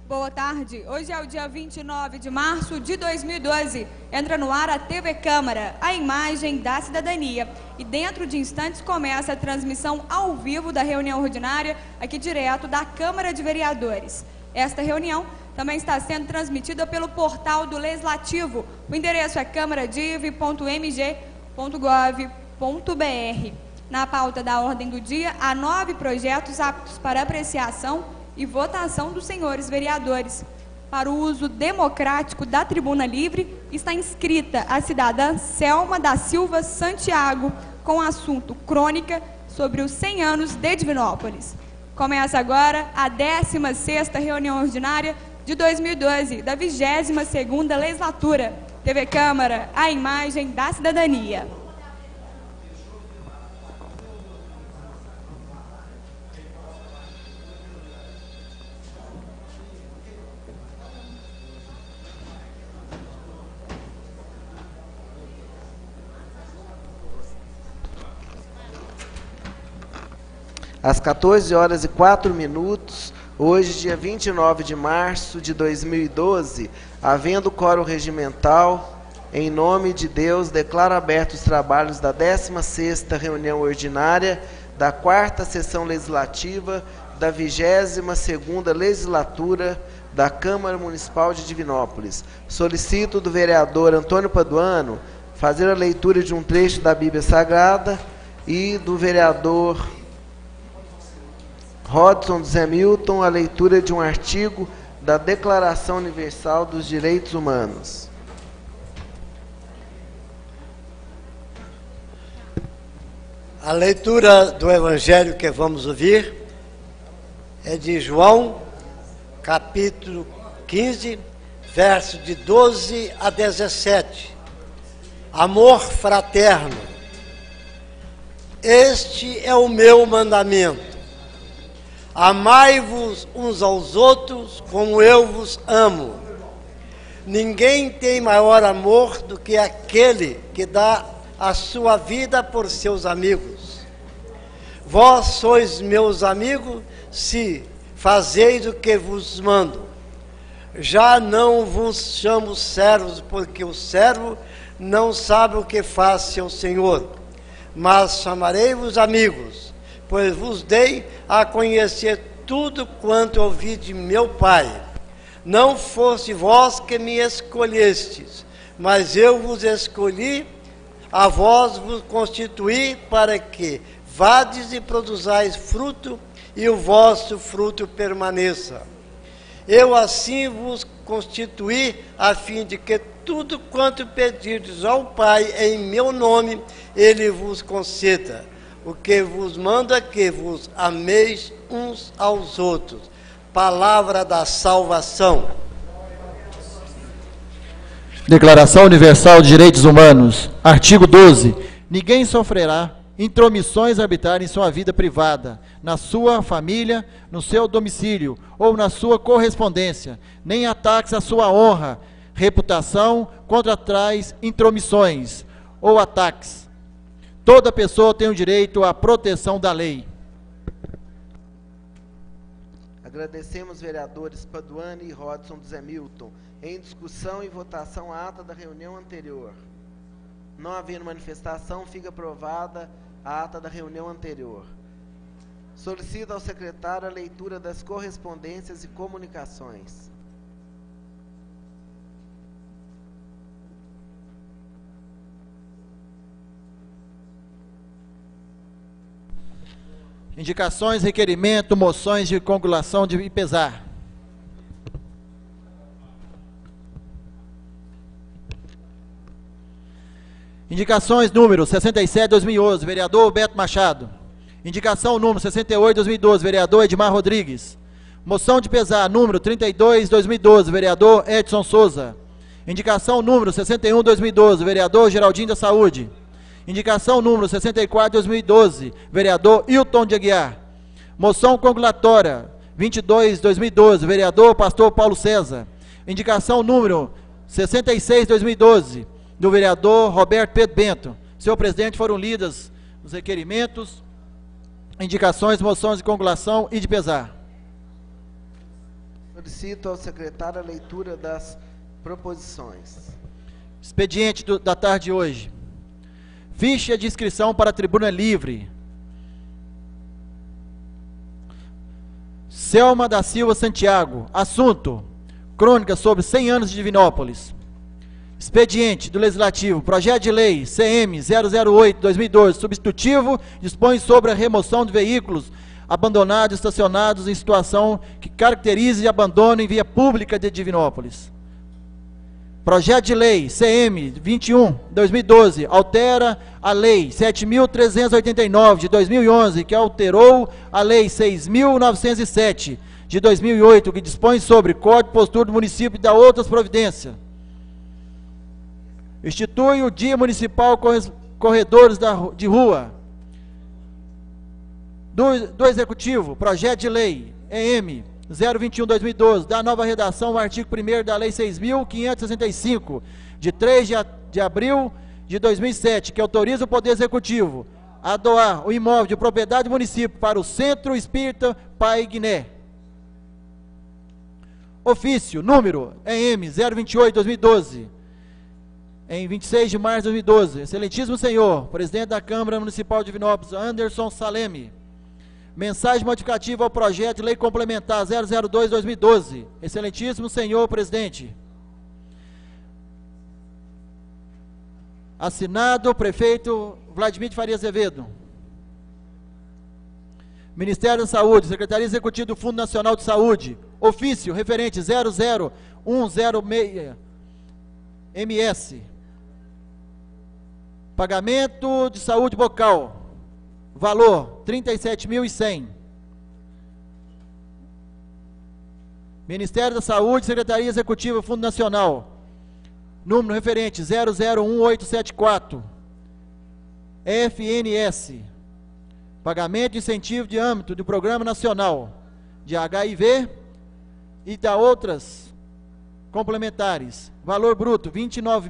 Boa tarde. Hoje é o dia 29 de março de 2012. Entra no ar a TV Câmara, a imagem da cidadania. E dentro de instantes começa a transmissão ao vivo da reunião ordinária, aqui direto da Câmara de Vereadores. Esta reunião também está sendo transmitida pelo portal do Legislativo. O endereço é câmaradiv.mg.gov.br. Na pauta da ordem do dia, há 9 projetos aptos para apreciação e votação dos senhores vereadores. Para o uso democrático da tribuna livre, está inscrita a cidadã Selma da Silva Santiago, com o assunto crônica sobre os 100 anos de Divinópolis. Começa agora a 16ª reunião ordinária de 2012, da 22ª legislatura. TV Câmara, a imagem da cidadania. Às 14h04, hoje, dia 29 de março de 2012, havendo quórum regimental, em nome de Deus, declaro abertos os trabalhos da 16ª reunião ordinária da 4ª sessão legislativa da 22ª legislatura da Câmara Municipal de Divinópolis. Solicito do vereador Antônio Paduano fazer a leitura de um trecho da Bíblia Sagrada e do vereador Rodson Zé Milton, a leitura de um artigo da Declaração Universal dos Direitos Humanos. A leitura do Evangelho que vamos ouvir é de João, capítulo 15, verso de 12 a 17. Amor fraterno. Este é o meu mandamento. Amai-vos uns aos outros como eu vos amo. Ninguém tem maior amor do que aquele que dá a sua vida por seus amigos. Vós sois meus amigos se fazeis o que vos mando. Já não vos chamo servos, porque o servo não sabe o que faz seu senhor, mas chamarei-vos amigos, pois vos dei a conhecer tudo quanto ouvi de meu Pai. Não fosse vós que me escolhestes, mas eu vos escolhi, a vós vos constituí, para que vades e produzais fruto, e o vosso fruto permaneça. Eu assim vos constituí, a fim de que tudo quanto pedirdes ao Pai em meu nome, Ele vos conceda. O que vos mando é que vos ameis uns aos outros. Palavra da salvação. Declaração Universal de Direitos Humanos. Artigo 12. Ninguém sofrerá intromissões arbitrárias em sua vida privada, na sua família, no seu domicílio ou na sua correspondência, nem ataques à sua honra, reputação, contra tais intromissões ou ataques. Toda pessoa tem o direito à proteção da lei. Agradecemos vereadores Paduano e Rodson Zé Milton. Em discussão e votação a ata da reunião anterior. Não havendo manifestação, fica aprovada a ata da reunião anterior. Solicito ao secretário a leitura das correspondências e comunicações. Indicações, requerimento, moções de conculação de pesar. Indicações número 67/2011, vereador Beto Machado. Indicação número 68/2012, vereador Edmar Rodrigues. Moção de pesar número 32/2012, vereador Edson Souza. Indicação número 61/2012, vereador Geraldinho da Saúde. Indicação número 64/2012, vereador Hilton de Aguiar. Moção conculatória 22/2012, vereador Pastor Paulo César. Indicação número 66/2012, do vereador Roberto Pedro Bento. Senhor presidente, foram lidas os requerimentos, indicações, moções de conculação e de pesar. Solicito ao secretário a leitura das proposições. Expediente da tarde de hoje. Ficha de inscrição para a tribuna livre. Selma da Silva Santiago. Assunto: crônica sobre 100 anos de Divinópolis. Expediente do Legislativo. Projeto de Lei CM 008/2012, substitutivo, dispõe sobre a remoção de veículos abandonados, estacionados em situação que caracterize abandono em via pública de Divinópolis. Projeto de Lei CM 21/2012, altera a Lei 7.389 de 2011, que alterou a Lei 6.907 de 2008, que dispõe sobre Código de Postura do município e da outras providências. Institui o Dia Municipal Corredores de Rua. Do Executivo, Projeto de Lei EM 021/2012, da nova redação ao artigo 1º da Lei 6.565, de 3 de abril de 2007, que autoriza o Poder Executivo a doar o imóvel de propriedade do município para o Centro Espírita Pai Guiné. Ofício, número EM 028/2012, em 26 de março de 2012. Excelentíssimo senhor, presidente da Câmara Municipal de Divinópolis, Anderson Saleme. Mensagem modificativa ao projeto de lei complementar 002/2012. Excelentíssimo senhor presidente. Assinado prefeito Vladimir de Faria Azevedo. Ministério da Saúde, Secretaria Executiva do Fundo Nacional de Saúde. Ofício referente 00106 MS. Pagamento de saúde bucal. Valor, 37.100. Ministério da Saúde, Secretaria Executiva, Fundo Nacional. Número referente 001874. FNS. Pagamento de incentivo de âmbito do Programa Nacional de HIV e da outras complementares. Valor bruto, R$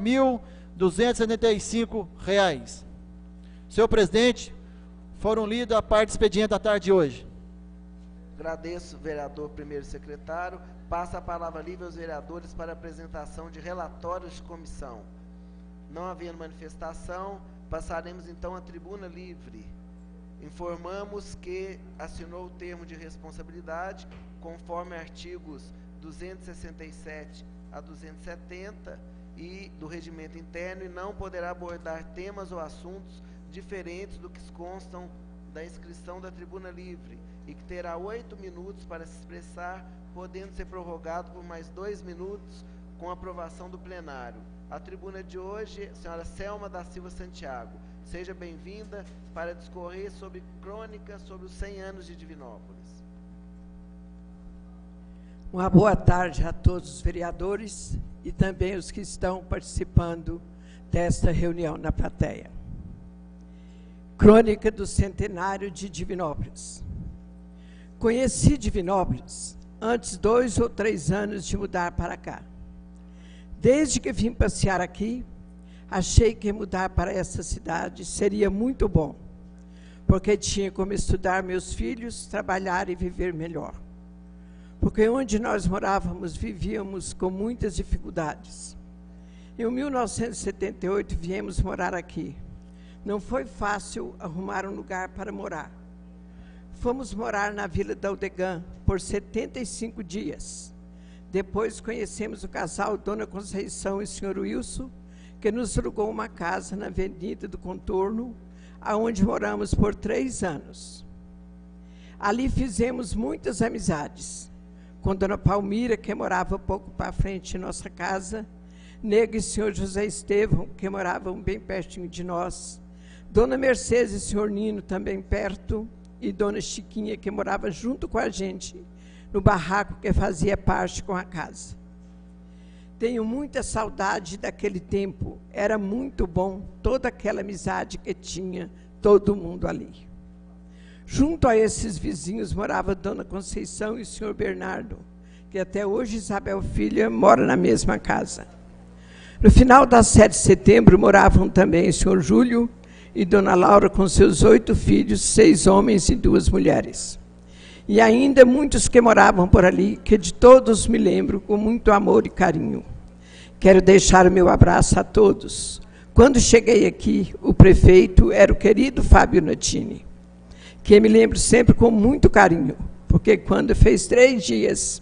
29.275. Senhor presidente, foram lidas a parte do expediente da tarde de hoje. Agradeço, vereador primeiro secretário. Passa a palavra livre aos vereadores para apresentação de relatórios de comissão. Não havendo manifestação, passaremos então à tribuna livre. Informamos que assinou o termo de responsabilidade, conforme artigos 267 a 270 e do regimento interno, e não poderá abordar temas ou assuntos diferentes do que constam da inscrição da tribuna livre, e que terá 8 minutos para se expressar, podendo ser prorrogado por mais 2 minutos com aprovação do plenário. A tribuna de hoje, a senhora Selma da Silva Santiago. Seja bem-vinda para discorrer sobre crônica sobre os 100 anos de Divinópolis. Uma boa tarde a todos os vereadores e também os que estão participando desta reunião na plateia. Crônica do centenário de Divinópolis. Conheci Divinópolis antes 2 ou 3 anos de mudar para cá. Desde que vim passear aqui, achei que mudar para essa cidade seria muito bom, porque tinha como estudar meus filhos, trabalhar e viver melhor. Porque onde nós morávamos, vivíamos com muitas dificuldades. Em 1978, viemos morar aqui. Não foi fácil arrumar um lugar para morar. Fomos morar na Vila da Aldegã por 75 dias. Depois conhecemos o casal Dona Conceição e Sr. Wilson, que nos alugou uma casa na Avenida do Contorno, aonde moramos por 3 anos. Ali fizemos muitas amizades. Com Dona Palmira, que morava pouco para frente de nossa casa, Nego e Sr. José Estevão, que moravam bem pertinho de nós, Dona Mercedes e Sr. Nino, também perto, e Dona Chiquinha, que morava junto com a gente, no barraco que fazia parte com a casa. Tenho muita saudade daquele tempo, era muito bom, toda aquela amizade que tinha todo mundo ali. Junto a esses vizinhos morava Dona Conceição e o Sr. Bernardo, que até hoje Isabel Filha mora na mesma casa. No final da 7 de setembro moravam também o Sr. Júlio e Dona Laura com seus 8 filhos, 6 homens e 2 mulheres. e ainda muitos que moravam por ali, que de todos me lembro com muito amor e carinho. Quero deixar o meu abraço a todos. Quando cheguei aqui, o prefeito era o querido Fábio Notini, que me lembro sempre com muito carinho, porque quando fez 3 dias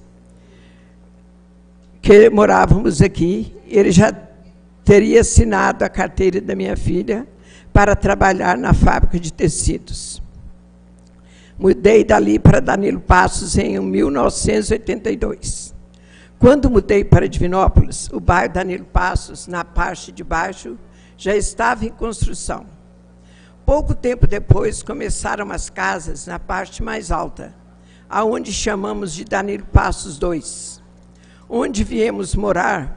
que morávamos aqui, ele já teria assinado a carteira da minha filha para trabalhar na fábrica de tecidos. Mudei dali para Danilo Passos em 1982. Quando mudei para Divinópolis, o bairro Danilo Passos, na parte de baixo, já estava em construção. Pouco tempo depois, começaram as casas na parte mais alta, aonde chamamos de Danilo Passos II. Onde viemos morar?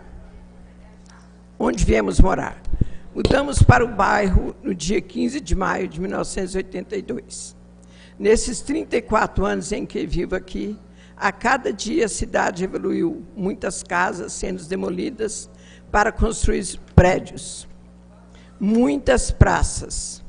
Mudamos para o bairro no dia 15 de maio de 1982. Nesses 34 anos em que vivo aqui, a cada dia a cidade evoluiu, muitas casas sendo demolidas para construir prédios, muitas praças,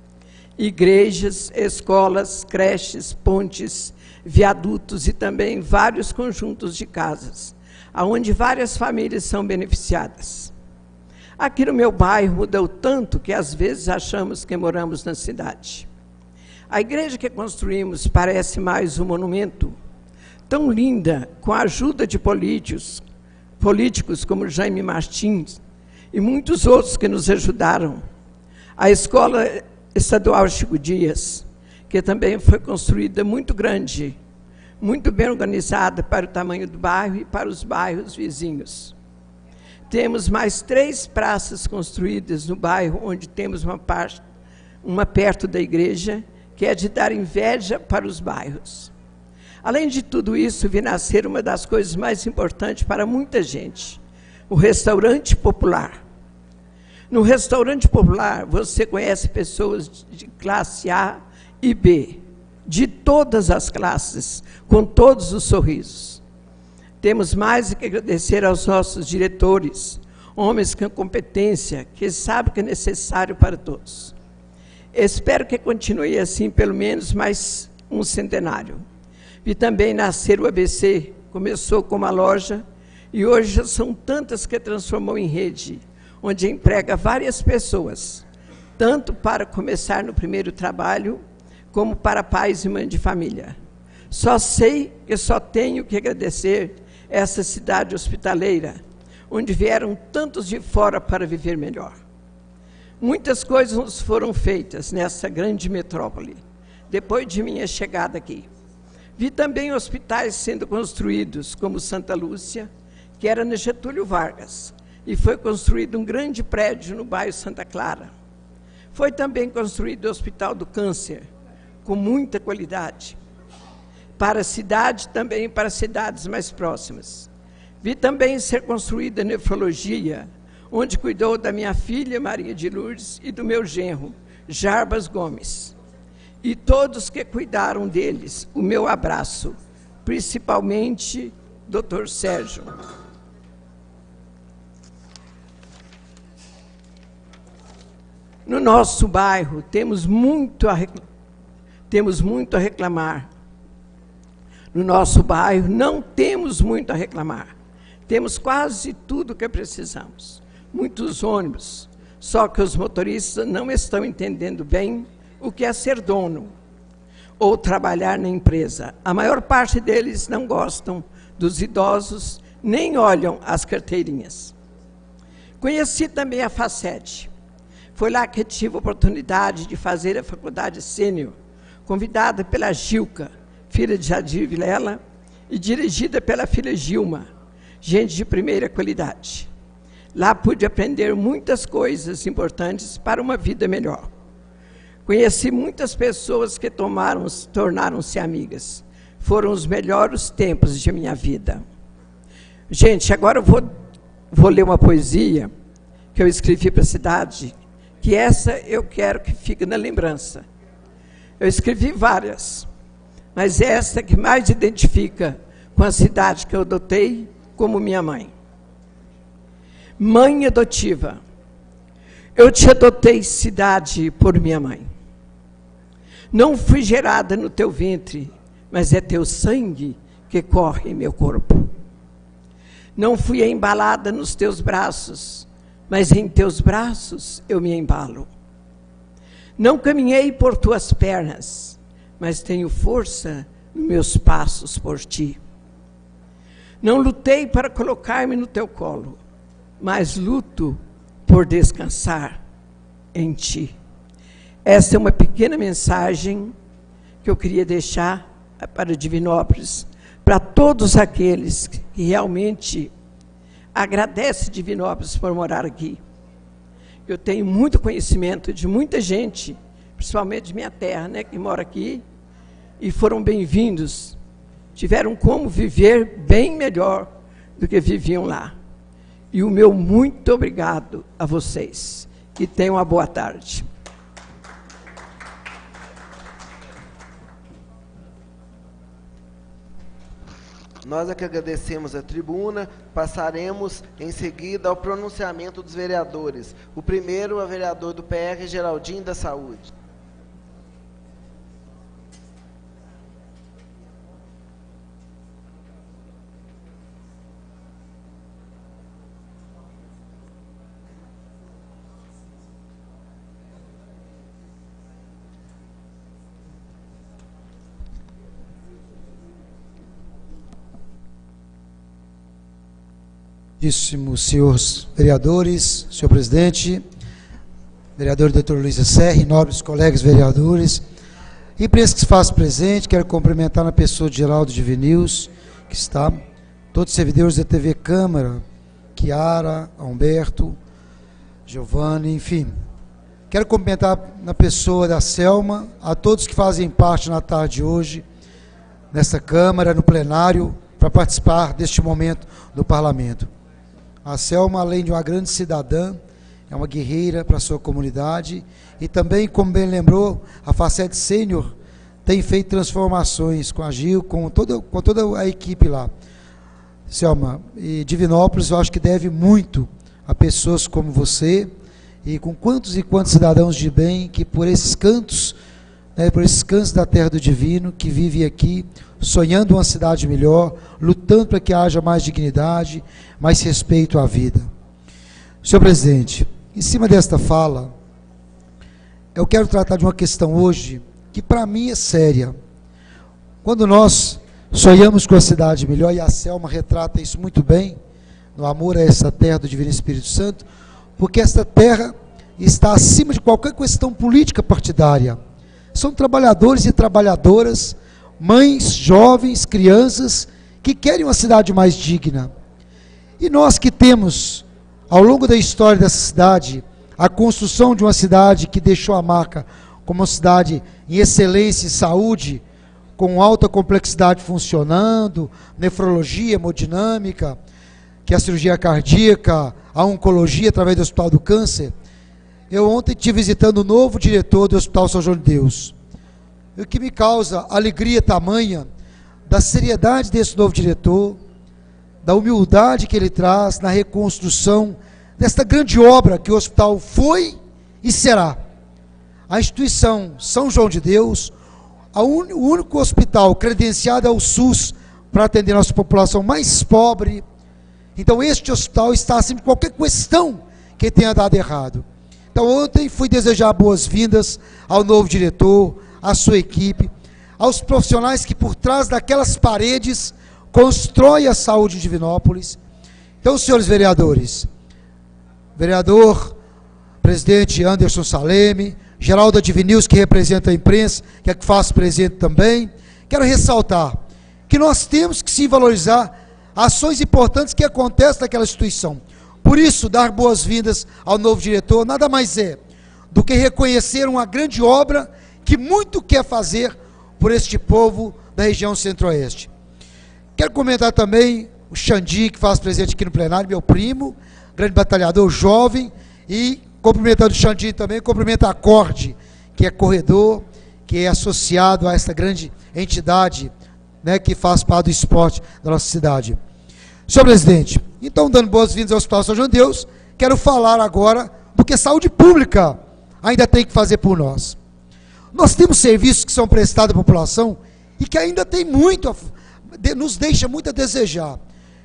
igrejas, escolas, creches, pontes, viadutos e também vários conjuntos de casas, onde várias famílias são beneficiadas. Aqui no meu bairro mudou tanto que às vezes achamos que moramos na cidade. A igreja que construímos parece mais um monumento, tão linda, com a ajuda de políticos como Jaime Martins e muitos outros que nos ajudaram. A Escola Estadual Chico Dias, que também foi construída muito grande, muito bem organizada para o tamanho do bairro e para os bairros vizinhos. Temos mais 3 praças construídas no bairro, onde temos uma perto da igreja, que é de dar inveja para os bairros. Além de tudo isso, vi nascer uma das coisas mais importantes para muita gente, o restaurante popular. No restaurante popular, você conhece pessoas de classe A e B, de todas as classes, com todos os sorrisos. Temos mais que agradecer aos nossos diretores, homens com competência, que sabem o que é necessário para todos. Espero que continue assim pelo menos mais um centenário. Vi também nascer o ABC, começou com uma loja e hoje já são tantas que transformou em rede, onde emprega várias pessoas, tanto para começar no primeiro trabalho, como para pais e mães de família. Só sei que só tenho que agradecer essa cidade hospitaleira, onde vieram tantos de fora para viver melhor. Muitas coisas foram feitas nessa grande metrópole, depois de minha chegada aqui. Vi também hospitais sendo construídos, como Santa Lúcia, que era no Getúlio Vargas, e foi construído um grande prédio no bairro Santa Clara. Foi também construído o Hospital do Câncer, com muita qualidade, para a cidade, também para cidades mais próximas. Vi também ser construída a nefrologia, onde cuidou da minha filha, Maria de Lourdes, e do meu genro, Jarbas Gomes. E todos que cuidaram deles, o meu abraço, principalmente Dr. Sérgio. No nosso bairro, temos muito a reclamar. No nosso bairro, não temos muito a reclamar. Temos quase tudo que precisamos. Muitos ônibus, só que os motoristas não estão entendendo bem o que é ser dono ou trabalhar na empresa. A maior parte deles não gostam dos idosos, nem olham as carteirinhas. Conheci também a FACED. Foi lá que tive a oportunidade de fazer a faculdade sênior, convidada pela Gilca, filha de Jadir Vilela, e dirigida pela filha Gilma, gente de primeira qualidade. Lá pude aprender muitas coisas importantes para uma vida melhor. Conheci muitas pessoas que tornaram-se amigas. Foram os melhores tempos de minha vida. Gente, agora eu vou ler uma poesia que eu escrevi para a cidade, que essa eu quero que fique na lembrança. Eu escrevi várias, mas esta que mais identifica com a cidade que eu adotei como minha mãe. Mãe adotiva, eu te adotei, cidade, por minha mãe. Não fui gerada no teu ventre mas é teu sangue que corre em meu corpo. Não fui embalada nos teus braços, mas em teus braços eu me embalo. Não caminhei por tuas pernas, mas tenho força nos meus passos por ti. Não lutei para colocar-me no teu colo, mas luto por descansar em ti. Essa é uma pequena mensagem que eu queria deixar para Divinópolis, para todos aqueles que realmente agradecem Divinópolis por morar aqui. Eu tenho muito conhecimento de muita gente, principalmente de minha terra, né, que mora aqui, e foram bem-vindos, tiveram como viver bem melhor do que viviam lá. E o meu muito obrigado a vocês. E tenham uma boa tarde. Nós é que agradecemos a tribuna. Passaremos em seguida ao pronunciamento dos vereadores. O primeiro é o vereador do PR, Geraldinho da Saúde. Senhores vereadores, senhor presidente, vereador doutor Luiz Serri, nobres colegas vereadores, imprensa que se faz presente, quero cumprimentar na pessoa de Geraldo Divinils, que está, todos os servidores da TV Câmara, Chiara, Humberto, Giovanni, enfim. Quero cumprimentar na pessoa da Selma, a todos que fazem parte na tarde de hoje, nessa Câmara, no plenário, para participar deste momento do Parlamento. A Selma, além de uma grande cidadã, é uma guerreira para a sua comunidade e também, como bem lembrou, a Facete Sênior tem feito transformações com a Gil, com toda a equipe lá. Selma, e Divinópolis eu acho que deve muito a pessoas como você e com quantos e quantos cidadãos de bem que por esses cantos, por esses cantos da terra do divino, que vivem aqui, sonhando uma cidade melhor, lutando para que haja mais dignidade, mais respeito à vida. Senhor presidente, em cima desta fala, eu quero tratar de uma questão hoje, que para mim é séria. Quando nós sonhamos com a cidade melhor, e a Selma retrata isso muito bem, no amor a essa terra do Divino Espírito Santo, porque esta terra está acima de qualquer questão política partidária. São trabalhadores e trabalhadoras, mães, jovens, crianças, que querem uma cidade mais digna. E nós que temos, ao longo da história dessa cidade, a construção de uma cidade que deixou a marca como uma cidade em excelência e saúde, com alta complexidade funcionando, nefrologia, hemodinâmica, que é a cirurgia cardíaca, a oncologia através do Hospital do Câncer. Eu ontem estive visitando o novo diretor do Hospital São João de Deus. O que me causa alegria tamanha da seriedade desse novo diretor, da humildade que ele traz na reconstrução desta grande obra que o hospital foi e será. A instituição São João de Deus, o único hospital credenciado ao SUS para atender a nossa população mais pobre. Então este hospital está acima de qualquer questão que tenha dado errado. Então ontem fui desejar boas-vindas ao novo diretor, à sua equipe, aos profissionais que por trás daquelas paredes constroem a saúde de Divinópolis. Então, senhores vereadores, vereador, presidente Anderson Saleme, Geraldo Divinils, que representa a imprensa, que é que faz presente também, quero ressaltar que nós temos que sim valorizar ações importantes que acontecem naquela instituição. Por isso, dar boas-vindas ao novo diretor nada mais é do que reconhecer uma grande obra que muito quer fazer por este povo da região centro-oeste. Quero comentar também o Xandi, que faz presente aqui no plenário, meu primo, grande batalhador, jovem, e cumprimentando o Xandi também, cumprimento a Acorde, que é corredor, que é associado a esta grande entidade, que faz parte do esporte da nossa cidade. Senhor presidente, então, dando boas-vindas ao Hospital São João de Deus, quero falar agora do que a saúde pública ainda tem que fazer por nós. Nós temos serviços que são prestados à população e que ainda tem muito, nos deixa muito a desejar.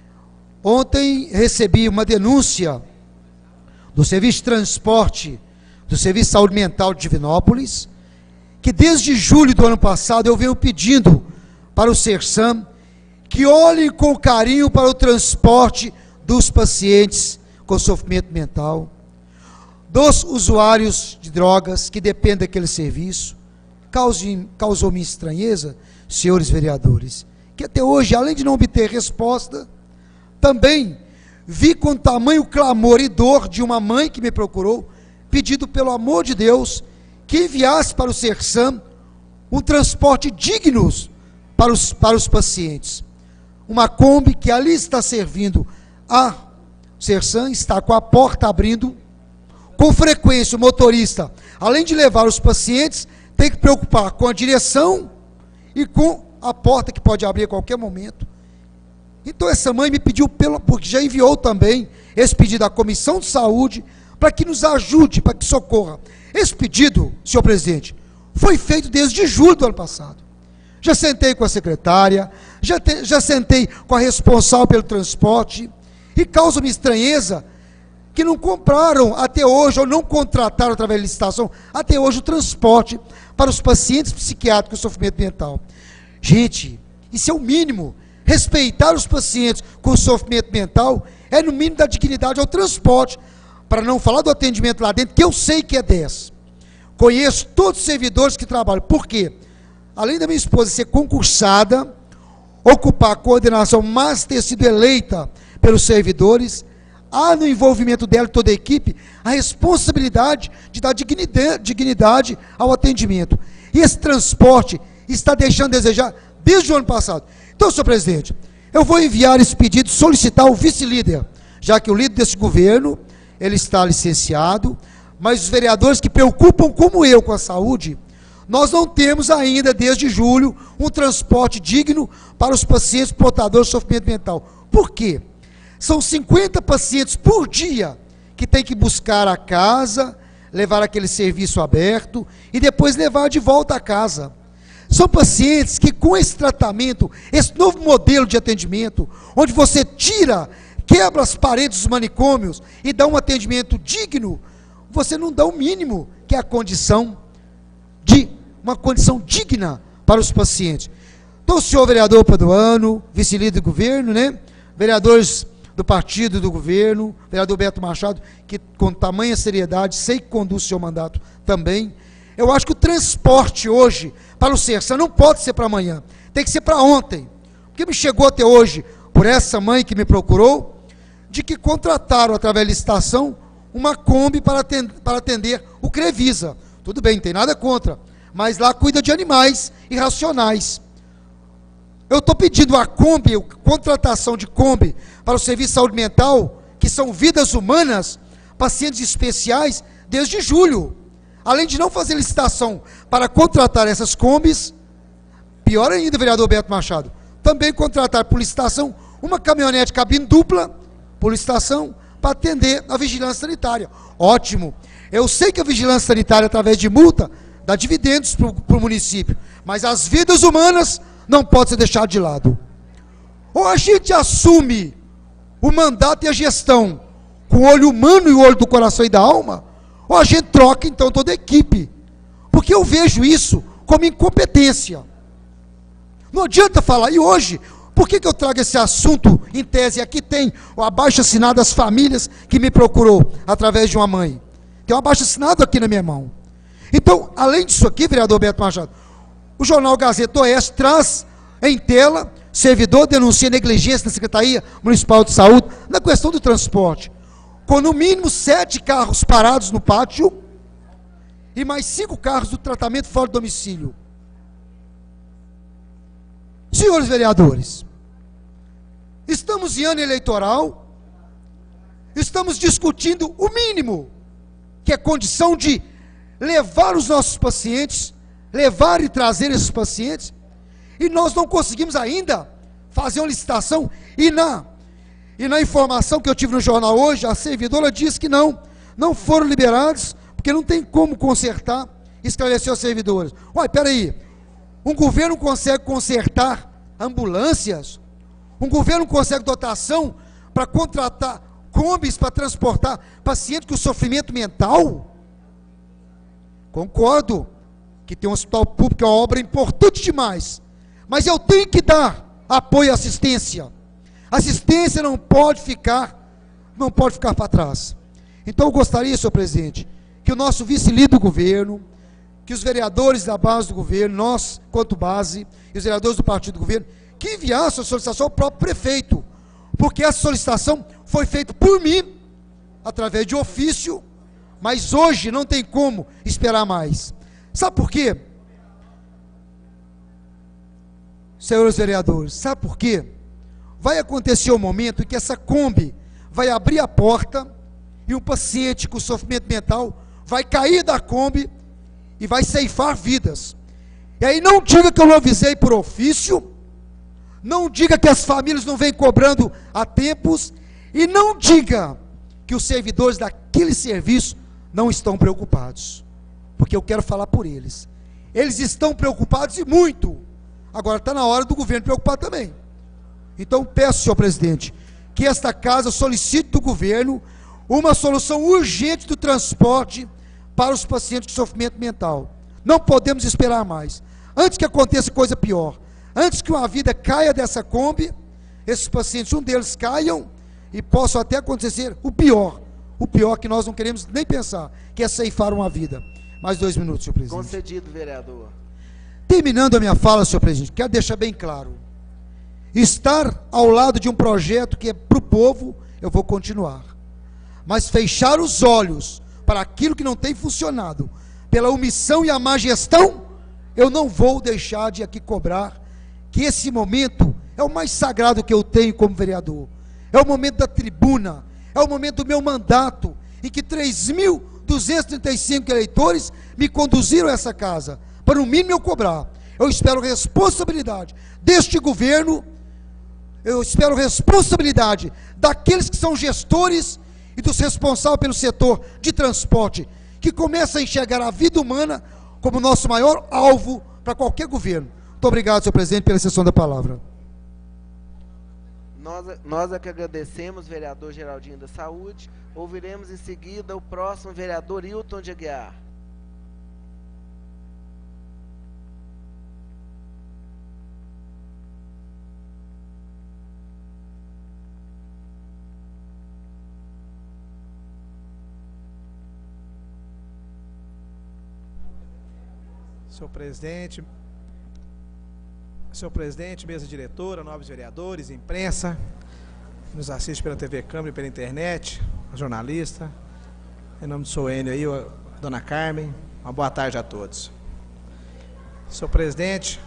Ontem recebi uma denúncia do Serviço de Transporte, do Serviço de Saúde Mental de Divinópolis, que desde julho do ano passado eu venho pedindo para o Sersan que olhem com carinho para o transporte dos pacientes com sofrimento mental, dos usuários de drogas que dependem daquele serviço. Causou-me estranheza, senhores vereadores, que até hoje, além de não obter resposta, também vi com tamanho clamor e dor de uma mãe que me procurou, pedindo pelo amor de Deus que enviasse para o Sersan um transporte digno para os pacientes. Uma Kombi que ali está servindo a Sersan, está com a porta abrindo. Com frequência o motorista, além de levar os pacientes, tem que preocupar com a direção e com a porta que pode abrir a qualquer momento. Então essa mãe me pediu, porque já enviou também esse pedido à Comissão de Saúde, para que nos ajude, para que socorra. Esse pedido, senhor presidente, foi feito desde julho do ano passado. Já sentei com a secretária, já sentei com a responsável pelo transporte, e causa-me estranheza que não compraram até hoje, ou não contrataram através de licitação, até hoje o transporte para os pacientes psiquiátricos com sofrimento mental. Gente, isso é o mínimo. Respeitar os pacientes com sofrimento mental é no mínimo da dignidade ao transporte, para não falar do atendimento lá dentro, que eu sei que é 10. Conheço todos os servidores que trabalham. Por quê? Além da minha esposa ser concursada, ocupar a coordenação, mas ter sido eleita pelos servidores, há no envolvimento dela e toda a equipe a responsabilidade de dar dignidade ao atendimento. E esse transporte está deixando a desejar desde o ano passado. Então, senhor presidente, eu vou enviar esse pedido, solicitar o vice-líder, já que o líder desse governo, ele está licenciado, mas os vereadores que preocupam como eu com a saúde, nós não temos ainda, desde julho, um transporte digno para os pacientes portadores de sofrimento mental. Por quê? São 50 pacientes por dia que tem que buscar a casa, levar aquele serviço aberto e depois levar de volta a casa. São pacientes que com esse tratamento, esse novo modelo de atendimento, onde você quebra as paredes dos manicômios e dá um atendimento digno, você não dá o mínimo, que é uma condição digna para os pacientes. Então, o senhor vereador Paduano, vice-líder do governo, né? Vereadores do partido do governo, vereador Beto Machado, que com tamanha seriedade, sei que conduz o seu mandato também. Eu acho que o transporte hoje para o Sersan não pode ser para amanhã, tem que ser para ontem. Porque me chegou até hoje, por essa mãe que me procurou, de que contrataram através da licitação uma Kombi para atender o Crevisa. Tudo bem, não tem nada contra, mas lá cuida de animais irracionais. Eu estou pedindo a Kombi, a contratação de Kombi para o Serviço de Saúde Mental, que são vidas humanas, pacientes especiais, desde julho. Além de não fazer licitação para contratar essas Kombis, pior ainda, vereador Beto Machado, também contratar por licitação uma caminhonete cabine dupla, por licitação, para atender a vigilância sanitária. Ótimo. Eu sei que a vigilância sanitária, através de multa, dá dividendos para o município, mas as vidas humanas não pode ser deixado de lado. Ou a gente assume o mandato e a gestão com o olho humano e o olho do coração e da alma, ou a gente troca então toda a equipe, porque eu vejo isso como incompetência. Não adianta falar. E hoje, por que eu trago esse assunto em tese? Aqui tem o abaixo-assinado das famílias que me procurou através de uma mãe. Tem um abaixo-assinado aqui na minha mão. Então, além disso aqui, vereador Beto Machado, o jornal Gazeta Oeste traz em tela: servidor denuncia negligência na Secretaria Municipal de Saúde na questão do transporte, com no mínimo 7 carros parados no pátio e mais 5 carros do tratamento fora do domicílio. Senhores vereadores, estamos em ano eleitoral, estamos discutindo o mínimo, que é condição de levar os nossos pacientes, levar e trazer esses pacientes, e nós não conseguimos ainda fazer uma licitação. E na informação que eu tive no jornal hoje, a servidora disse que não foram liberados, porque não tem como consertar. Esclareceu aos servidores: uai, peraí, Um governo consegue consertar ambulâncias? Um governo consegue dotação para contratar combis para transportar pacientes com sofrimento mental? Concordo que ter um hospital público é uma obra importante demais, mas eu tenho que dar apoio e assistência. Assistência não pode ficar para trás. Então eu gostaria, senhor presidente, que o nosso vice-líder do governo, que os vereadores da base do governo, nós, quanto base, e os vereadores do partido do governo, que enviassem a solicitação ao próprio prefeito, porque essa solicitação foi feita por mim, através de ofício, mas hoje não tem como esperar mais. Sabe por quê? Senhores vereadores, sabe por quê? Vai acontecer um momento em que essa Kombi vai abrir a porta e um paciente com sofrimento mental vai cair da Kombi e vai ceifar vidas. E aí não diga que eu não avisei por ofício, não diga que as famílias não vêm cobrando há tempos, e não diga que os servidores daquele serviço não estão preocupados, porque eu quero falar por eles. Eles estão preocupados e muito. Agora está na hora do governo preocupar também. Então peço, senhor presidente, que esta casa solicite do governo uma solução urgente do transporte para os pacientes com sofrimento mental. Não podemos esperar mais. Antes que aconteça coisa pior, antes que uma vida caia dessa Kombi, esses pacientes, um deles caiam e possa até acontecer o pior que nós não queremos nem pensar, que é ceifar uma vida. Mais 2 minutos, senhor presidente. Concedido, vereador. Terminando a minha fala, senhor presidente, quero deixar bem claro, estar ao lado de um projeto que é para o povo, eu vou continuar, mas fechar os olhos para aquilo que não tem funcionado, pela omissão e a má gestão, eu não vou deixar de aqui cobrar, que esse momento é o mais sagrado que eu tenho como vereador, é o momento da tribuna, é o momento do meu mandato, em que 3.235 eleitores me conduziram a essa casa, para o mínimo eu cobrar. Eu espero responsabilidade deste governo, eu espero responsabilidade daqueles que são gestores e dos responsáveis pelo setor de transporte, que começam a enxergar a vida humana como nosso maior alvo para qualquer governo. Muito obrigado, senhor presidente, pela sessão da palavra. Nós é que agradecemos, vereador Geraldinho da Saúde. Ouviremos em seguida o próximo vereador Hilton de Aguiar. Senhor presidente, mesa diretora, nobres vereadores, imprensa, nos assiste pela TV Câmara e pela internet, jornalista, em nome do senhor Enio aí, a dona Carmen, uma boa tarde a todos. Senhor presidente,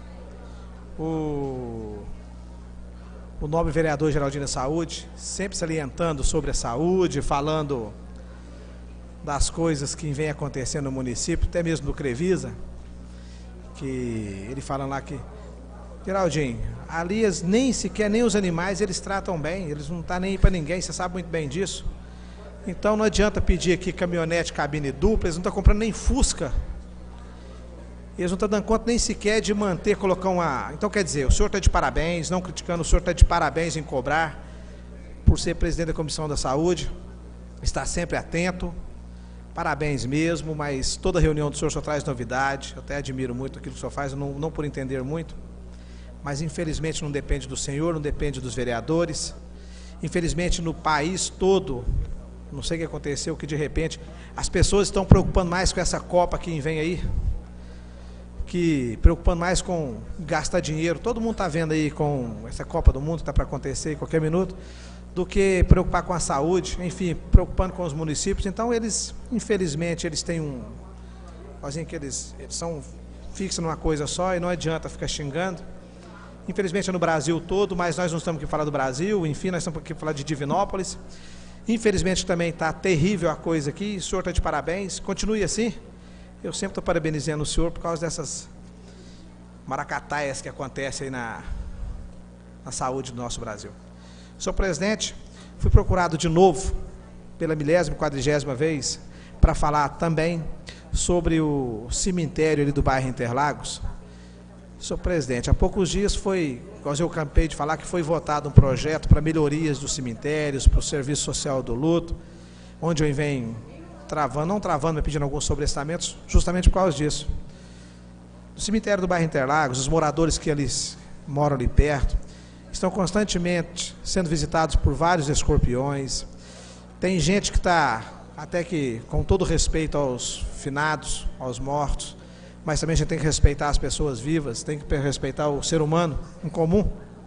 o nobre vereador Geraldinho da Saúde, sempre salientando sobre a saúde, falando das coisas que vem acontecendo no município, até mesmo do Crevisa, que ele fala lá que, Geraldinho, ali nem sequer, nem os animais eles tratam bem, eles não estão nem aí para ninguém, você sabe muito bem disso. Então não adianta pedir aqui caminhonete, cabine dupla, eles não estão comprando nem Fusca, eles não estão dando conta nem sequer de manter, colocar uma... Então quer dizer, o senhor está de parabéns, não criticando, o senhor está de parabéns em cobrar, por ser presidente da Comissão da Saúde, está sempre atento. Parabéns mesmo, mas toda reunião do senhor só traz novidade, eu até admiro muito aquilo que o senhor faz, não por entender muito, mas infelizmente não depende do senhor, não depende dos vereadores, infelizmente no país todo, não sei o que aconteceu, que de repente as pessoas estão preocupando mais com essa Copa que vem aí, que preocupando mais com gastar dinheiro, todo mundo está vendo aí com essa Copa do Mundo que está para acontecer em qualquer minuto, do que preocupar com a saúde, enfim, preocupando com os municípios. Então eles, infelizmente, eles têm assim que eles são fixos numa coisa só e não adianta ficar xingando. Infelizmente é no Brasil todo, mas nós não estamos aqui para falar do Brasil, enfim, nós estamos aqui para falar de Divinópolis. Infelizmente também está terrível a coisa aqui, o senhor está de parabéns, continue assim. Eu sempre estou parabenizando o senhor por causa dessas maracataias que acontecem aí na saúde do nosso Brasil. Senhor presidente, fui procurado de novo, pela 1040ª vez, para falar também sobre o cemitério ali do bairro Interlagos, Senhor presidente, há poucos dias eu acabei de falar que foi votado um projeto para melhorias dos cemitérios, para o serviço social do luto, onde eu venho não travando, mas pedindo alguns sobrestamentos, justamente por causa disso. No cemitério do bairro Interlagos, os moradores que eles moram ali perto, estão constantemente sendo visitados por vários escorpiões. Tem gente que está, até que com todo respeito aos finados, aos mortos, mas também a gente tem que respeitar as pessoas vivas, tem que respeitar o ser humano em comum.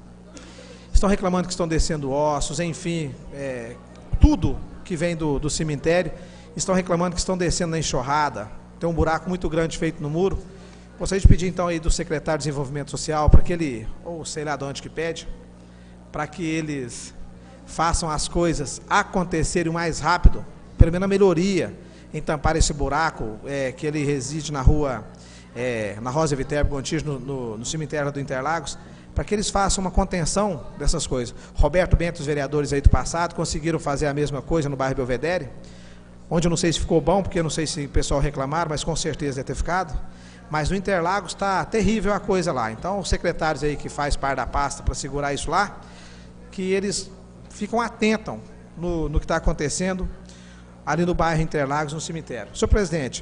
Estão reclamando que estão descendo ossos, enfim, tudo que vem do cemitério, estão reclamando que estão descendo na enxurrada, tem um buraco muito grande feito no muro. Gostaria de pedir então aí do secretário de Desenvolvimento Social, para que ele, ou sei lá de onde que pede, para que eles façam as coisas acontecerem o mais rápido, pelo menos a melhoria, em tampar esse buraco, que ele reside na rua, na Rosa Viterbo Gontijo, no cemitério do Interlagos, para que eles façam uma contenção dessas coisas. Roberto Bento, os vereadores aí do passado, conseguiram fazer a mesma coisa no bairro Belvedere, onde eu não sei se ficou bom, porque eu não sei se o pessoal reclamaram, mas com certeza deve ter ficado. Mas no Interlagos está terrível a coisa lá. Então, os secretários aí que faz parte da pasta para segurar isso lá, que eles ficam atentos no que está acontecendo ali no bairro Interlagos, no cemitério. Senhor presidente,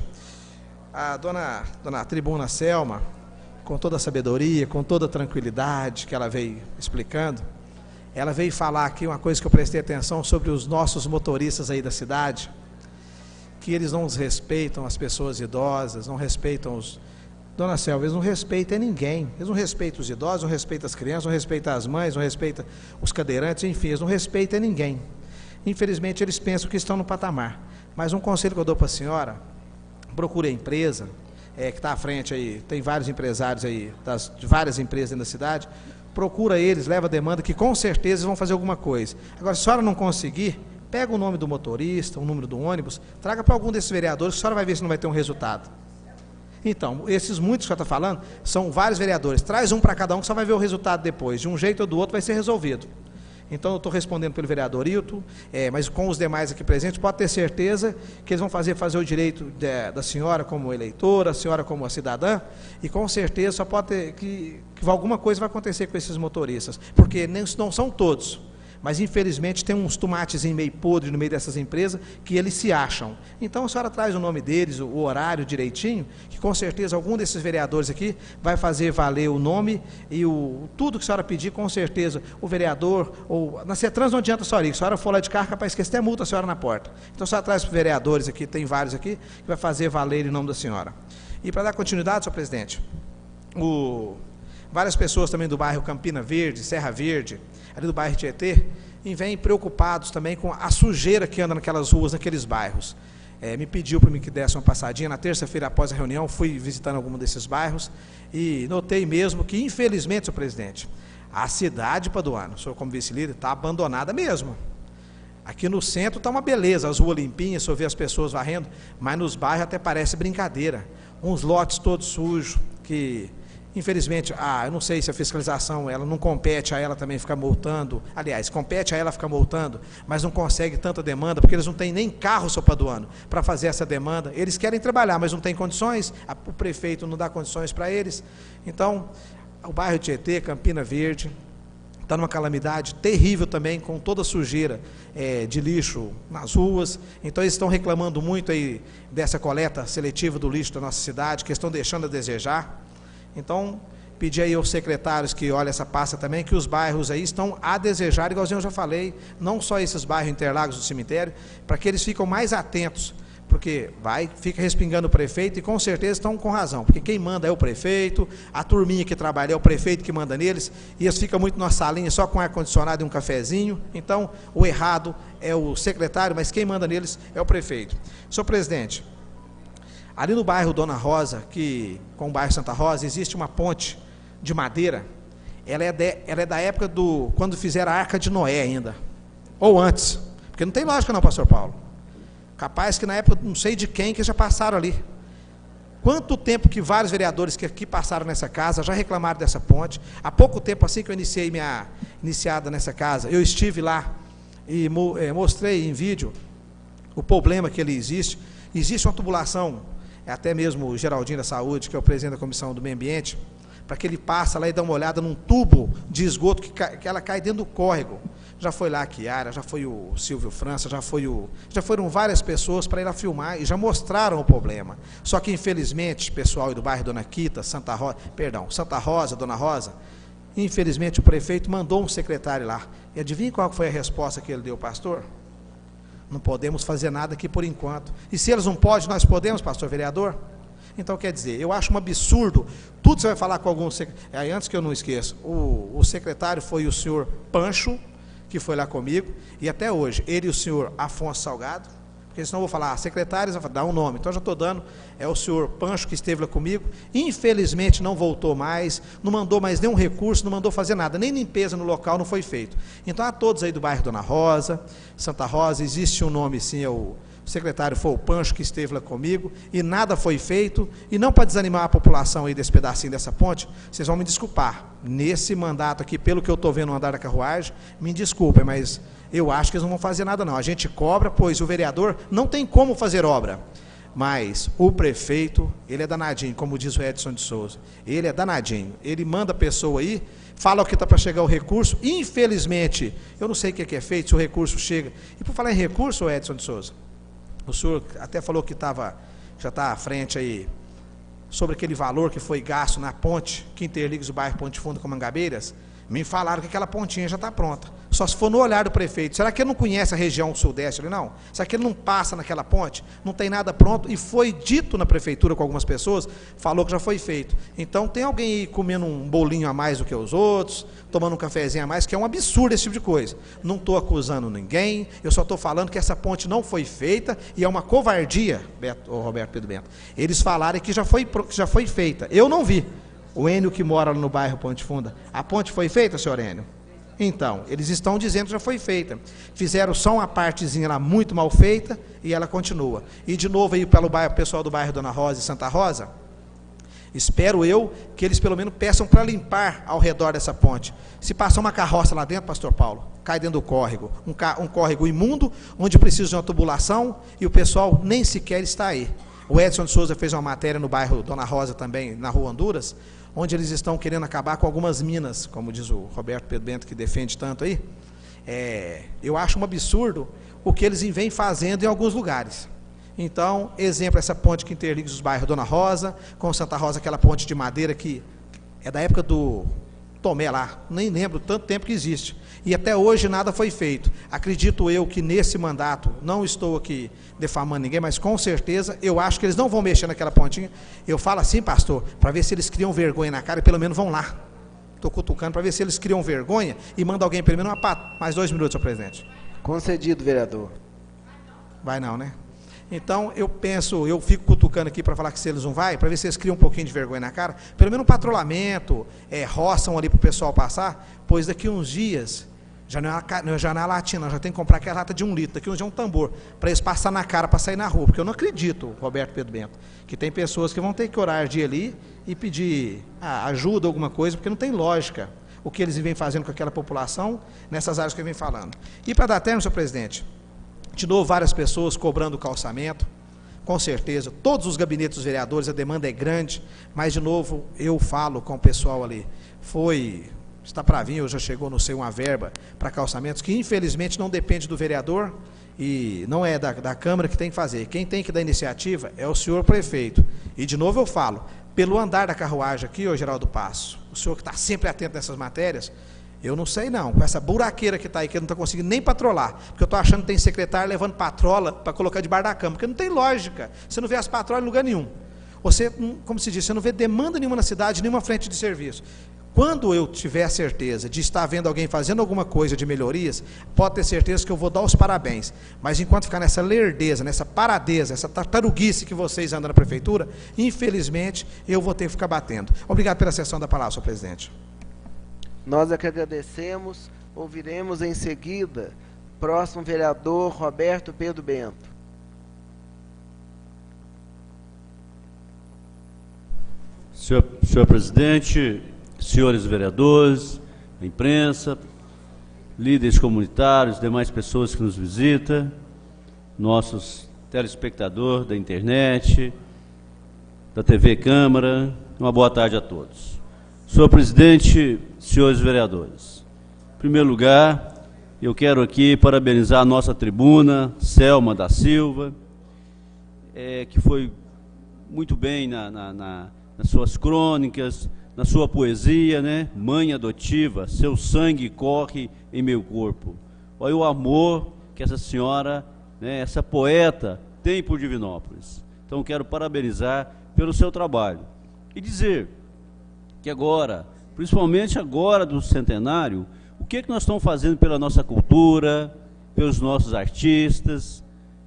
a dona Tribuna Selma, com toda a sabedoria, com toda a tranquilidade que ela veio explicando, ela veio falar aqui uma coisa que eu prestei atenção sobre os nossos motoristas aí da cidade, que eles não respeitam as pessoas idosas, não respeitam os... Dona Selva, eles não respeitam ninguém, eles não respeitam os idosos, não respeitam as crianças, não respeitam as mães, não respeitam os cadeirantes, enfim, eles não respeitam ninguém. Infelizmente, eles pensam que estão no patamar. Mas um conselho que eu dou para a senhora, procure a empresa, que está à frente aí, tem vários empresários aí, de várias empresas dentro da cidade, procura eles, leva a demanda, que com certeza eles vão fazer alguma coisa. Agora, se a senhora não conseguir, pega o nome do motorista, o número do ônibus, traga para algum desses vereadores, que a senhora vai ver se não vai ter um resultado. Então, esses muitos que a senhora está falando, são vários vereadores. Traz um para cada um, que só vai ver o resultado depois. De um jeito ou do outro vai ser resolvido. Então, eu estou respondendo pelo vereador Hilton, mas com os demais aqui presentes, pode ter certeza que eles vão fazer o direito da senhora como eleitora, a senhora como cidadã, e com certeza só pode ter que alguma coisa vai acontecer com esses motoristas, porque não são todos. Mas, infelizmente, tem uns tomates meio podres no meio dessas empresas que eles se acham. Então, a senhora traz o nome deles, o horário direitinho, que com certeza algum desses vereadores aqui vai fazer valer o nome e tudo que a senhora pedir, com certeza, o vereador, ou na CETRANS não adianta a senhora ir, se a senhora for lá de carro, capaz de esquecer até multa a senhora na porta. Então, a senhora traz para os vereadores aqui, tem vários aqui, que vai fazer valer em nome da senhora. E para dar continuidade, senhor presidente, várias pessoas também do bairro Campina Verde, Serra Verde, ali do bairro Tietê, e vêm preocupados também com a sujeira que anda naquelas ruas, naqueles bairros. Me pediu para mim que desse uma passadinha, na terça-feira após a reunião, fui visitando algum desses bairros, e notei mesmo que, infelizmente, senhor presidente, a cidade Paduano, o senhor como vice-líder, está abandonada mesmo. Aqui no centro está uma beleza, as ruas limpinhas, o senhor vê as pessoas varrendo, mas nos bairros até parece brincadeira. Uns lotes todos sujos, que... Infelizmente, eu não sei se a fiscalização ela não compete a ela também ficar multando. Aliás, compete a ela ficar multando, mas não consegue tanta demanda, porque eles não têm nem carro, seu Paduano, para fazer essa demanda. Eles querem trabalhar, mas não têm condições, o prefeito não dá condições para eles. Então, o bairro Tietê, Campina Verde, está numa calamidade terrível também, com toda a sujeira de lixo nas ruas. Então, eles estão reclamando muito aí dessa coleta seletiva do lixo da nossa cidade, que estão deixando a desejar. Então, pedi aí aos secretários que olhem essa pasta também, que os bairros aí estão a desejar, igualzinho eu já falei, não só esses bairros Interlagos do cemitério, para que eles fiquem mais atentos, porque fica respingando o prefeito, e com certeza estão com razão, porque quem manda é o prefeito, a turminha que trabalha é o prefeito que manda neles, e eles ficam muito na salinha só com ar-condicionado e um cafezinho. Então, o errado é o secretário, mas quem manda neles é o prefeito. Senhor presidente, ali no bairro Dona Rosa, com o bairro Santa Rosa, existe uma ponte de madeira. Ela é da época quando fizeram a Arca de Noé ainda, ou antes, porque não tem lógica não, pastor Paulo. Capaz que na época, não sei de quem, que já passaram ali. Quanto tempo que vários vereadores que aqui passaram nessa casa já reclamaram dessa ponte. Há pouco tempo, assim que eu iniciei minha iniciada nessa casa, eu estive lá e mostrei em vídeo o problema que ali existe. Existe uma tubulação, até mesmo o Geraldinho da Saúde, que é o presidente da Comissão do Meio Ambiente, para que ele passe lá e dê uma olhada num tubo de esgoto que ela cai dentro do córrego. Já foi lá a Chiara, já foi o Silvio França, já foram várias pessoas para ir lá filmar e já mostraram o problema. Só que, infelizmente, pessoal aí do bairro Dona Quita, Santa Rosa, Dona Rosa, infelizmente o prefeito mandou um secretário lá. E adivinha qual foi a resposta que ele deu, pastor? Não podemos fazer nada aqui por enquanto. E se eles não podem, nós podemos, pastor vereador? Então, quer dizer, eu acho um absurdo, tudo você vai falar com algum secretário, antes que eu não esqueça, o secretário foi o senhor Pancho, que foi lá comigo, e até hoje, ele e o senhor Afonso Salgado, porque senão eu vou falar, secretários, vou dar um nome, então já estou dando, é o senhor Pancho que esteve lá comigo, infelizmente não voltou mais, não mandou mais nenhum recurso, não mandou fazer nada, nem limpeza no local não foi feito. Então, a todos aí do bairro Dona Rosa, Santa Rosa, existe um nome sim, o secretário foi o Pancho que esteve lá comigo, e nada foi feito, e não para desanimar a população aí desse pedacinho dessa ponte, vocês vão me desculpar, nesse mandato aqui, pelo que eu estou vendo no andar da carruagem, me desculpem, mas eu acho que eles não vão fazer nada não, a gente cobra, pois o vereador não tem como fazer obra, mas o prefeito, ele é danadinho, como diz o Edson de Souza, ele é danadinho, ele manda a pessoa aí, fala o que está para chegar o recurso, infelizmente, eu não sei o que é feito, se o recurso chega, e por falar em recurso, Edson de Souza, o senhor até falou que já está à frente aí, sobre aquele valor que foi gasto na ponte, que interliga o bairro Ponte Funda com Mangabeiras, me falaram que aquela pontinha já está pronta. Só se for no olhar do prefeito. Será que ele não conhece a região sudeste ali, não? Será que ele não passa naquela ponte? Não tem nada pronto e foi dito na prefeitura com algumas pessoas, falou que já foi feito. Então tem alguém aí comendo um bolinho a mais do que os outros, tomando um cafezinho a mais, que é um absurdo esse tipo de coisa. Não estou acusando ninguém, eu só estou falando que essa ponte não foi feita e é uma covardia, Roberto Pedro Bento. Eles falaram que já foi feita. Eu não vi. O Enio que mora no bairro Ponte Funda. A ponte foi feita, senhor Enio? Então, eles estão dizendo que já foi feita. Fizeram só uma partezinha lá muito mal feita e ela continua. E de novo aí pelo pessoal do bairro Dona Rosa e Santa Rosa, espero eu que eles pelo menos peçam para limpar ao redor dessa ponte. Se passar uma carroça lá dentro, pastor Paulo, cai dentro do córrego. Um córrego imundo, onde precisa de uma tubulação e o pessoal nem sequer está aí. O Edson de Souza fez uma matéria no bairro Dona Rosa também, na rua Honduras, onde eles estão querendo acabar com algumas minas, como diz o Roberto Pedro Bento, que defende tanto aí. Eu acho um absurdo o que eles vêm fazendo em alguns lugares. Então, exemplo, essa ponte que interliga os bairros Dona Rosa, com Santa Rosa, aquela ponte de madeira que é da época do Tomé lá, nem lembro tanto tempo que existe. E até hoje nada foi feito. Acredito eu que nesse mandato, não estou aqui defamando ninguém, mas com certeza eu acho que eles não vão mexer naquela pontinha. Eu falo assim, pastor, para ver se eles criam vergonha na cara e pelo menos vão lá. Estou cutucando para ver se eles criam vergonha e mandam alguém pelo menos mais 2 minutos, senhor presidente. Concedido, vereador. Vai não, né? Então, eu fico cutucando aqui para falar que se eles não vai, para ver se eles criam um pouquinho de vergonha na cara, pelo menos um patrulhamento, roçam ali para o pessoal passar, pois daqui uns dias, já não é a latinha, já tem que comprar aquela lata de 1 litro, daqui uns dias é um tambor, para eles passar na cara, para sair na rua, porque eu não acredito, Roberto Pedro Bento, que tem pessoas que vão ter que orar de ali e pedir ajuda, alguma coisa, porque não tem lógica o que eles vêm fazendo com aquela população, nessas áreas que eu venho falando. E para dar termo, senhor presidente, de novo, várias pessoas cobrando o calçamento, com certeza, todos os gabinetes dos vereadores, a demanda é grande, mas, de novo, eu falo com o pessoal ali, está para vir, ou já chegou, não sei, uma verba para calçamentos, que infelizmente não depende do vereador, e não é da Câmara que tem que fazer, quem tem que dar iniciativa é o senhor prefeito, e de novo eu falo, pelo andar da carruagem aqui, ô Geraldo Passo, o senhor que está sempre atento nessas matérias, eu não sei não, com essa buraqueira que está aí, que eu não estou conseguindo nem patrolar, porque eu estou achando que tem secretário levando patrola para colocar debaixo da cama, porque não tem lógica, você não vê as patrolas em lugar nenhum, você, como se diz, você não vê demanda nenhuma na cidade, nenhuma frente de serviço. Quando eu tiver a certeza de estar vendo alguém fazendo alguma coisa de melhorias, pode ter certeza que eu vou dar os parabéns, mas enquanto ficar nessa lerdeza, nessa paradeza, essa tartaruguice que vocês andam na prefeitura, infelizmente, eu vou ter que ficar batendo. Obrigado pela cessão da palavra, senhor presidente. Nós é que agradecemos, ouviremos em seguida, próximo vereador Roberto Pedro Bento. Senhor presidente, senhores vereadores, imprensa, líderes comunitários, demais pessoas que nos visitam, nossos telespectadores da internet, da TV Câmara, uma boa tarde a todos. Senhor presidente, senhores vereadores, em primeiro lugar, eu quero aqui parabenizar a nossa tribuna, Selma da Silva, que foi muito bem nas suas crônicas, na sua poesia, né? Mãe adotiva, seu sangue corre em meu corpo. Olha o amor que essa senhora, né, essa poeta, tem por Divinópolis. Então, quero parabenizar pelo seu trabalho. E dizer que agora, principalmente agora do centenário, o que nós estamos fazendo pela nossa cultura, pelos nossos artistas,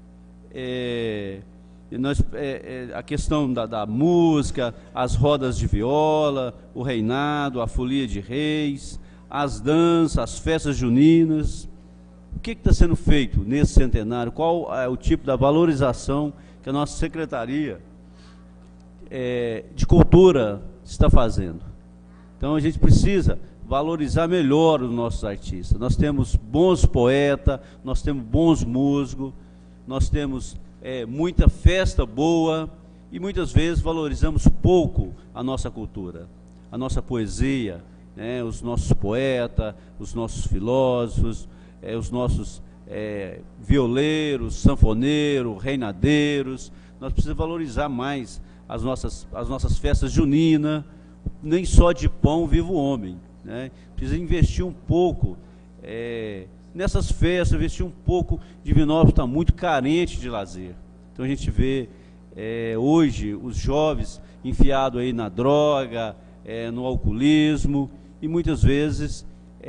a questão da música, as rodas de viola, o reinado, a folia de reis, as danças, as festas juninas. O que está sendo feito nesse centenário? Qual é o tipo da valorização que a nossa Secretaria de Cultura está fazendo? Então a gente precisa valorizar melhor os nossos artistas. Nós temos bons poetas, nós temos bons músicos, nós temos muita festa boa e muitas vezes valorizamos pouco a nossa cultura, a nossa poesia, né, os nossos poetas, os nossos filósofos, os nossos violeiros, sanfoneiros, reinadeiros. Nós precisamos valorizar mais as nossas festas juninas. Nem só de pão vive o homem, né? Precisa investir um pouco nessas festas, investir um pouco. Divinópolis está muito carente de lazer. Então a gente vê hoje os jovens enfiados aí na droga, no alcoolismo, e muitas vezes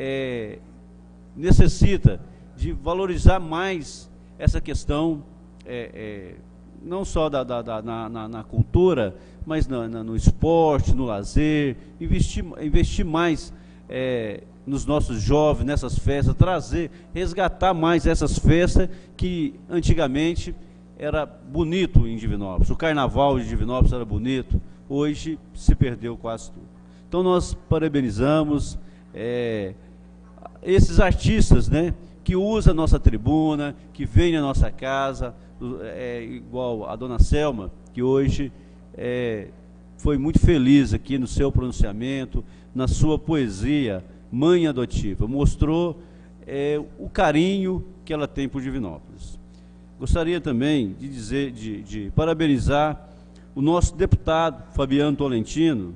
necessita de valorizar mais essa questão, não só na cultura, mas no esporte, no lazer, investir mais nos nossos jovens, nessas festas, resgatar mais essas festas que antigamente era bonito em Divinópolis. O carnaval de Divinópolis era bonito, hoje se perdeu quase tudo. Então nós parabenizamos esses artistas, né, que usam a nossa tribuna, que vêm na nossa casa, igual a dona Selma, que hoje foi muito feliz aqui no seu pronunciamento, na sua poesia, Mãe Adotiva, mostrou o carinho que ela tem por Divinópolis. Gostaria também de dizer, de parabenizar o nosso deputado Fabiano Tolentino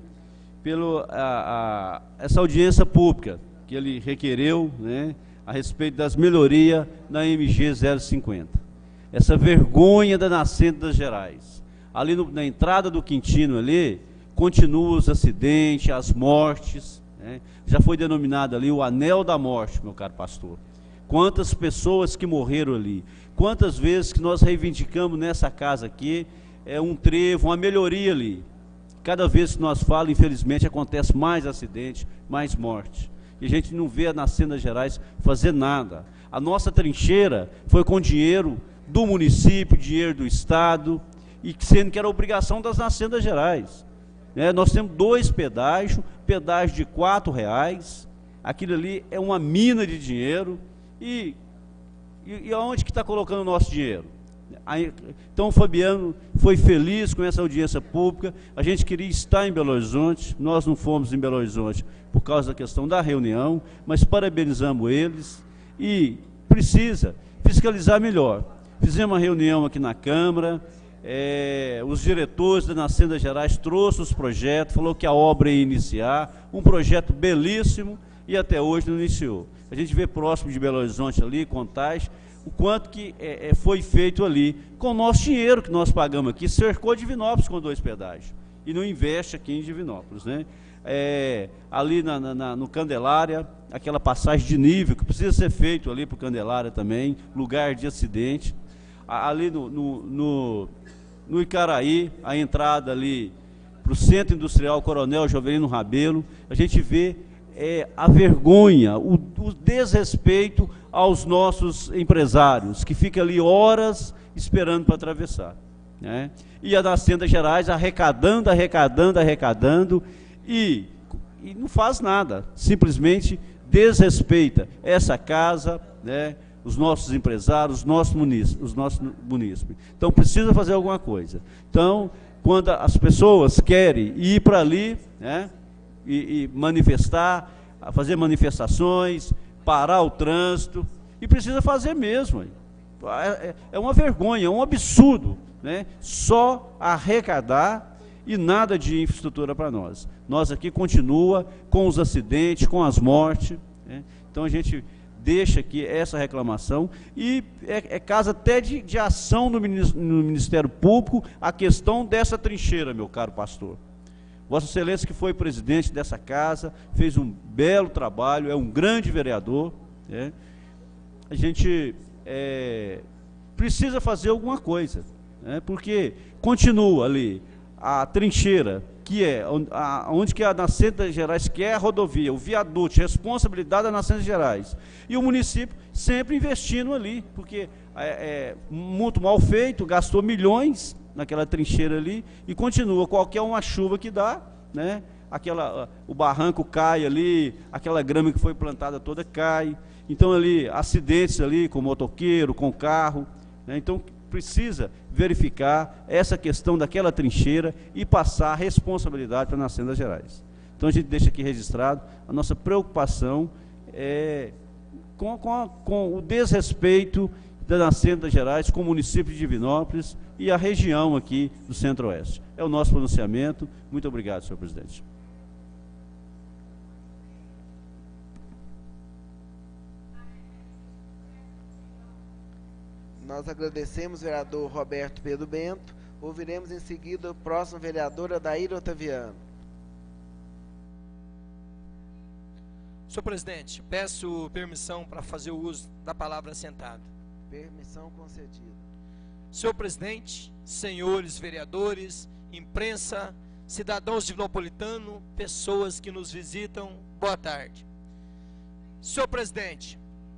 pela essa audiência pública que ele requereu, né, a respeito das melhorias na MG 050. Essa vergonha da Nascente das Gerais. Ali na entrada do Quintino ali, continuam os acidentes, as mortes, né? Já foi denominado ali o anel da morte, meu caro pastor. Quantas pessoas que morreram ali, quantas vezes que nós reivindicamos nessa casa aqui, um trevo, uma melhoria ali. Cada vez que nós falamos, infelizmente, acontece mais acidente, mais morte. E a gente não vê a Nascente das Gerais fazer nada. A nossa trincheira foi com dinheiro do município, dinheiro do Estado, e sendo que era obrigação das Nascentes das Gerais. Nós temos 2 pedágios, pedágio de R$4, aquilo ali é uma mina de dinheiro, e aonde que está colocando o nosso dinheiro? Então o Fabiano foi feliz com essa audiência pública. A gente queria estar em Belo Horizonte, nós não fomos em Belo Horizonte por causa da questão da reunião, mas parabenizamos eles e precisa fiscalizar melhor. Fizemos uma reunião aqui na Câmara, os diretores da Nascente das Gerais trouxeram os projetos, falou que a obra ia iniciar, um projeto belíssimo, e até hoje não iniciou. A gente vê próximo de Belo Horizonte ali, Contagem, o quanto que foi feito ali, com o nosso dinheiro que nós pagamos aqui, cercou Divinópolis com 2 pedágios, e não investe aqui em Divinópolis, né? Ali no Candelária, aquela passagem de nível, que precisa ser feito ali para o Candelária também, lugar de acidente. Ali no Icaraí, a entrada ali para o Centro Industrial Coronel Jovelino Rabelo, a gente vê a vergonha, o desrespeito aos nossos empresários, que ficam ali horas esperando para atravessar, né? E a Nascente das Gerais arrecadando, e não faz nada, simplesmente desrespeita essa casa, né, os nossos empresários, os nossos munícipes. Então precisa fazer alguma coisa. Então, quando as pessoas querem ir para ali, né, e manifestar, fazer manifestações, parar o trânsito, e precisa fazer mesmo. É uma vergonha, é um absurdo, né? Só arrecadar e nada de infraestrutura para nós. Nós aqui continua com os acidentes, com as mortes, né? Então a gente deixa aqui essa reclamação e é caso até de ação no Ministério Público a questão dessa trincheira, meu caro pastor. Vossa Excelência, que foi presidente dessa casa, fez um belo trabalho, é um grande vereador, né? A gente precisa fazer alguma coisa, né? Porque continua ali a trincheira, que é onde que a Nascente das Gerais, que é a rodovia, o viaduto, responsabilidade da Nascente das Gerais, e o município sempre investindo ali, porque muito mal feito, gastou milhões naquela trincheira ali, e continua, qualquer uma chuva que dá, né, o barranco cai ali, aquela grama que foi plantada toda cai, então ali, acidentes ali, com motoqueiro, com carro, né, então precisa verificar essa questão daquela trincheira e passar a responsabilidade para a Nascente das Gerais. Então a gente deixa aqui registrado a nossa preocupação com o desrespeito da Nascente das Gerais com o município de Divinópolis e a região aqui do Centro-Oeste. É o nosso pronunciamento. Muito obrigado, senhor presidente. Nós agradecemos o vereador Roberto Pedro Bento. Ouviremos em seguida o próximo vereador, Adair Otaviano. Senhor presidente, peço permissão para fazer o uso da palavra sentado. Permissão concedida. Senhor presidente, senhores vereadores, imprensa, cidadãos divinopolitanos, pessoas que nos visitam, boa tarde. Senhor presidente,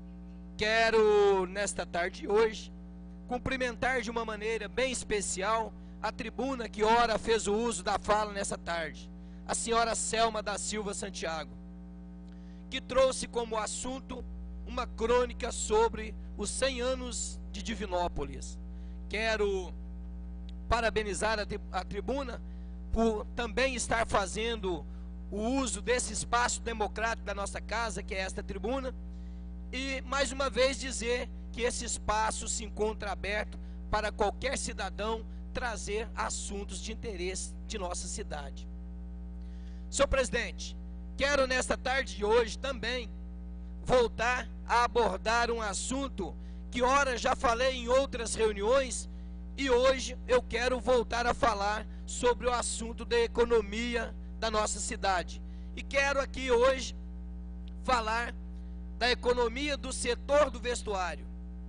quero nesta tarde de hoje cumprimentar de uma maneira bem especial a tribuna que ora fez o uso da fala nessa tarde, a senhora Selma da Silva Santiago, que trouxe como assunto uma crônica sobre os 100 anos de Divinópolis. Quero parabenizar a tribuna por também estar fazendo o uso desse espaço democrático da nossa casa, que é esta tribuna, e mais uma vez dizer que esse espaço se encontra aberto para qualquer cidadão trazer assuntos de interesse de nossa cidade. Senhor presidente, quero nesta tarde de hoje também voltar a abordar um assunto que ora já falei em outras reuniões e hoje eu quero voltar a falar sobre o assunto da economia da nossa cidade. E quero aqui hoje falar da economia do setor do vestuário.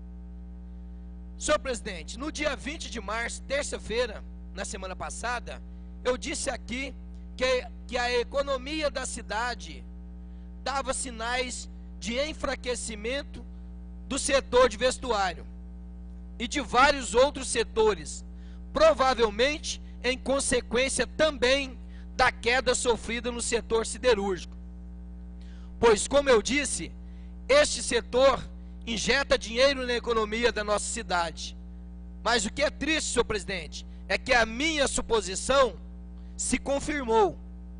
Senhor presidente, no dia 20 de março, terça-feira, na semana passada, eu disse aqui que a economia da cidade dava sinais de enfraquecimento do setor de vestuário e de vários outros setores, provavelmente em consequência também da queda sofrida no setor siderúrgico. Pois, como eu disse, este setor injeta dinheiro na economia da nossa cidade. Mas o que é triste, senhor presidente, é que a minha suposição se confirmou.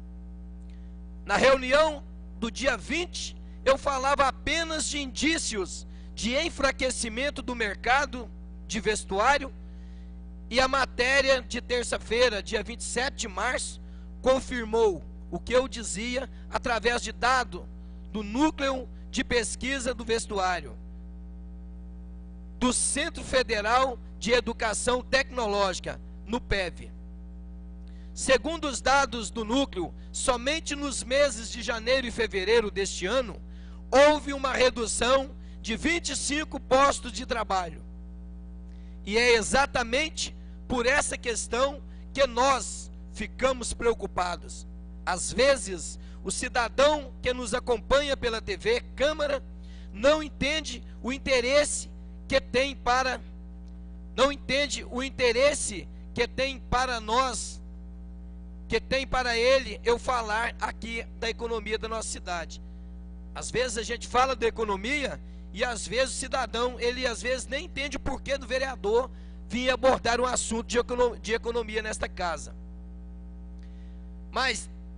Na reunião do dia 20, eu falava apenas de indícios de enfraquecimento do mercado de vestuário, e a matéria de terça-feira, dia 27 de março, confirmou o que eu dizia através de dado do Núcleo de Pesquisa do Vestuário, do Centro Federal de Educação Tecnológica, no PEV. Segundo os dados do núcleo, somente nos meses de janeiro e fevereiro deste ano, houve uma redução de 25 postos de trabalho. E é exatamente por essa questão que nós ficamos preocupados. Às vezes, o cidadão que nos acompanha pela TV, Câmara, não entende o interesse que tem para nós, que tem para ele eu falar aqui da economia da nossa cidade. Às vezes a gente fala da economia e às vezes o cidadão, ele às vezes nem entende o porquê do vereador vir abordar um assunto de economia nesta casa. Mas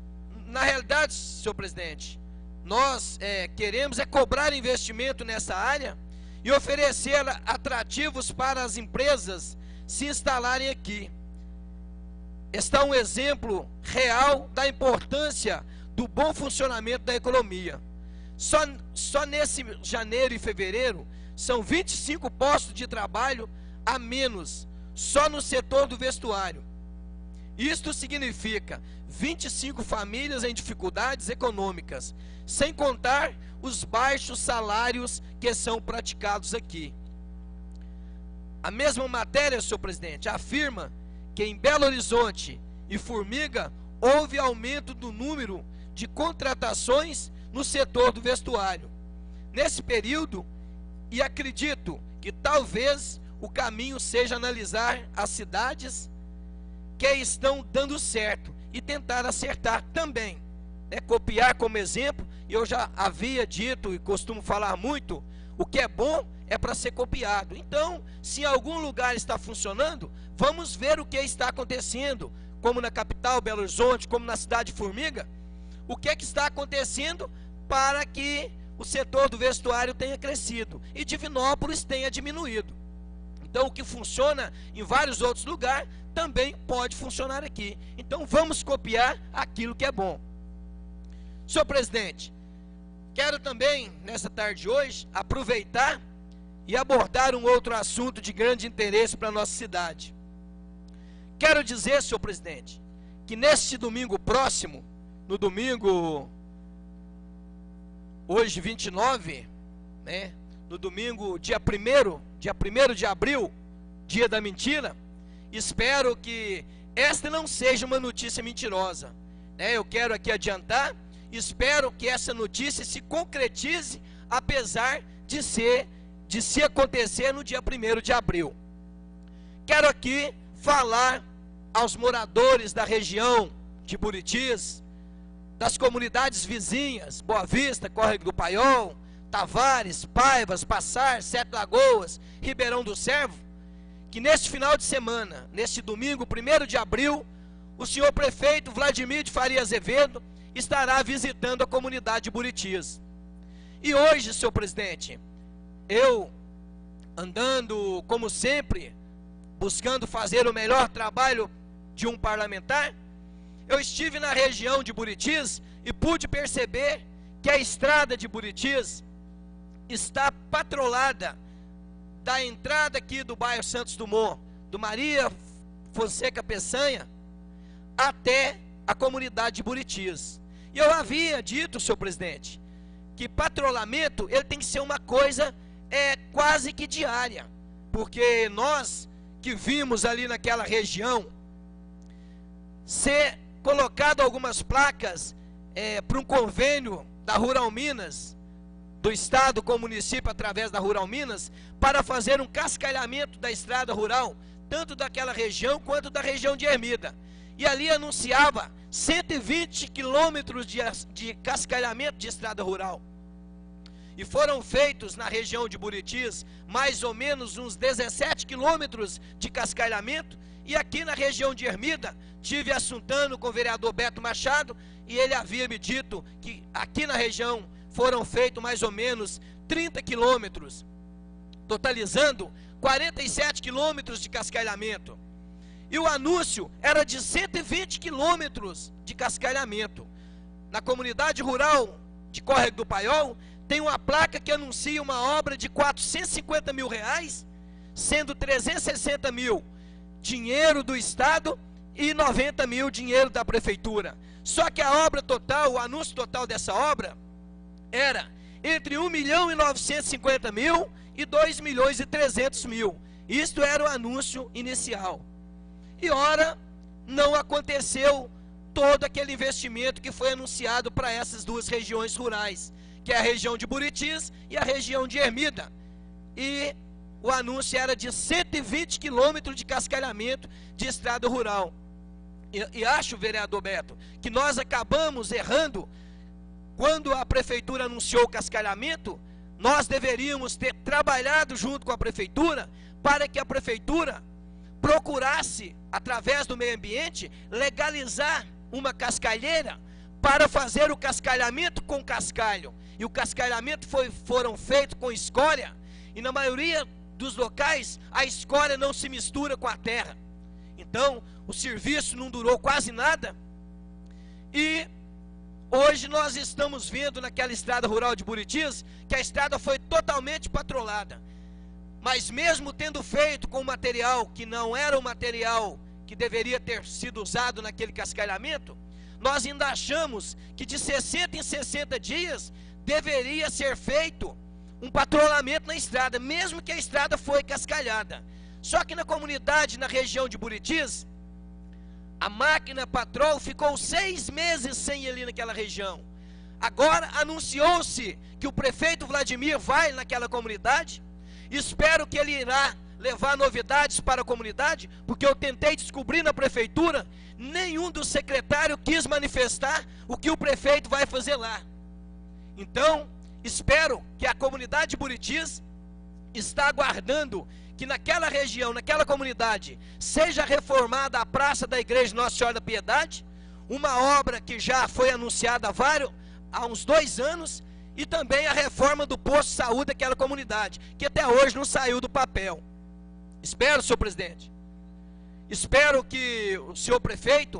na realidade, senhor presidente, nós queremos cobrar investimento nessa área e oferecer atrativos para as empresas se instalarem aqui. Está um exemplo real da importância do bom funcionamento da economia. Só nesse janeiro e fevereiro são 25 postos de trabalho a menos, só no setor do vestuário. Isto significa 25 famílias em dificuldades econômicas, sem contar os baixos salários que são praticados aqui. A mesma matéria, senhor presidente, afirma que em Belo Horizonte e Formiga houve aumento do número de contratações no setor do vestuário nesse período, e acredito que talvez o caminho seja analisar as cidades que estão dando certo e tentar acertar também, copiar como exemplo. Eu já havia dito e costumo falar muito, o que é bom é para ser copiado. Então, se em algum lugar está funcionando, vamos ver o que está acontecendo, como na capital, Belo Horizonte, como na cidade de Formiga, o que está acontecendo para que o setor do vestuário tenha crescido e Divinópolis tenha diminuído. Então, o que funciona em vários outros lugares também pode funcionar aqui. Então, vamos copiar aquilo que é bom. Senhor presidente, quero também, nessa tarde de hoje, aproveitar e abordar um outro assunto de grande interesse para a nossa cidade. Quero dizer, senhor presidente, que neste domingo próximo, no domingo, hoje 29, no domingo dia 1º de abril, dia da mentira, espero que esta não seja uma notícia mentirosa. Eu quero aqui adiantar, espero que essa notícia se concretize, apesar de se acontecer no dia 1º de abril. Quero aqui falar aos moradores da região de Buritis, das comunidades vizinhas, Boa Vista, Córrego do Paiol, Tavares, Paivas, Passar, Sete Lagoas, Ribeirão do Servo, que neste final de semana, neste domingo, 1º de abril, o senhor prefeito Vladimir de Faria Azevedo estará visitando a comunidade de Buritis. E hoje, senhor presidente, eu, andando como sempre, buscando fazer o melhor trabalho de um parlamentar, eu estive na região de Buritis e pude perceber que a estrada de Buritis está patrolada da entrada aqui do bairro Santos Dumont, do Maria Fonseca Peçanha, até a comunidade de Buritis. E eu havia dito, senhor presidente, que patrulhamento ele tem que ser uma coisa quase que diária, porque nós que vimos ali naquela região ser colocado algumas placas para um convênio da Rural Minas, do Estado com o município através da Rural Minas, para fazer um cascalhamento da estrada rural, tanto daquela região quanto da região de Ermida. E ali anunciava 120 quilômetros de cascalhamento de estrada rural. E foram feitos na região de Buritis mais ou menos uns 17 quilômetros de cascalhamento. E aqui na região de Ermida, tive assuntando com o vereador Beto Machado, e ele havia me dito que aqui na região foram feitos mais ou menos 30 quilômetros, totalizando 47 quilômetros de cascalhamento. E o anúncio era de 120 quilômetros de cascalhamento. Na comunidade rural de Córrego do Paiol, tem uma placa que anuncia uma obra de R$450 mil, sendo 360 mil dinheiro do Estado e 90 mil dinheiro da Prefeitura. Só que a obra total, o anúncio total dessa obra, era entre R$1.950.000 e R$2.300.000. Isto era o anúncio inicial. E ora, não aconteceu todo aquele investimento que foi anunciado para essas duas regiões rurais, que é a região de Buritis e a região de Ermida. E o anúncio era de 120 quilômetros de cascalhamento de estrada rural. E acho, vereador Beto, que nós acabamos errando. Quando a prefeitura anunciou o cascalhamento, nós deveríamos ter trabalhado junto com a prefeitura para que a prefeitura procurasse, através do meio ambiente, legalizar uma cascalheira para fazer o cascalhamento com cascalho. E o cascalhamento foram feitos com escória, e na maioria dos locais a escória não se mistura com a terra. Então o serviço não durou quase nada, e hoje nós estamos vendo naquela estrada rural de Buritis que a estrada foi totalmente patrolada. Mas mesmo tendo feito com material que não era o material que deveria ter sido usado naquele cascalhamento, nós ainda achamos que de 60 em 60 dias deveria ser feito um patrulhamento na estrada, mesmo que a estrada foi cascalhada. Só que na comunidade, na região de Buritis, a máquina patrol ficou 6 meses sem ir ali naquela região. Agora anunciou-se que o prefeito Vladimir vai naquela comunidade. Espero que ele irá levar novidades para a comunidade, porque eu tentei descobrir na prefeitura, nenhum dos secretários quis manifestar o que o prefeito vai fazer lá. Então, espero que a comunidade de Buritis está aguardando que naquela região, naquela comunidade, seja reformada a praça da igreja Nossa Senhora da Piedade, uma obra que já foi anunciada há uns 2 anos, e também a reforma do posto de saúde daquela comunidade, que até hoje não saiu do papel. Espero, senhor presidente, espero que o senhor prefeito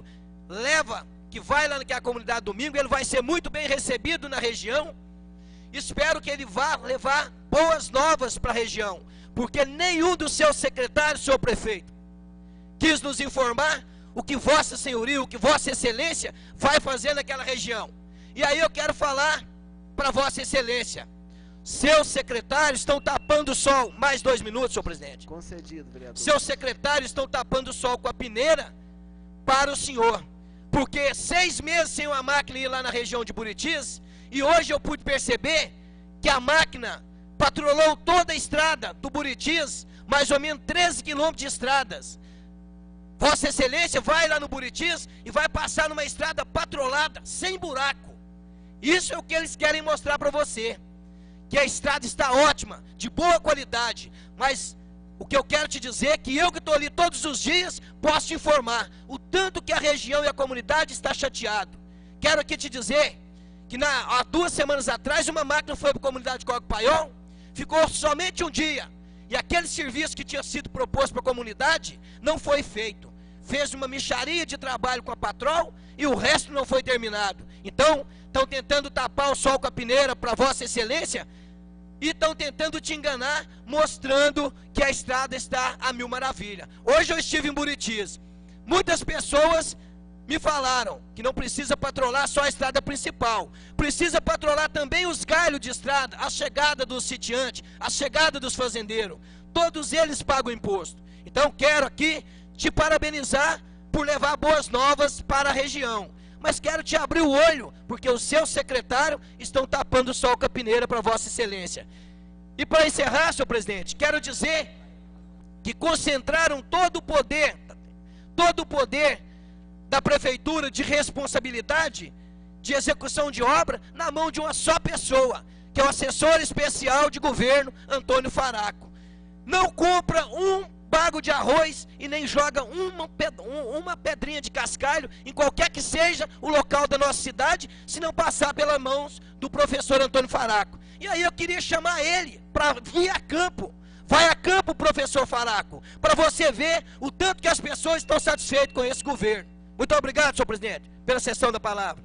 que vai lá naquela comunidade domingo, ele vai ser muito bem recebido na região. Espero que ele vá levar boas novas para a região, porque nenhum dos seus secretários, senhor prefeito, quis nos informar o que vossa senhoria, o que vossa excelência vai fazer naquela região. E aí eu quero falar para vossa excelência, seus secretários estão tapando o sol. Mais 2 minutos, senhor presidente. Concedido, vereador. Seus secretários estão tapando o sol com a peneira para o senhor, porque 6 meses sem uma máquina ir lá na região de Buritis, e hoje eu pude perceber que a máquina patrolou toda a estrada do Buritis, mais ou menos 13 quilômetros de estradas. Vossa excelência vai lá no Buritis e vai passar numa estrada patrolada, sem buraco. Isso é o que eles querem mostrar para você, que a estrada está ótima, de boa qualidade. Mas o que eu quero te dizer é que eu que estou ali todos os dias, posso te informar o tanto que a região e a comunidade está chateado. Quero aqui te dizer que há 2 semanas atrás uma máquina foi para a comunidade de Córrego Paiol, ficou somente um dia, e aquele serviço que tinha sido proposto para a comunidade não foi feito. Fez uma mixaria de trabalho com a patrol e o resto não foi terminado. Então estão tentando tapar o sol com a peneira para vossa excelência, e estão tentando te enganar, mostrando que a estrada está a mil maravilha. Hoje eu estive em Buritis, muitas pessoas me falaram que não precisa patrolar só a estrada principal, precisa patrolar também os galhos de estrada, a chegada dos sitiantes, a chegada dos fazendeiros. Todos eles pagam imposto. Então quero aqui te parabenizar por levar boas novas para a região, mas quero te abrir o olho, porque os seus secretários estão tapando o sol com a peneira para vossa excelência. E para encerrar, senhor presidente, quero dizer que concentraram todo o poder da prefeitura de responsabilidade de execução de obra na mão de uma só pessoa, que é o assessor especial de governo, Antônio Faraco. Não compra um bago de arroz e nem joga uma pedrinha de cascalho em qualquer que seja o local da nossa cidade, se não passar pelas mãos do professor Antônio Faraco. E aí eu queria chamar ele para vir a campo. Vai a campo, professor Faraco, para você ver o tanto que as pessoas estão satisfeitas com esse governo. Muito obrigado, senhor presidente, pela cessão da palavra.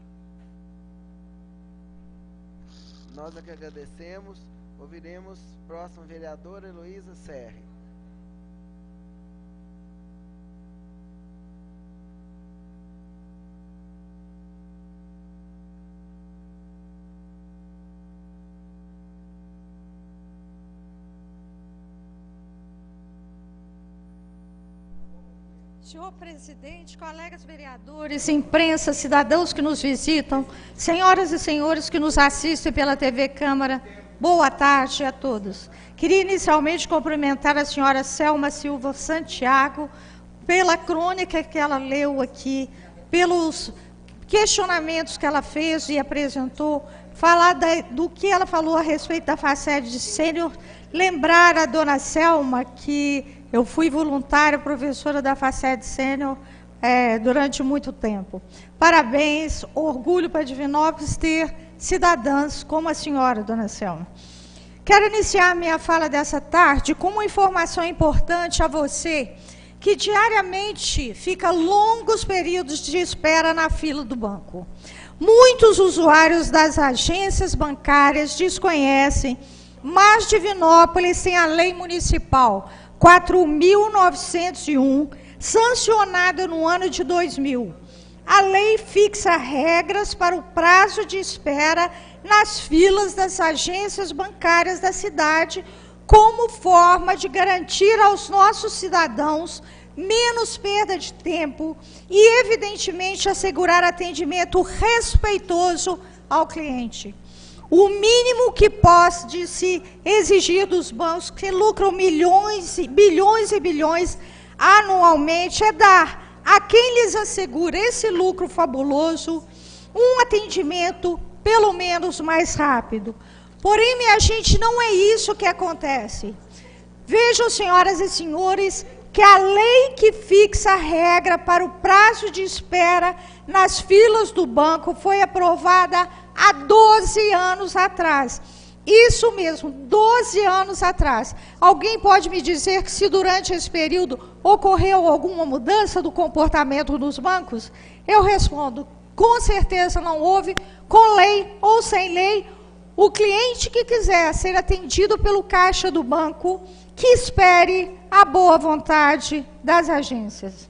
Nós é que agradecemos. Ouviremos próximo vereadora Heloísa Serri. Senhor presidente, colegas vereadores, imprensa, cidadãos que nos visitam, senhoras e senhores que nos assistem pela TV Câmara, boa tarde a todos. Queria inicialmente cumprimentar a senhora Selma Silva Santiago pela crônica que ela leu aqui, pelos questionamentos que ela fez e apresentou, falar do que ela falou a respeito da Faced Sênior, lembrar a dona Selma que eu fui voluntária, professora da Faced Sênior, durante muito tempo. Parabéns, orgulho para Divinópolis ter cidadãs como a senhora, dona Selma. Quero iniciar minha fala dessa tarde com uma informação importante a você, que diariamente fica longos períodos de espera na fila do banco. Muitos usuários das agências bancárias desconhecem, mas Divinópolis tem a lei municipal 4.901, sancionada no ano de 2000. A lei fixa regras para o prazo de espera nas filas das agências bancárias da cidade, como forma de garantir aos nossos cidadãos menos perda de tempo e, evidentemente, assegurar atendimento respeitoso ao cliente. O mínimo que pode se exigir dos bancos, que lucram milhões, bilhões e bilhões anualmente, é dar a quem lhes assegura esse lucro fabuloso um atendimento pelo menos mais rápido. Porém, minha gente, não é isso que acontece. Vejam, senhoras e senhores, que a lei que fixa a regra para o prazo de espera nas filas do banco foi aprovada há 12 anos atrás. Isso mesmo, 12 anos atrás. Alguém pode me dizer que se durante esse período ocorreu alguma mudança do comportamento dos bancos? Eu respondo, com certeza não houve, com lei ou sem lei. O cliente que quiser ser atendido pelo caixa do banco, que espere a boa vontade das agências.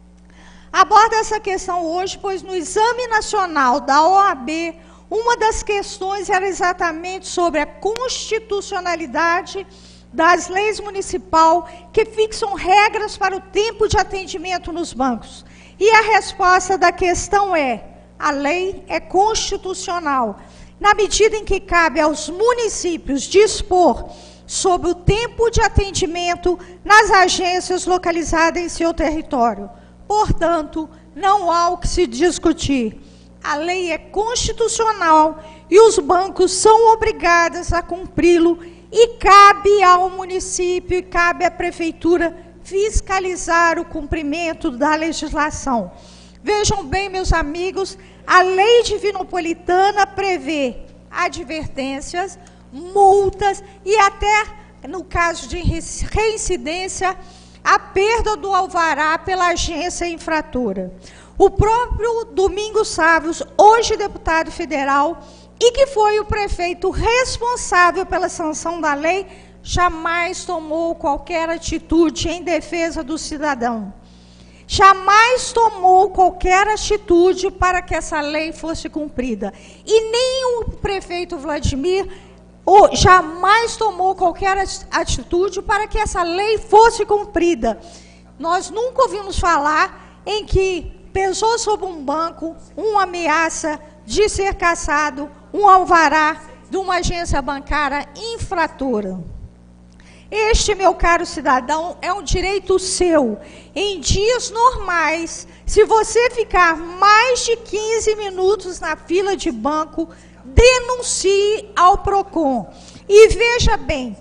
Abordo essa questão hoje, pois no Exame Nacional da OAB, uma das questões era exatamente sobre a constitucionalidade das leis municipais que fixam regras para o tempo de atendimento nos bancos. E a resposta da questão é: a lei é constitucional, na medida em que cabe aos municípios dispor sobre o tempo de atendimento nas agências localizadas em seu território. Portanto, não há o que se discutir. A lei é constitucional e os bancos são obrigados a cumpri-lo, e cabe ao município e cabe à prefeitura fiscalizar o cumprimento da legislação. Vejam bem, meus amigos, a lei divinopolitana prevê advertências, multas e até, no caso de reincidência, a perda do alvará pela agência infratora. O próprio Domingos Sávios, hoje deputado federal, e que foi o prefeito responsável pela sanção da lei, jamais tomou qualquer atitude em defesa do cidadão. Jamais tomou qualquer atitude para que essa lei fosse cumprida. E nem o prefeito Vladimir jamais tomou qualquer atitude para que essa lei fosse cumprida. Nós nunca ouvimos falar em que pesou sobre um banco uma ameaça de ser cassado um alvará de uma agência bancária infratora. Este, meu caro cidadão, é um direito seu. Em dias normais, se você ficar mais de 15 minutos na fila de banco, denuncie ao PROCON. E veja bem,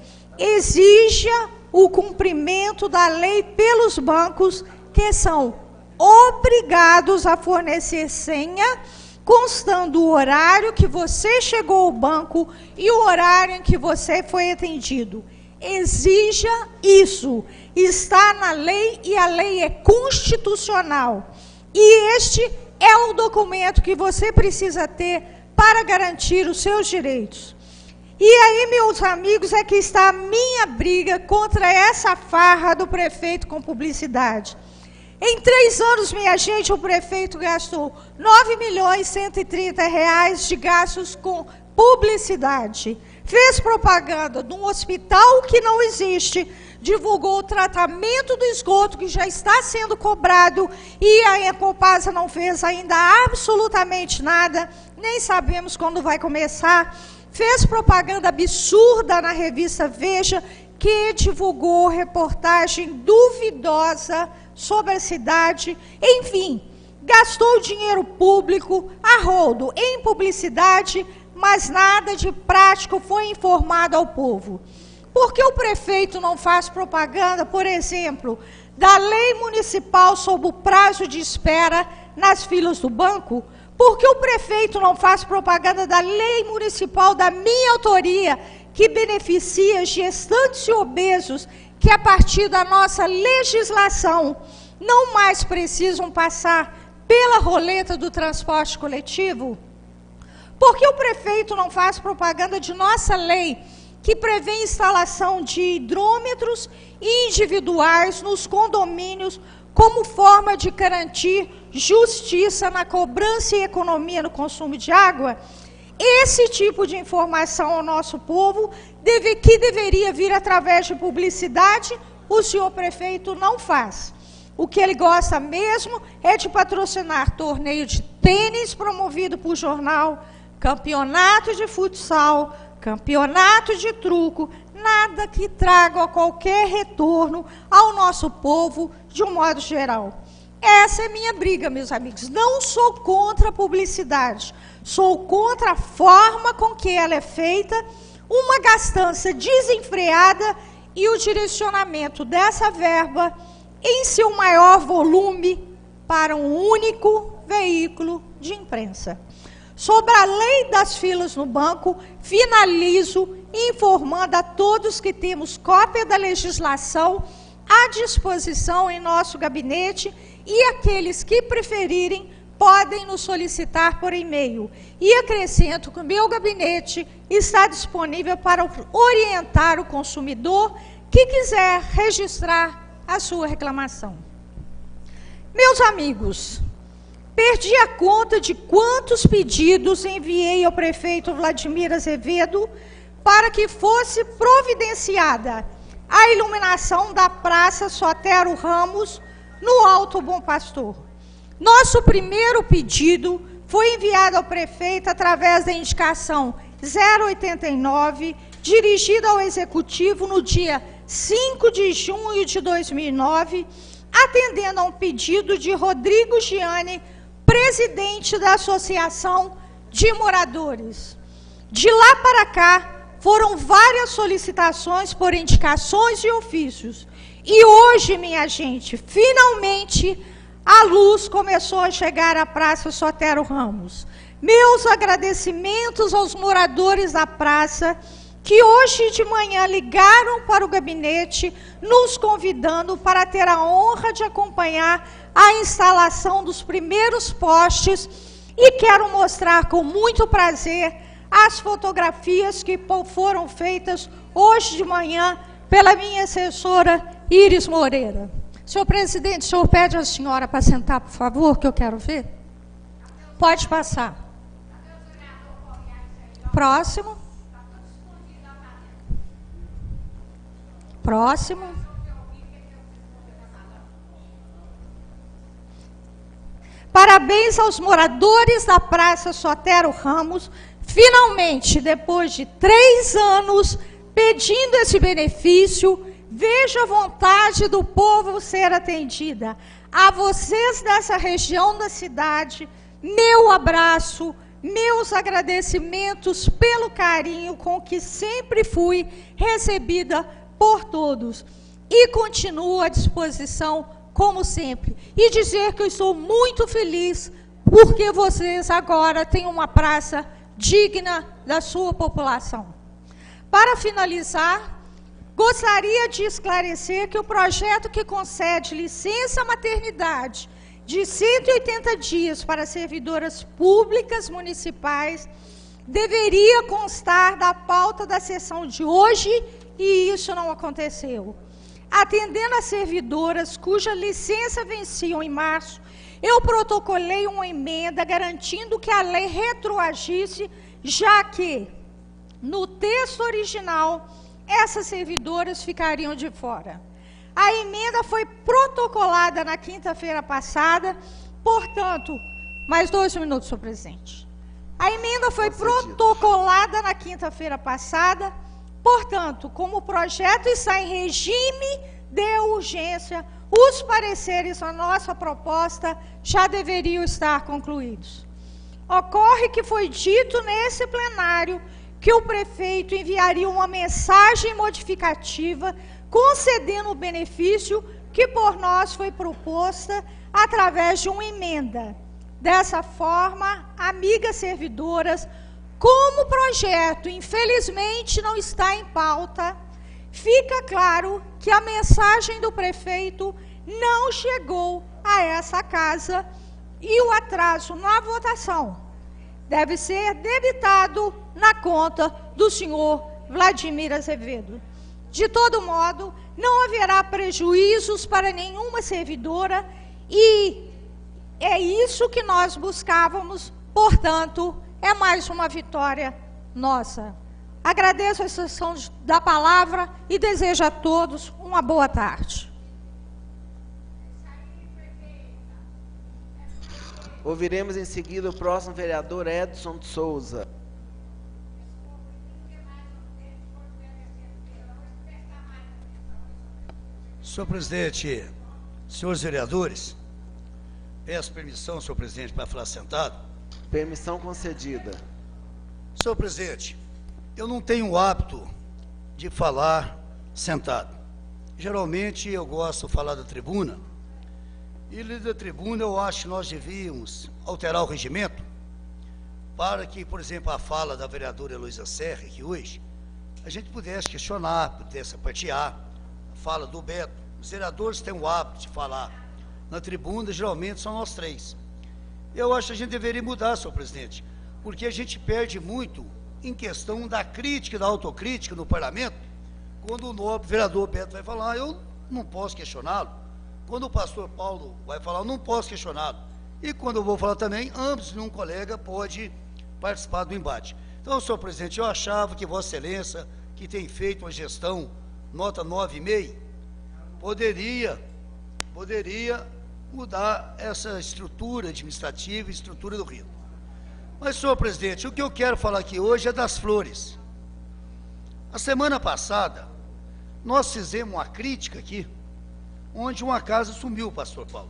exija o cumprimento da lei pelos bancos, que são obrigados a fornecer senha, constando o horário que você chegou ao banco e o horário em que você foi atendido. Exija isso. Está na lei e a lei é constitucional. E este é o documento que você precisa ter para garantir os seus direitos. E aí, meus amigos, é que está a minha briga contra essa farra do prefeito com publicidade. Em 3 anos, minha gente, o prefeito gastou R$9.130.000 de gastos com publicidade. Fez propaganda de um hospital que não existe, divulgou o tratamento do esgoto que já está sendo cobrado e a Copasa não fez ainda absolutamente nada, nem sabemos quando vai começar. Fez propaganda absurda na revista Veja, que divulgou reportagem duvidosa sobre a cidade. Enfim, gastou dinheiro público a rodo em publicidade, mas nada de prático foi informado ao povo. Por que o prefeito não faz propaganda, por exemplo, da lei municipal sobre o prazo de espera nas filas do banco? Por que o prefeito não faz propaganda da lei municipal da minha autoria, que beneficia gestantes e obesos, que a partir da nossa legislação não mais precisam passar pela roleta do transporte coletivo? Por que o prefeito não faz propaganda de nossa lei, que prevê instalação de hidrômetros individuais nos condomínios como forma de garantir justiça na cobrança e economia no consumo de água? Esse tipo de informação ao nosso povo, que deveria vir através de publicidade, o senhor prefeito não faz. O que ele gosta mesmo é de patrocinar torneio de tênis promovido por jornal, campeonato de futsal, campeonato de truco, nada que traga qualquer retorno ao nosso povo de um modo geral. Essa é minha briga, meus amigos. Não sou contra a publicidade, sou contra a forma com que ela é feita, uma gastança desenfreada e o direcionamento dessa verba em seu maior volume para um único veículo de imprensa. Sobre a lei das filas no banco, finalizo informando a todos que temos cópia da legislação à disposição em nosso gabinete e aqueles que preferirem podem nos solicitar por e-mail. E acrescento que o meu gabinete está disponível para orientar o consumidor que quiser registrar a sua reclamação. Meus amigos, perdi a conta de quantos pedidos enviei ao prefeito Vladimir Azevedo para que fosse providenciada a iluminação da Praça Sotero Ramos no Alto Bom Pastor. Nosso primeiro pedido foi enviado ao prefeito através da indicação 089, dirigida ao Executivo no dia 5 de junho de 2009, atendendo a um pedido de Rodrigo Gianni, presidente da Associação de Moradores. De lá para cá, foram várias solicitações por indicações e ofícios. E hoje, minha gente, finalmente a luz começou a chegar à Praça Sotero Ramos. Meus agradecimentos aos moradores da praça, que hoje de manhã ligaram para o gabinete, nos convidando para ter a honra de acompanhar a instalação dos primeiros postes, e quero mostrar com muito prazer as fotografias que foram feitas hoje de manhã pela minha assessora Iris Moreira. Senhor presidente, o senhor pede à senhora para sentar, por favor, que eu quero ver? Pode passar. Próximo. Próximo. Parabéns aos moradores da Praça Sotero Ramos, finalmente, depois de 3 anos pedindo esse benefício, vejo a vontade do povo ser atendida. A vocês dessa região da cidade, meu abraço, meus agradecimentos pelo carinho com que sempre fui recebida por todos. E continuo à disposição, como sempre. E dizer que eu estou muito feliz, porque vocês agora têm uma praça digna da sua população. Para finalizar, gostaria de esclarecer que o projeto que concede licença maternidade de 180 dias para servidoras públicas municipais deveria constar da pauta da sessão de hoje, e isso não aconteceu. Atendendo as servidoras cuja licença venciam em março, eu protocolei uma emenda garantindo que a lei retroagisse, já que, no texto original, essas servidoras ficariam de fora. A emenda foi protocolada na quinta-feira passada, portanto, mais 2 minutos, senhor presidente. A emenda foi protocolada na quinta-feira passada, portanto, como o projeto está em regime de urgência, os pareceres à nossa proposta já deveriam estar concluídos. Ocorre que foi dito nesse plenário que o prefeito enviaria uma mensagem modificativa concedendo o benefício que por nós foi proposta através de uma emenda. Dessa forma, amigas servidoras, como o projeto infelizmente não está em pauta, fica claro que a mensagem do prefeito não chegou a essa casa e o atraso na votação deve ser debitado na conta do senhor Vladimir Azevedo. De todo modo, não haverá prejuízos para nenhuma servidora e é isso que nós buscávamos, portanto, é mais uma vitória nossa. Agradeço a extensão da palavra e desejo a todos uma boa tarde. Ouviremos em seguida o próximo vereador Edson de Souza. Senhor presidente, senhores vereadores, peço permissão, senhor presidente, para falar sentado. Permissão concedida. Senhor presidente, eu não tenho o hábito de falar sentado. Geralmente eu gosto de falar da tribuna. E da tribuna eu acho que nós devíamos alterar o regimento para que, por exemplo, a fala da vereadora Heloísa Serra, que hoje, a gente pudesse questionar, pudesse partilhar a fala do Beto. Os vereadores têm o hábito de falar na tribuna, geralmente são nós três. Eu acho que a gente deveria mudar, senhor presidente, porque a gente perde muito em questão da crítica, da autocrítica no parlamento, quando o nobre vereador Beto vai falar, eu não posso questioná-lo. Quando o pastor Paulo vai falar, eu não posso questioná-lo. E quando eu vou falar também, ambos e um colega pode participar do embate. Então, senhor presidente, eu achava que Vossa Excelência, que tem feito uma gestão nota 9,5, poderia mudar essa estrutura administrativa e estrutura do Rio. Mas, senhor presidente, o que eu quero falar aqui hoje é das flores. A semana passada, nós fizemos uma crítica aqui, onde uma casa sumiu, pastor Paulo.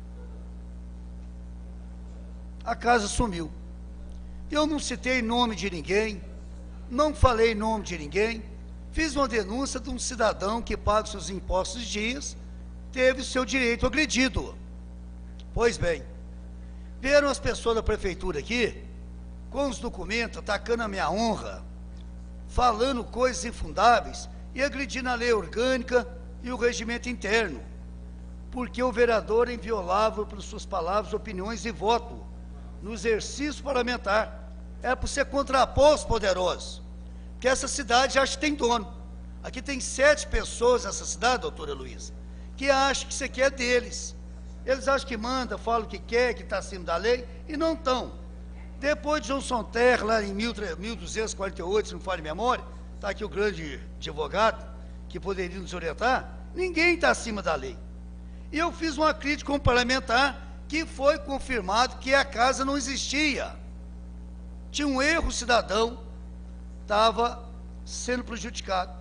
A casa sumiu. Eu não citei nome de ninguém, não falei nome de ninguém, fiz uma denúncia de um cidadão que paga seus impostos dias, teve o seu direito agredido. Pois bem, vieram as pessoas da prefeitura aqui, com os documentos, atacando a minha honra, falando coisas infundáveis e agredindo a lei orgânica e o regimento interno, porque o vereador é inviolável por suas palavras, opiniões e voto no exercício parlamentar. É para você contrapor os poderosos, que essa cidade acha que tem dono. Aqui tem 7 pessoas nessa cidade, doutora Luísa, que acham que isso aqui é deles. Eles acham que manda, falam o que quer, que está acima da lei, e não estão. Depois de Johnson Terra, lá em 1248, se não falha a memória, está aqui o grande advogado, que poderia nos orientar, ninguém está acima da lei. E eu fiz uma crítica como parlamentar, que foi confirmado que a casa não existia. Tinha um erro, o cidadão estava sendo prejudicado.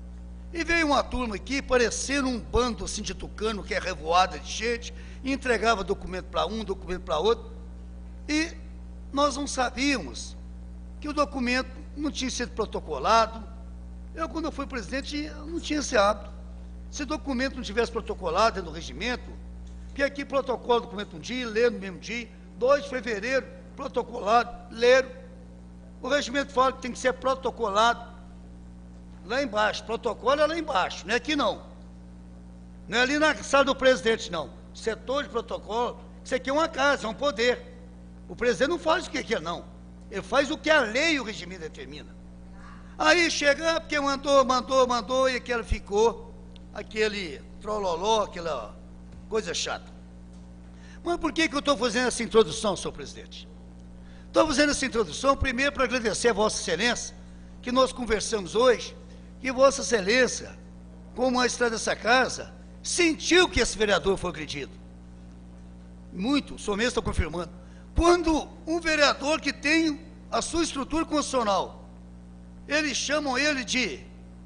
E veio uma turma aqui, parecendo um bando assim de tucano, que é revoada de gente, e entregava documento para um, documento para outro, e nós não sabíamos que o documento não tinha sido protocolado. Eu, quando eu fui presidente, eu não tinha esse hábito. Se o documento não tivesse protocolado dentro do regimento, que aqui protocola o documento um dia, lê no mesmo dia, 2 de fevereiro, protocolado, leram. O regimento fala que tem que ser protocolado lá embaixo, protocolo é lá embaixo, não é aqui não. Não é ali na sala do presidente, não. Setor de protocolo, isso aqui é uma casa, é um poder. O presidente não faz o que quer, não. Ele faz o que a lei e o regimento determina. Aí chega, porque mandou, e aquele ficou, aquele trololó, aquela coisa chata. Mas por que eu estou fazendo essa introdução, senhor presidente? Estou fazendo essa introdução, primeiro, para agradecer a Vossa Excelência, que nós conversamos hoje, que Vossa Excelência, como magistrado dessa casa, sentiu que esse vereador foi agredido. Muito, o senhor mesmo está confirmando. Quando um vereador que tem a sua estrutura constitucional, eles chamam ele de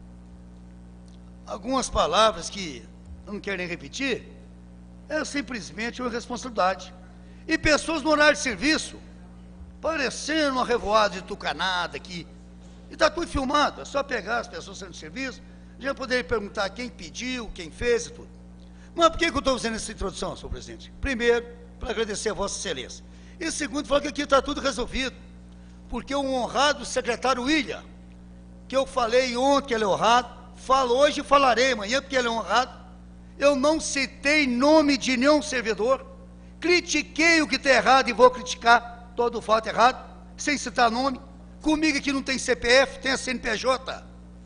algumas palavras que eu não quero nem repetir, é simplesmente uma irresponsabilidade. E pessoas no horário de serviço, parecendo uma revoada de tucanada aqui, e está tudo filmado, é só pegar as pessoas saindo de serviço, já poderia perguntar quem pediu, quem fez e tudo. Mas por que eu estou fazendo essa introdução, senhor presidente? Primeiro, para agradecer a Vossa Excelência. E segundo, falar que aqui está tudo resolvido. Porque o honrado secretário William, que eu falei ontem que ele é honrado, falo hoje e falarei amanhã porque ele é honrado. Eu não citei nome de nenhum servidor, critiquei o que está errado e vou criticar todo o fato errado, sem citar nome. Comigo aqui não tem CPF, tem a CNPJ.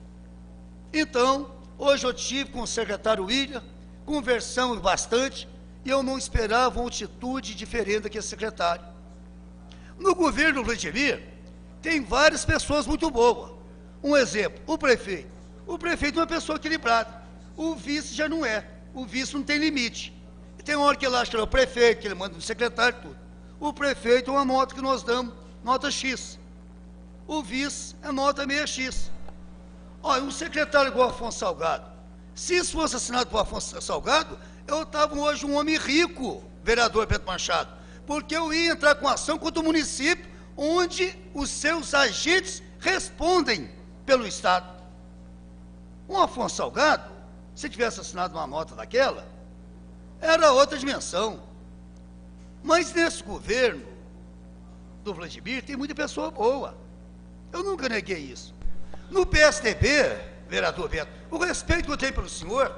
Então, hoje eu tive com o secretário William, conversamos bastante, e eu não esperava uma atitude diferente daquele secretário. No governo do Vladimir, tem várias pessoas muito boas. Um exemplo, o prefeito. O prefeito é uma pessoa equilibrada. O vice já não é. O vice não tem limite. Tem uma hora que ele acha que ele é o prefeito, que ele manda no secretário, tudo. O prefeito é uma nota que nós damos, nota X. O vice é nota meia X. Olha, um secretário igual Afonso Salgado. Se isso fosse assinado por Afonso Salgado, eu estava hoje um homem rico, vereador Beto Machado, porque eu ia entrar com ação contra o município, onde os seus agentes respondem pelo Estado. Um Afonso Salgado, se tivesse assinado uma nota daquela, era outra dimensão. Mas nesse governo do Vladimir tem muita pessoa boa. Eu nunca neguei isso. No PSDB, vereador Beto, o respeito que eu tenho pelo senhor,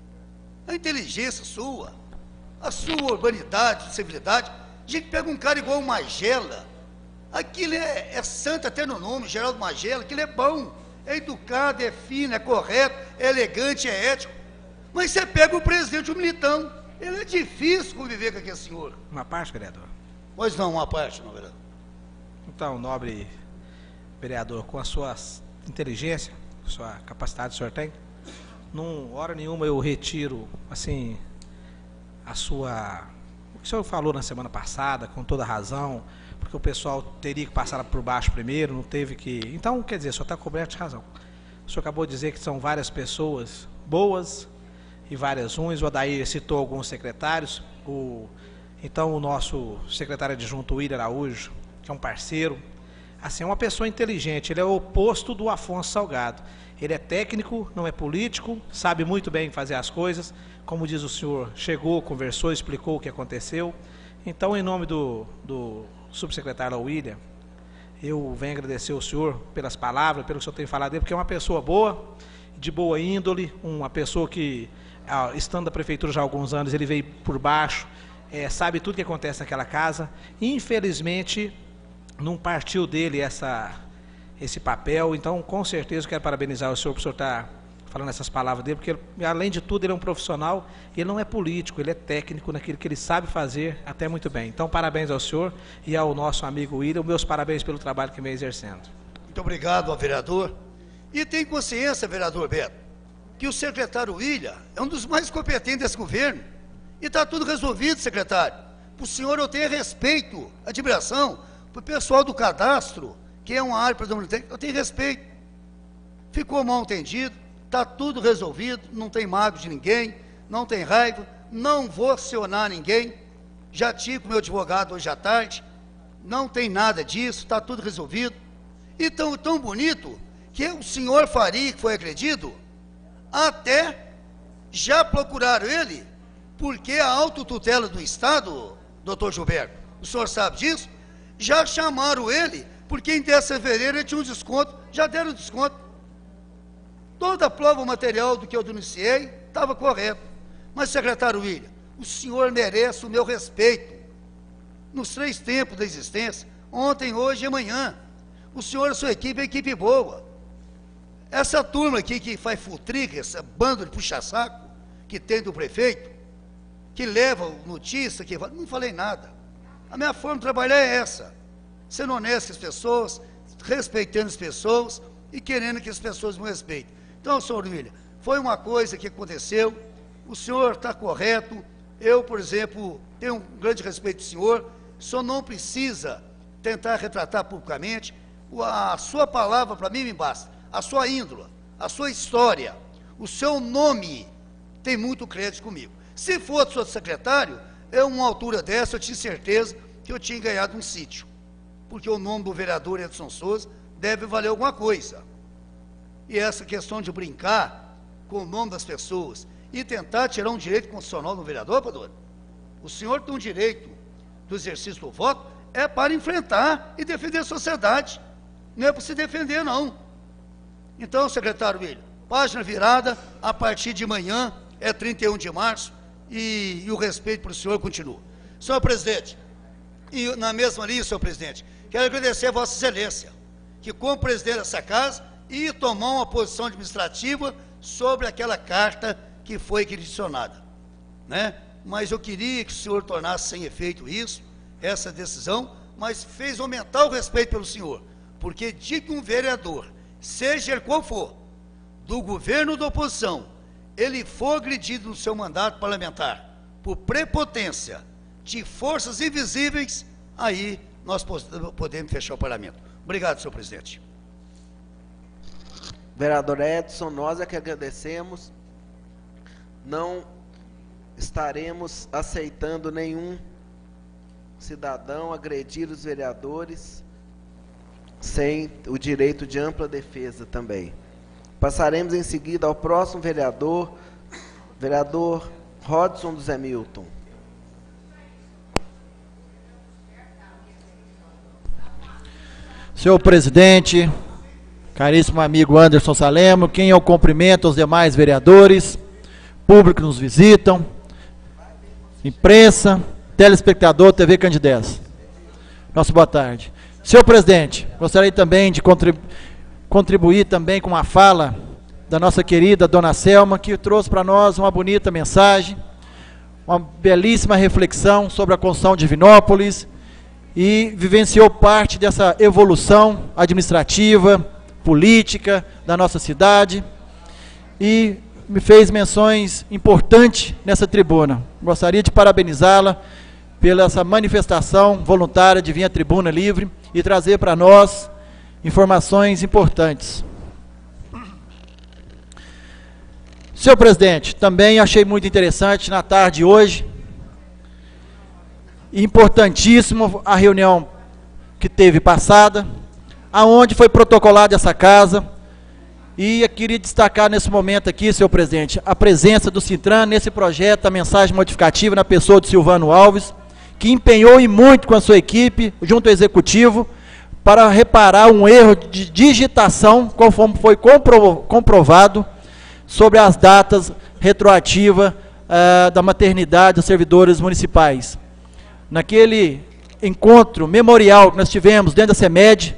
a inteligência sua, a sua urbanidade, civilidade. A gente pega um cara igual o Magela, aquilo é santo até no nome, Geraldo Magela, aquilo é bom, é educado, é fino, é correto, é elegante, é ético. Mas você pega o presidente, o Militão, ele é difícil conviver com aquele senhor. Uma parte, vereador? Pois não, uma parte, não, vereador. Então, nobre vereador, com a sua inteligência, sua capacidade que o senhor tem, não hora nenhuma eu retiro, assim, o que o senhor falou na semana passada, com toda razão, porque o pessoal teria que passar por baixo primeiro, não teve que... Então, quer dizer, o senhor está coberto de razão. O senhor acabou de dizer que são várias pessoas boas e várias ruins. O Adair citou alguns secretários. Então, o nosso secretário adjunto, William Araújo, que é um parceiro, assim, é uma pessoa inteligente. Ele é o oposto do Afonso Salgado. Ele é técnico, não é político, sabe muito bem fazer as coisas. Como diz o senhor, chegou, conversou, explicou o que aconteceu. Então, em nome do subsecretário William, eu venho agradecer ao senhor pelas palavras, pelo que o senhor tem falado dele, porque é uma pessoa boa, de boa índole, uma pessoa que, estando na prefeitura já há alguns anos, ele veio por baixo, sabe tudo que acontece naquela casa. Infelizmente, não partiu dele esse papel. Então, com certeza, eu quero parabenizar o senhor por o senhor estar falando essas palavras dele, porque, além de tudo, ele é um profissional, ele não é político, ele é técnico naquilo que ele sabe fazer até muito bem. Então, parabéns ao senhor e ao nosso amigo William, meus parabéns pelo trabalho que vem exercendo. Muito obrigado ao vereador. E tem consciência, vereador Beto, que o secretário William é um dos mais competentes desse governo. E está tudo resolvido, secretário. Para o senhor eu tenho respeito, admiração, para o pessoal do cadastro, que é uma área predominante, eu tenho respeito. Ficou mal entendido, está tudo resolvido, não tem mágoa de ninguém, não tem raiva, não vou acionar ninguém. Já tive com o meu advogado hoje à tarde, não tem nada disso, está tudo resolvido. E tão bonito que o senhor Faria, que foi agredido, até já procuraram ele, porque a autotutela do Estado, doutor Gilberto, o senhor sabe disso, já chamaram ele, porque em 10 de fevereiro ele tinha um desconto, já deram desconto. Toda a prova material do que eu denunciei estava correto. Mas, secretário William, o senhor merece o meu respeito. Nos 3 tempos da existência, ontem, hoje e amanhã, o senhor e sua equipe é equipe boa. Essa turma aqui que faz futrica, essa banda de puxa-saco que tem do prefeito, que leva notícia, que não falei nada. A minha forma de trabalhar é essa, sendo honesto com as pessoas, respeitando as pessoas e querendo que as pessoas me respeitem. Então, senhor William, foi uma coisa que aconteceu, o senhor está correto, eu, por exemplo, tenho um grande respeito do senhor não precisa tentar retratar publicamente, a sua palavra para mim me basta, a sua índole, a sua história, o seu nome tem muito crédito comigo. Se fosse o secretário, uma altura dessa, eu tinha certeza que eu tinha ganhado um sítio, porque o nome do vereador Edson Souza deve valer alguma coisa. E essa questão de brincar com o nome das pessoas e tentar tirar um direito constitucional do vereador, Padura. O senhor tem um direito do exercício do voto, é para enfrentar e defender a sociedade. Não é para se defender, não. Então, secretário William, página virada, a partir de manhã, é 31 de março, e o respeito para o senhor continua. Senhor presidente, e na mesma linha, senhor presidente, quero agradecer a Vossa Excelência, que como presidente dessa casa, ia tomar uma posição administrativa sobre aquela carta que foi requisicionada, né? Mas eu queria que o senhor tornasse sem efeito isso, essa decisão, mas fez aumentar o respeito pelo senhor, porque de que um vereador, seja ele qual for, do governo ou da oposição, ele for agredido no seu mandato parlamentar, por prepotência de forças invisíveis, aí nós podemos fechar o parlamento. Obrigado, senhor presidente. Vereador Edson, nós é que agradecemos. Não estaremos aceitando nenhum cidadão agredir os vereadores sem o direito de ampla defesa também. Passaremos em seguida ao próximo vereador, vereador Rodson do Zé Milton. Senhor presidente, caríssimo amigo Anderson Salemo, quem eu cumprimento aos demais vereadores, público que nos visitam, imprensa, telespectador, TV Candidez. Nossa boa tarde. Senhor presidente, gostaria também de contribuir também com uma fala da nossa querida dona Selma, que trouxe para nós uma bonita mensagem, uma belíssima reflexão sobre a construção de Divinópolis e vivenciou parte dessa evolução administrativa, política da nossa cidade e me fez menções importantes nessa tribuna. Gostaria de parabenizá-la pela essa manifestação voluntária de vir à tribuna livre e trazer para nós informações importantes. Senhor presidente, também achei muito interessante na tarde de hoje, importantíssimo a reunião que teve passada, aonde foi protocolada essa casa, e eu queria destacar nesse momento aqui, senhor presidente, a presença do Cintran nesse projeto, a mensagem modificativa na pessoa do Silvano Alves, que empenhou e muito com a sua equipe, junto ao executivo, para reparar um erro de digitação, conforme foi comprovado, sobre as datas retroativas da maternidade dos servidores municipais. Naquele encontro memorial que nós tivemos dentro da CEMED,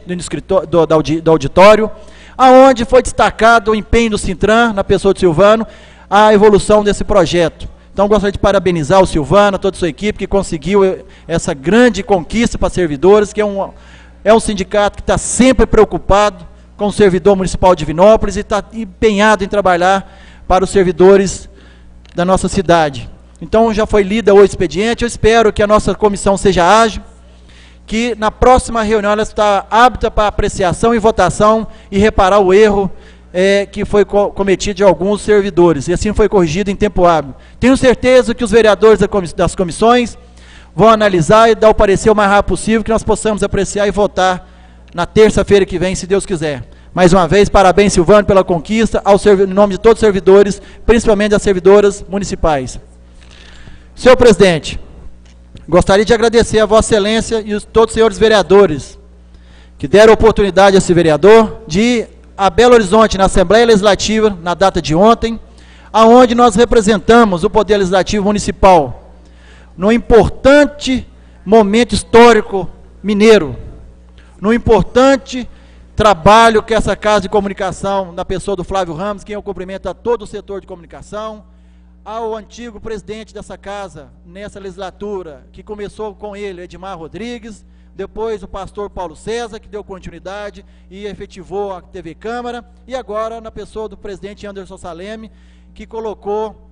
do auditório, aonde foi destacado o empenho do Cintran, na pessoa do Silvano, a evolução desse projeto. Então, gostaria de parabenizar o Silvano, toda a sua equipe, que conseguiu essa grande conquista para servidores, que é um sindicato que está sempre preocupado com o servidor municipal de Divinópolis e está empenhado em trabalhar para os servidores da nossa cidade. Então, já foi lido o expediente, eu espero que a nossa comissão seja ágil, que na próxima reunião ela está apta para apreciação e votação e reparar o erro que foi cometido de alguns servidores, e assim foi corrigido em tempo hábil. Tenho certeza que os vereadores das comissões vão analisar e dar o parecer o mais rápido possível, que nós possamos apreciar e votar na terça-feira que vem, se Deus quiser. Mais uma vez, parabéns, Silvano, pela conquista, em nome de todos os servidores, principalmente das servidoras municipais. Senhor presidente, gostaria de agradecer a Vossa Excelência e todos os senhores vereadores que deram oportunidade a esse vereador de ir a Belo Horizonte, na Assembleia Legislativa, na data de ontem, aonde nós representamos o Poder Legislativo Municipal, num importante momento histórico mineiro, num importante trabalho que essa Casa de Comunicação, na pessoa do Flávio Ramos, quem eu cumprimento a todo o setor de comunicação, ao antigo presidente dessa casa, nessa legislatura, que começou com ele, Edmar Rodrigues, depois o pastor Paulo César, que deu continuidade e efetivou a TV Câmara, e agora na pessoa do presidente Anderson Salemo, que colocou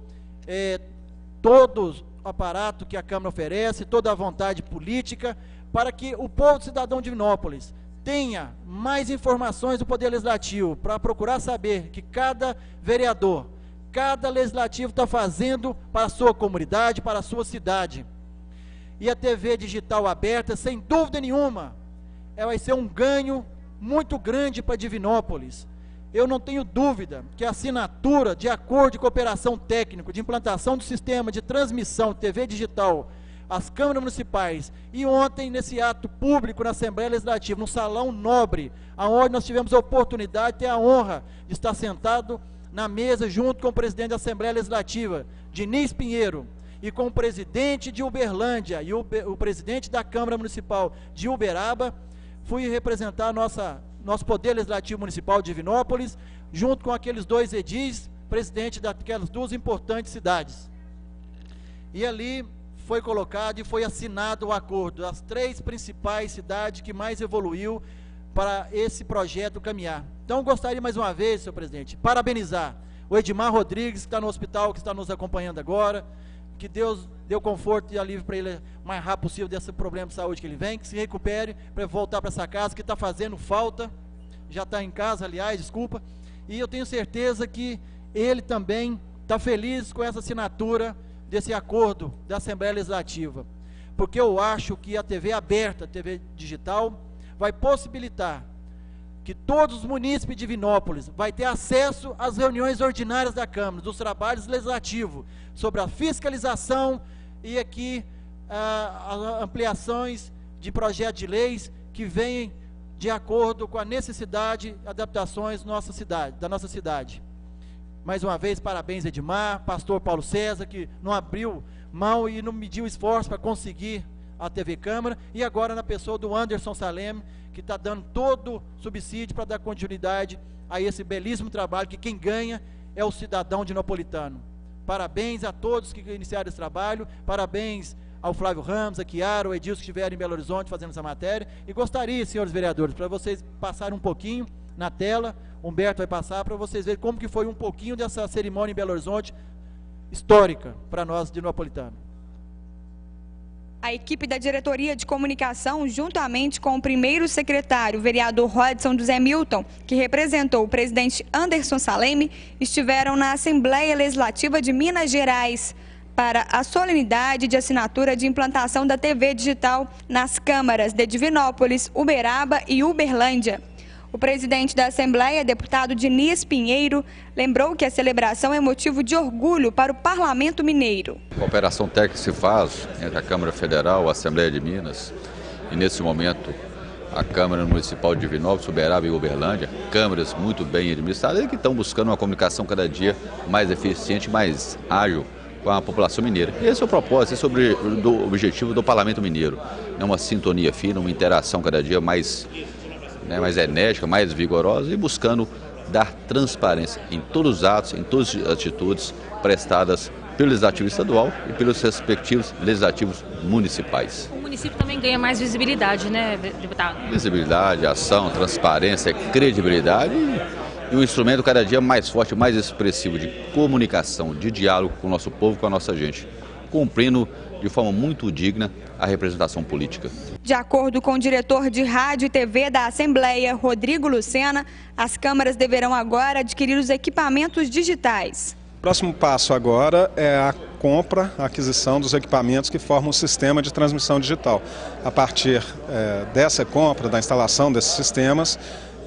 todo o aparato que a Câmara oferece, toda a vontade política, para que o povo cidadão de Divinópolis tenha mais informações do Poder Legislativo, para procurar saber que cada vereador, cada legislativo está fazendo para a sua comunidade, para a sua cidade. E a TV digital aberta, sem dúvida nenhuma, vai ser um ganho muito grande para Divinópolis. eu não tenho dúvida que a assinatura de acordo de cooperação técnico, de implantação do sistema de transmissão de TV digital às câmaras municipais, e ontem nesse ato público na Assembleia Legislativa, no Salão Nobre, onde nós tivemos a oportunidade de ter a honra de estar sentado na mesa junto com o presidente da Assembleia Legislativa, Diniz Pinheiro, e com o presidente de Uberlândia e o presidente da Câmara Municipal de Uberaba, fui representar nosso Poder Legislativo Municipal de Divinópolis, junto com aqueles dois edis, presidente daquelas duas importantes cidades. E ali foi colocado e foi assinado o acordo das 3 principais cidades que mais evoluiu para esse projeto caminhar. Então, gostaria mais uma vez, senhor presidente, parabenizar o Edmar Rodrigues, que está no hospital, que está nos acompanhando agora, que Deus dê conforto e alívio para ele o mais rápido possível desse problema de saúde que ele vem, que se recupere para voltar para essa casa, que está fazendo falta, já está em casa, aliás, desculpa, e eu tenho certeza que ele também está feliz com essa assinatura desse acordo da Assembleia Legislativa, porque eu acho que a TV aberta, a TV digital, vai possibilitar que todos os munícipes de Divinópolis vai ter acesso às reuniões ordinárias da Câmara, dos trabalhos legislativos, sobre a fiscalização e aqui as ampliações de projetos de leis que vêm de acordo com a necessidade e adaptações da nossa cidade. Mais uma vez, parabéns, Edmar, pastor Paulo César, que não abriu mão e não mediu esforço para conseguir a TV Câmara, e agora na pessoa do Anderson Salem, que está dando todo o subsídio para dar continuidade a esse belíssimo trabalho, que quem ganha é o cidadão dinopolitano. Parabéns a todos que iniciaram esse trabalho, parabéns ao Flávio Ramos, a Chiara, o Edilson, que estiveram em Belo Horizonte fazendo essa matéria, e gostaria, senhores vereadores, para vocês passarem um pouquinho na tela, Humberto vai passar para vocês verem como que foi um pouquinho dessa cerimônia em Belo Horizonte, histórica para nós dinopolitanos. A equipe da Diretoria de Comunicação, juntamente com o primeiro secretário, o vereador Rodson José Milton, que representou o presidente Anderson Salem, estiveram na Assembleia Legislativa de Minas Gerais para a solenidade de assinatura de implantação da TV digital nas câmaras de Divinópolis, Uberaba e Uberlândia. O presidente da Assembleia, deputado Diniz Pinheiro, lembrou que a celebração é motivo de orgulho para o Parlamento Mineiro. A cooperação técnica se faz entre a Câmara Federal, a Assembleia de Minas, e nesse momento a Câmara Municipal de Divinópolis, Uberaba e Uberlândia, câmaras muito bem administradas e que estão buscando uma comunicação cada dia mais eficiente, mais ágil com a população mineira. Esse é o propósito, esse é o objetivo do Parlamento Mineiro. É uma sintonia fina, uma interação cada dia mais enérgica, mais vigorosa e buscando dar transparência em todos os atos, em todas as atitudes prestadas pelo Legislativo Estadual e pelos respectivos Legislativos Municipais. O município também ganha mais visibilidade, né, deputado? Visibilidade, ação, transparência, credibilidade e um instrumento cada dia mais forte, mais expressivo de comunicação, de diálogo com o nosso povo, com a nossa gente, cumprindo de forma muito digna a representação política. De acordo com o diretor de Rádio e TV da Assembleia, Rodrigo Lucena, as câmaras deverão agora adquirir os equipamentos digitais. O próximo passo agora é a compra, a aquisição dos equipamentos que formam o sistema de transmissão digital. A partir dessa compra, da instalação desses sistemas,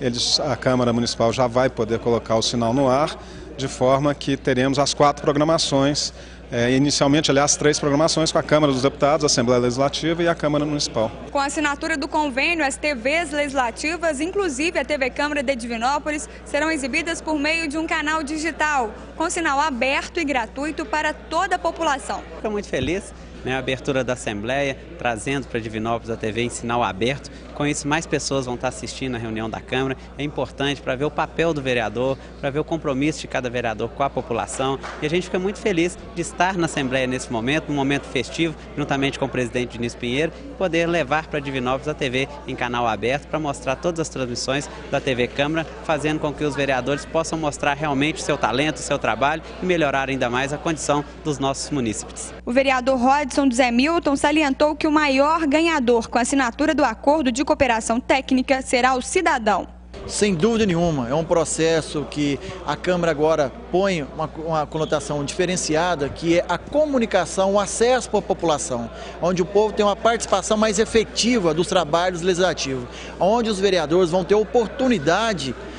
a Câmara Municipal já vai poder colocar o sinal no ar, de forma que teremos as 4 programações, inicialmente, aliás, 3 programações com a Câmara dos Deputados, a Assembleia Legislativa e a Câmara Municipal. Com a assinatura do convênio, as TVs legislativas, inclusive a TV Câmara de Divinópolis, serão exibidas por meio de um canal digital, com sinal aberto e gratuito para toda a população. Estou muito feliz, a abertura da Assembleia, trazendo para Divinópolis a TV em sinal aberto. Com isso, mais pessoas vão estar assistindo a reunião da Câmara. É importante para ver o papel do vereador, para ver o compromisso de cada vereador com a população. E a gente fica muito feliz de estar na Assembleia nesse momento, num momento festivo, juntamente com o presidente Diniz Pinheiro, poder levar para Divinópolis a TV em canal aberto para mostrar todas as transmissões da TV Câmara, fazendo com que os vereadores possam mostrar realmente o seu talento, o seu trabalho e melhorar ainda mais a condição dos nossos munícipes. O vereador Rodson José Milton salientou que o maior ganhador com a assinatura do acordo de cooperação técnica será o cidadão. Sem dúvida nenhuma, é um processo que a Câmara agora põe uma conotação diferenciada, que é a comunicação, o acesso para a população, onde o povo tem uma participação mais efetiva dos trabalhos legislativos, onde os vereadores vão ter oportunidade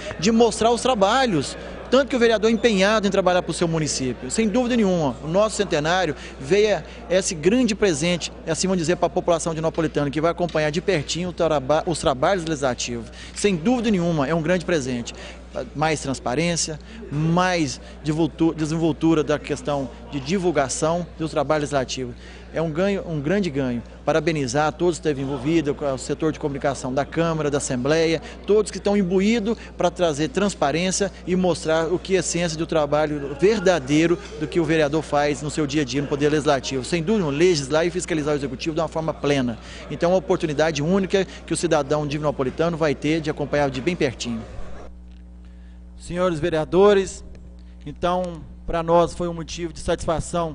de mostrar os trabalhos. Tanto que o vereador é empenhado em trabalhar para o seu município. Sem dúvida nenhuma, o nosso centenário veio esse grande presente, assim vamos dizer, para a população de Neopolitano, que vai acompanhar de pertinho os trabalhos legislativos. Sem dúvida nenhuma, é um grande presente. Mais transparência, mais desenvoltura da questão de divulgação dos trabalhos legislativos. É um ganho, um grande ganho. Parabenizar todos que esteve envolvidos, o setor de comunicação da Câmara, da Assembleia, todos que estão imbuídos para trazer transparência e mostrar o que é a essência do trabalho verdadeiro do que o vereador faz no seu dia a dia no Poder Legislativo. Sem dúvida, legislar e fiscalizar o Executivo de uma forma plena. Então é uma oportunidade única que o cidadão divinópolitano vai ter de acompanhar de bem pertinho. Senhores vereadores, então, para nós foi um motivo de satisfação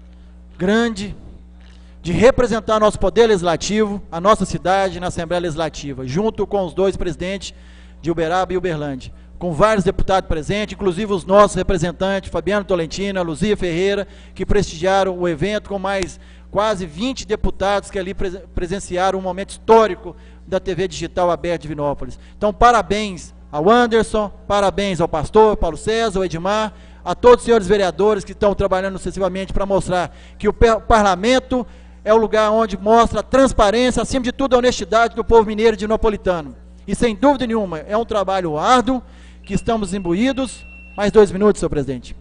grande de representar nosso Poder Legislativo, a nossa cidade na Assembleia Legislativa, junto com os dois presidentes de Uberaba e Uberlândia, com vários deputados presentes, inclusive os nossos representantes, Fabiano Tolentino, Luzia Ferreira, que prestigiaram o evento, com mais quase 20 deputados que ali presenciaram um momento histórico da TV digital aberta de Divinópolis. Então, parabéns ao Anderson, parabéns ao pastor Paulo César, ao Edmar, a todos os senhores vereadores que estão trabalhando sucessivamente para mostrar que o parlamento é o lugar onde mostra a transparência, acima de tudo a honestidade do povo mineiro e divinópolitano. E sem dúvida nenhuma, é um trabalho árduo, que estamos imbuídos. Mais 2 minutos, senhor presidente.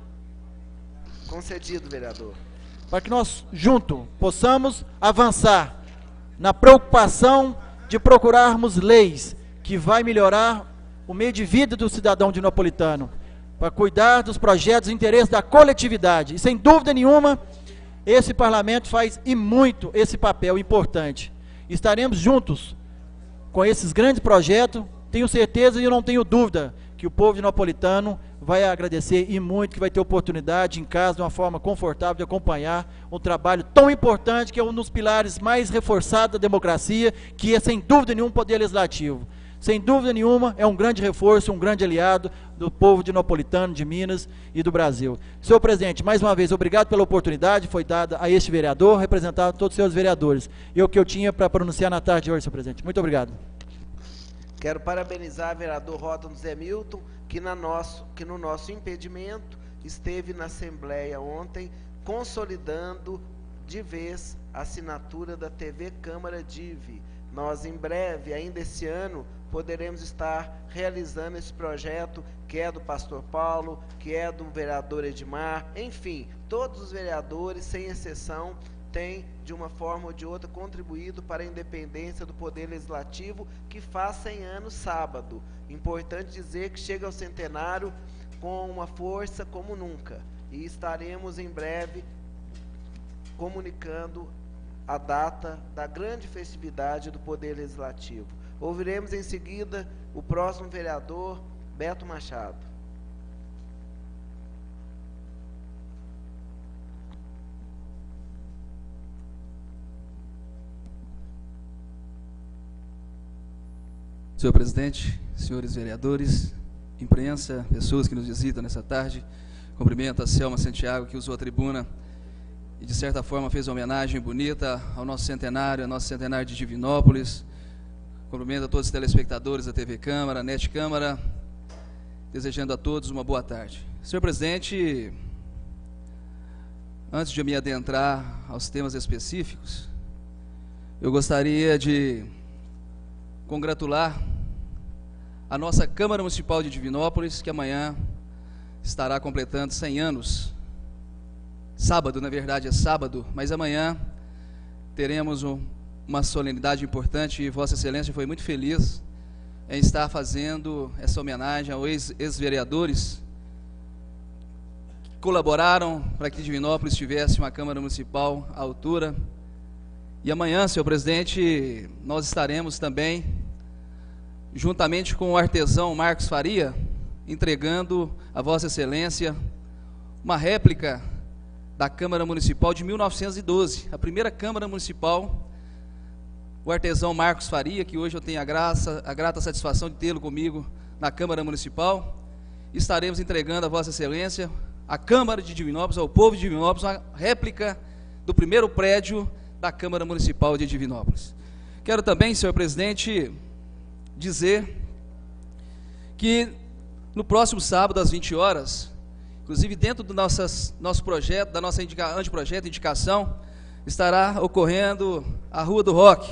Concedido, vereador. Para que nós, juntos, possamos avançar na preocupação de procurarmos leis que vai melhorar o meio de vida do cidadão divinópolitano, para cuidar dos projetos e interesses da coletividade. E sem dúvida nenhuma, esse parlamento faz e muito esse papel importante. Estaremos juntos com esses grandes projetos. Tenho certeza e eu não tenho dúvida que o povo divinópolitano vai agradecer e muito, que vai ter oportunidade em casa, de uma forma confortável, de acompanhar um trabalho tão importante, que é um dos pilares mais reforçados da democracia, que é sem dúvida nenhuma o Poder Legislativo. Sem dúvida nenhuma, é um grande reforço, um grande aliado do povo divinópolitano, de Minas e do Brasil. Senhor presidente, mais uma vez, obrigado pela oportunidade que foi dada a este vereador, representar todos os seus vereadores. E o que eu tinha para pronunciar na tarde de hoje, senhor presidente. Muito obrigado. Quero parabenizar o vereador Rótulo Zé Milton, que no nosso impedimento esteve na Assembleia ontem, consolidando de vez a assinatura da TV Câmara Divi. Nós, em breve, ainda esse ano, poderemos estar realizando esse projeto, que é do pastor Paulo, que é do vereador Edmar, enfim, todos os vereadores, sem exceção, têm, de uma forma ou de outra, contribuído para a independência do Poder Legislativo, que faz 100 anos sábado. Importante dizer que chega ao centenário com uma força como nunca. E estaremos, em breve, comunicando a data da grande festividade do Poder Legislativo. Ouviremos em seguida o próximo vereador, Beto Machado. Senhor presidente, senhores vereadores, imprensa, pessoas que nos visitam nessa tarde, cumprimento a Selma Santiago, que usou a tribuna e, de certa forma, fez uma homenagem bonita ao nosso centenário de Divinópolis. Cumprimento a todos os telespectadores da TV Câmara, NET Câmara, desejando a todos uma boa tarde. Senhor presidente, antes de eu me adentrar aos temas específicos, eu gostaria de congratular a nossa Câmara Municipal de Divinópolis, que amanhã estará completando 100 anos. Sábado, na verdade é sábado, mas amanhã teremos uma solenidade importante e Vossa Excelência foi muito feliz em estar fazendo essa homenagem aos ex-vereadores que colaboraram para que Divinópolis tivesse uma Câmara Municipal à altura. E amanhã, senhor presidente, nós estaremos também, juntamente com o artesão Marcos Faria, entregando a Vossa Excelência uma réplica da Câmara Municipal de 1912, a primeira Câmara Municipal. O artesão Marcos Faria, que hoje eu tenho a grata satisfação de tê-lo comigo na Câmara Municipal, estaremos entregando a Vossa Excelência, à Câmara de Divinópolis, ao povo de Divinópolis, uma réplica do primeiro prédio da Câmara Municipal de Divinópolis. Quero também, senhor presidente, dizer que no próximo sábado, às 20 horas, inclusive dentro do nosso projeto, da nossa anteprojeto, indicação, estará ocorrendo a Rua do Rock.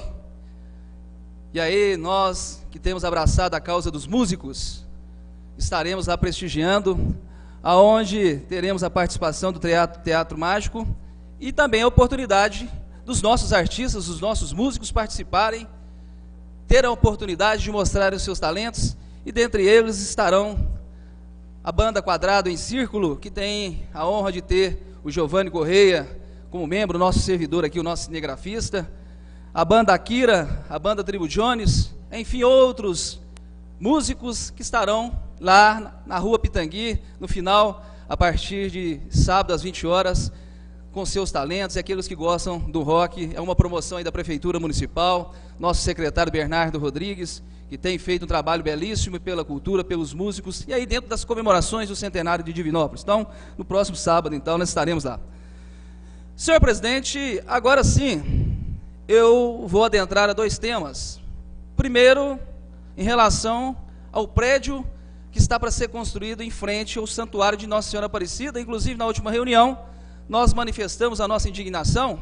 E aí, nós que temos abraçado a causa dos músicos, estaremos lá prestigiando, aonde teremos a participação do Teatro Mágico e também a oportunidade dos nossos artistas, dos nossos músicos participarem, ter a oportunidade de mostrar os seus talentos, e dentre eles estarão a Banda Quadrado em Círculo, que tem a honra de ter o Giovanni Correia como membro, nosso servidor aqui, o nosso cinegrafista, a Banda Akira, a Banda Tribo Jones, enfim, outros músicos que estarão lá na Rua Pitangui, no final, a partir de sábado às 20 horas, com seus talentos, e aqueles que gostam do rock. É uma promoção aí da Prefeitura Municipal, nosso secretário Bernardo Rodrigues, que tem feito um trabalho belíssimo pela cultura, pelos músicos, e aí dentro das comemorações do centenário de Divinópolis. Então, no próximo sábado, então, nós estaremos lá. Senhor presidente, agora sim, eu vou adentrar a dois temas. Primeiro, em relação ao prédio que está para ser construído em frente ao Santuário de Nossa Senhora Aparecida. Inclusive, na última reunião, nós manifestamos a nossa indignação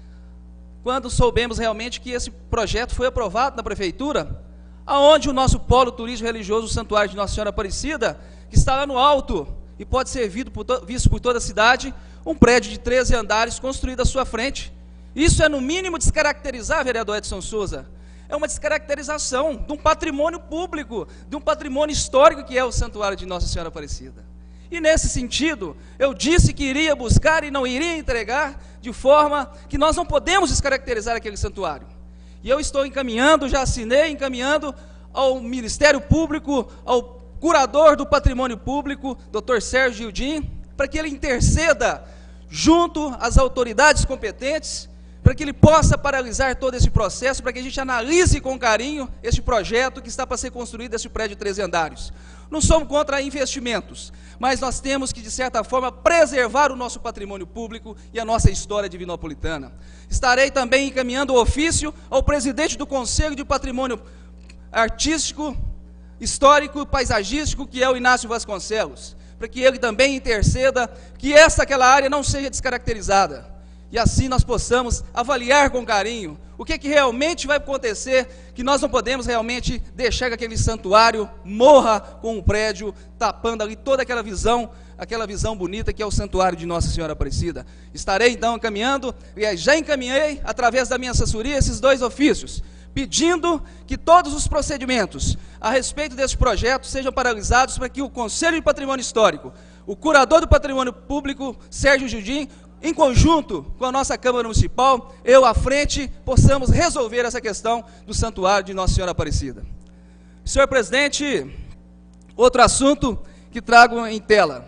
quando soubemos realmente que esse projeto foi aprovado na Prefeitura, aonde o nosso polo turístico religioso, o Santuário de Nossa Senhora Aparecida, que está lá no alto e pode ser visto por toda a cidade, um prédio de 13 andares construído à sua frente. Isso é, no mínimo, descaracterizar, vereador Edson Souza. É uma descaracterização de um patrimônio público, de um patrimônio histórico que é o Santuário de Nossa Senhora Aparecida. E nesse sentido, eu disse que iria buscar e não iria entregar, de forma que nós não podemos descaracterizar aquele santuário. E eu estou encaminhando, já assinei, encaminhando ao Ministério Público, ao curador do patrimônio público, Dr. Sérgio Gildim, para que ele interceda junto às autoridades competentes, para que ele possa paralisar todo esse processo, para que a gente analise com carinho este projeto que está para ser construído, esse prédio de 13 andares. Não somos contra investimentos, mas nós temos que, de certa forma, preservar o nosso patrimônio público e a nossa história divinopolitana. Estarei também encaminhando o ofício ao presidente do Conselho de Patrimônio Artístico, Histórico e Paisagístico, que é o Inácio Vasconcelos, para que ele também interceda que aquela área não seja descaracterizada. E assim nós possamos avaliar com carinho o que realmente vai acontecer, que nós não podemos realmente deixar que aquele santuário morra com um prédio, tapando ali toda aquela visão bonita que é o Santuário de Nossa Senhora Aparecida. Estarei então encaminhando, e já encaminhei, através da minha assessoria, esses dois ofícios, pedindo que todos os procedimentos a respeito desse projeto sejam paralisados, para que o Conselho de Patrimônio Histórico, o curador do Patrimônio Público, Sérgio Gildim, em conjunto com a nossa Câmara Municipal, eu à frente, possamos resolver essa questão do Santuário de Nossa Senhora Aparecida. Senhor presidente, outro assunto que trago em tela.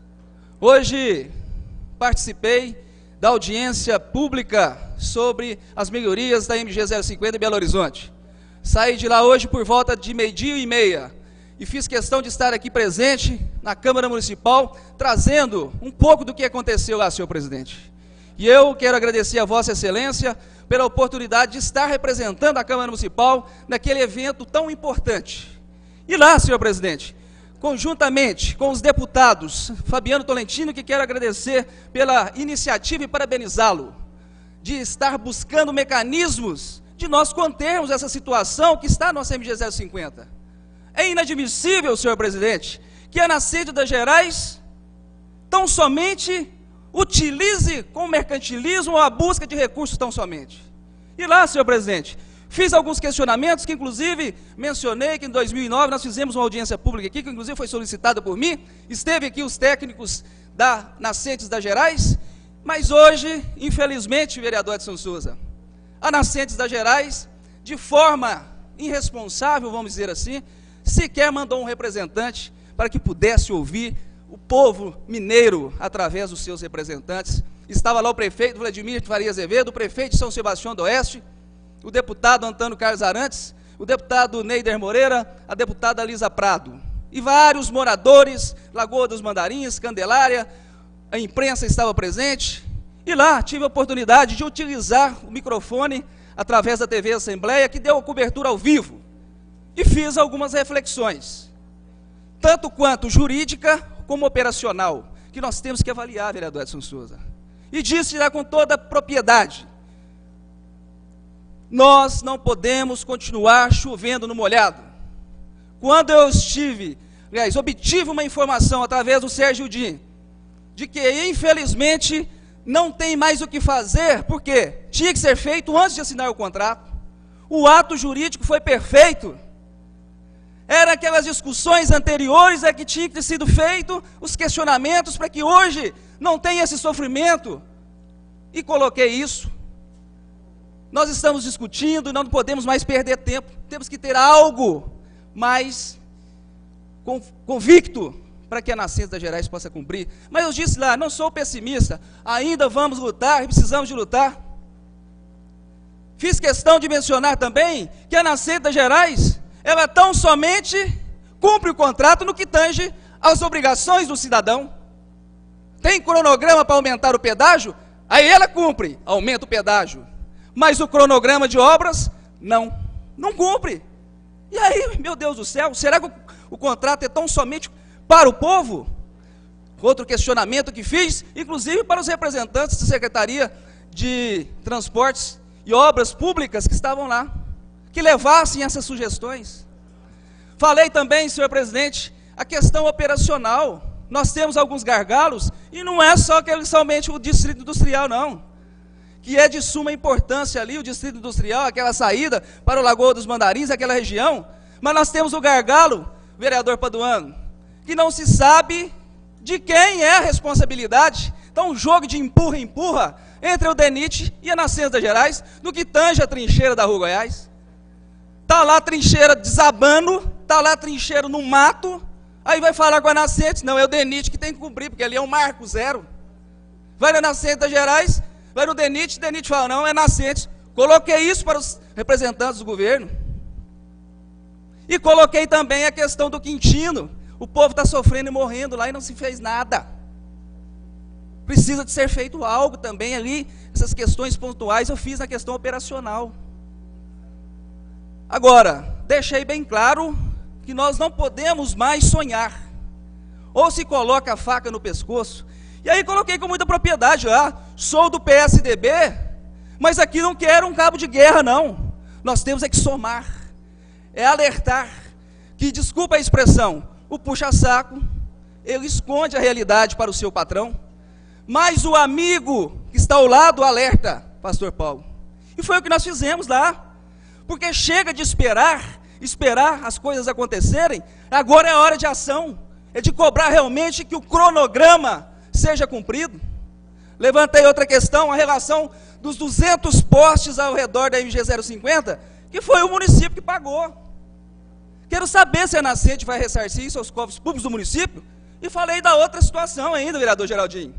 Hoje participei da audiência pública sobre as melhorias da MG 050 em Belo Horizonte. Saí de lá hoje por volta de 12h30 e fiz questão de estar aqui presente na Câmara Municipal, trazendo um pouco do que aconteceu lá, senhor presidente. E eu quero agradecer a Vossa Excelência pela oportunidade de estar representando a Câmara Municipal naquele evento tão importante. E lá, senhor presidente, conjuntamente com os deputados Fabiano Tolentino, que quero agradecer pela iniciativa e parabenizá-lo, de estar buscando mecanismos de nós contermos essa situação que está no nossa MG 050. É inadmissível, senhor presidente, que a Nascente das Gerais tão somente utilize com mercantilismo a busca de recursos tão somente. E lá, senhor presidente, fiz alguns questionamentos que inclusive mencionei que em 2009 nós fizemos uma audiência pública aqui, que inclusive foi solicitada por mim, esteve aqui os técnicos da Nascentes das Gerais, mas hoje, infelizmente, vereador Edson Souza, a Nascentes das Gerais, de forma irresponsável, vamos dizer assim, sequer mandou um representante para que pudesse ouvir o povo mineiro através dos seus representantes. Estava lá o prefeito Vladimir Faria Azevedo, o prefeito de São Sebastião do Oeste, o deputado Antônio Carlos Arantes, o deputado Neider Moreira, a deputada Lisa Prado, e vários moradores, Lagoa dos Mandarins, Candelária, a imprensa estava presente, e lá tive a oportunidade de utilizar o microfone através da TV Assembleia, que deu a cobertura ao vivo, e fiz algumas reflexões, tanto quanto jurídica como operacional, que nós temos que avaliar, vereador Edson Souza. E disse já com toda a propriedade, nós não podemos continuar chovendo no molhado. Quando eu obtive uma informação através do Sérgio Din, de que infelizmente não tem mais o que fazer, porque tinha que ser feito antes de assinar o contrato. O ato jurídico foi perfeito. Era aquelas discussões anteriores que tinha que ter sido feito, os questionamentos, para que hoje não tenha esse sofrimento. E coloquei isso. Nós estamos discutindo e não podemos mais perder tempo. Temos que ter algo mais convicto para que a Nascentes das Gerais possa cumprir. Mas eu disse lá, não sou pessimista, ainda vamos lutar e precisamos de lutar. Fiz questão de mencionar também que a Nascentes das Gerais, ela tão somente cumpre o contrato no que tange às obrigações do cidadão. Tem cronograma para aumentar o pedágio? Aí ela cumpre, aumenta o pedágio. Mas o cronograma de obras, não cumpre. E aí, meu Deus do céu, será que o contrato é tão somente para o povo? Outro questionamento que fiz, inclusive para os representantes da Secretaria de Transportes e Obras Públicas que estavam lá, que levassem essas sugestões. Falei também, senhor presidente, a questão operacional. Nós temos alguns gargalos, e não é só somente o Distrito Industrial, não, que é de suma importância ali, o Distrito Industrial, aquela saída para o Lagoa dos Mandarins, aquela região, mas nós temos o gargalo, vereador Paduano, que não se sabe de quem é a responsabilidade. Então, um jogo de empurra-empurra entre o DENIT e a Nascentes das Gerais, no que tange a trincheira da Rua Goiás. Está lá a trincheira desabando, está lá a trincheira no mato, aí vai falar com a Nascentes, não, é o DENIT que tem que cumprir, porque ali é um marco zero. Vai na Nascentes das Gerais, vai no DENIT, o DENIT fala, não, é Nascentes. Coloquei isso para os representantes do governo. E coloquei também a questão do Quintino. O povo está sofrendo e morrendo lá e não se fez nada. Precisa de ser feito algo também ali, essas questões pontuais eu fiz na questão operacional. Agora, deixei bem claro que nós não podemos mais sonhar. Ou se coloca a faca no pescoço. E aí coloquei com muita propriedade, sou do PSDB, mas aqui não quero um cabo de guerra, não. Nós temos que somar, alertar, que, desculpa a expressão, o puxa-saco, ele esconde a realidade para o seu patrão, mas o amigo que está ao lado alerta, pastor Paulo. E foi o que nós fizemos lá, porque chega de esperar as coisas acontecerem, agora é hora de ação, é de cobrar realmente que o cronograma seja cumprido. Levantei outra questão, a relação dos 200 postes ao redor da MG 050, que foi o município que pagou. Quero saber se a Nascente vai ressarcir isso aos cofres públicos do município. E falei da outra situação ainda, vereador Geraldinho.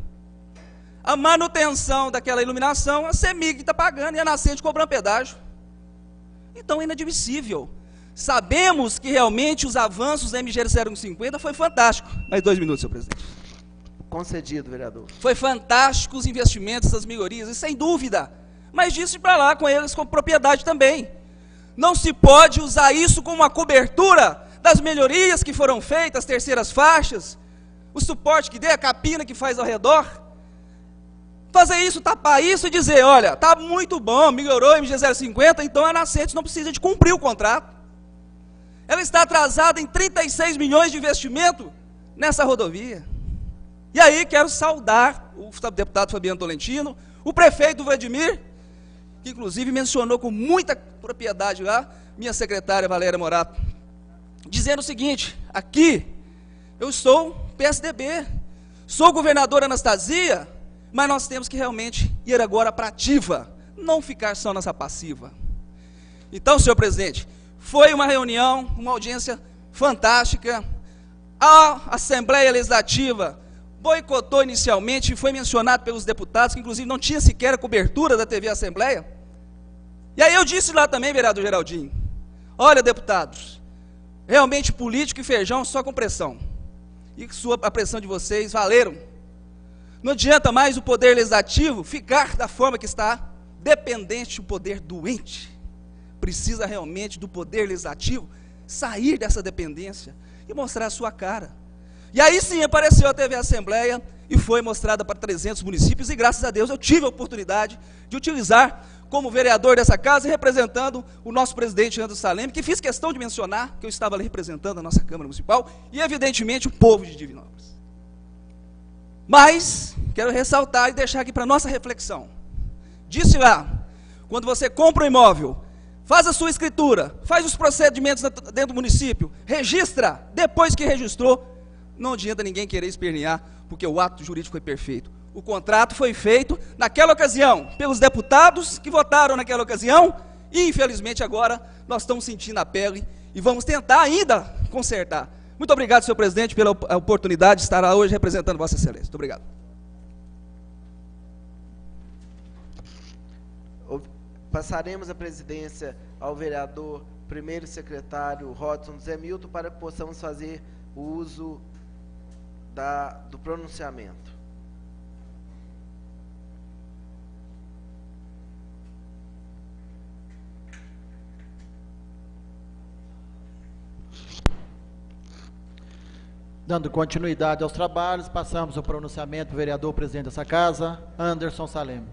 A manutenção daquela iluminação, a CEMIG está pagando e a Nascente cobrando pedágio. Então é inadmissível. Sabemos que realmente os avanços da MG 050 foi fantástico. Mais 2 minutos, senhor presidente. Concedido, vereador. Foi fantástico os investimentos, as melhorias, e sem dúvida. Mas disse para lá com eles com propriedade também. Não se pode usar isso como uma cobertura das melhorias que foram feitas, as terceiras faixas, o suporte que dê, a capina que faz ao redor. Fazer isso, tapar isso e dizer, olha, está muito bom, melhorou a MG 050, então a Nascentes não precisa de cumprir o contrato. Ela está atrasada em 36 milhões de investimento nessa rodovia. E aí quero saudar o deputado Fabiano Tolentino, o prefeito Vladimir, que inclusive mencionou com muita propriedade lá, minha secretária Valéria Morato, dizendo o seguinte, aqui eu sou PSDB, sou governadora Anastasia, mas nós temos que realmente ir agora para a ativa, não ficar só nessa passiva. Então, senhor presidente, foi uma reunião, uma audiência fantástica, a Assembleia Legislativa boicotou inicialmente, foi mencionado pelos deputados, que inclusive não tinha sequer a cobertura da TV Assembleia. E aí eu disse lá também, vereador Geraldinho, olha, deputados, realmente político e feijão só com pressão. E a pressão de vocês valeram. Não adianta mais o poder legislativo ficar da forma que está, dependente do poder doente. Precisa realmente do poder legislativo sair dessa dependência e mostrar a sua cara. E aí sim apareceu a TV Assembleia e foi mostrada para 300 municípios, e graças a Deus eu tive a oportunidade de utilizar como vereador dessa casa e representando o nosso presidente Anderson Salem, que fiz questão de mencionar que eu estava ali representando a nossa Câmara Municipal e evidentemente o povo de Divinópolis. Mas quero ressaltar e deixar aqui para nossa reflexão. Disse lá, quando você compra um imóvel, faz a sua escritura, faz os procedimentos dentro do município, registra, depois que registrou, não adianta ninguém querer espernear, porque o ato jurídico foi perfeito. O contrato foi feito naquela ocasião, pelos deputados que votaram naquela ocasião, e infelizmente agora nós estamos sentindo a pele e vamos tentar ainda consertar. Muito obrigado, senhor presidente, pela oportunidade de estar hoje representando Vossa Excelência. Muito obrigado. Passaremos a presidência ao vereador primeiro secretário Rodson Zé Milton para que possamos fazer o uso do pronunciamento. Dando continuidade aos trabalhos, passamos ao pronunciamento do vereador presidente dessa casa, Anderson Salem.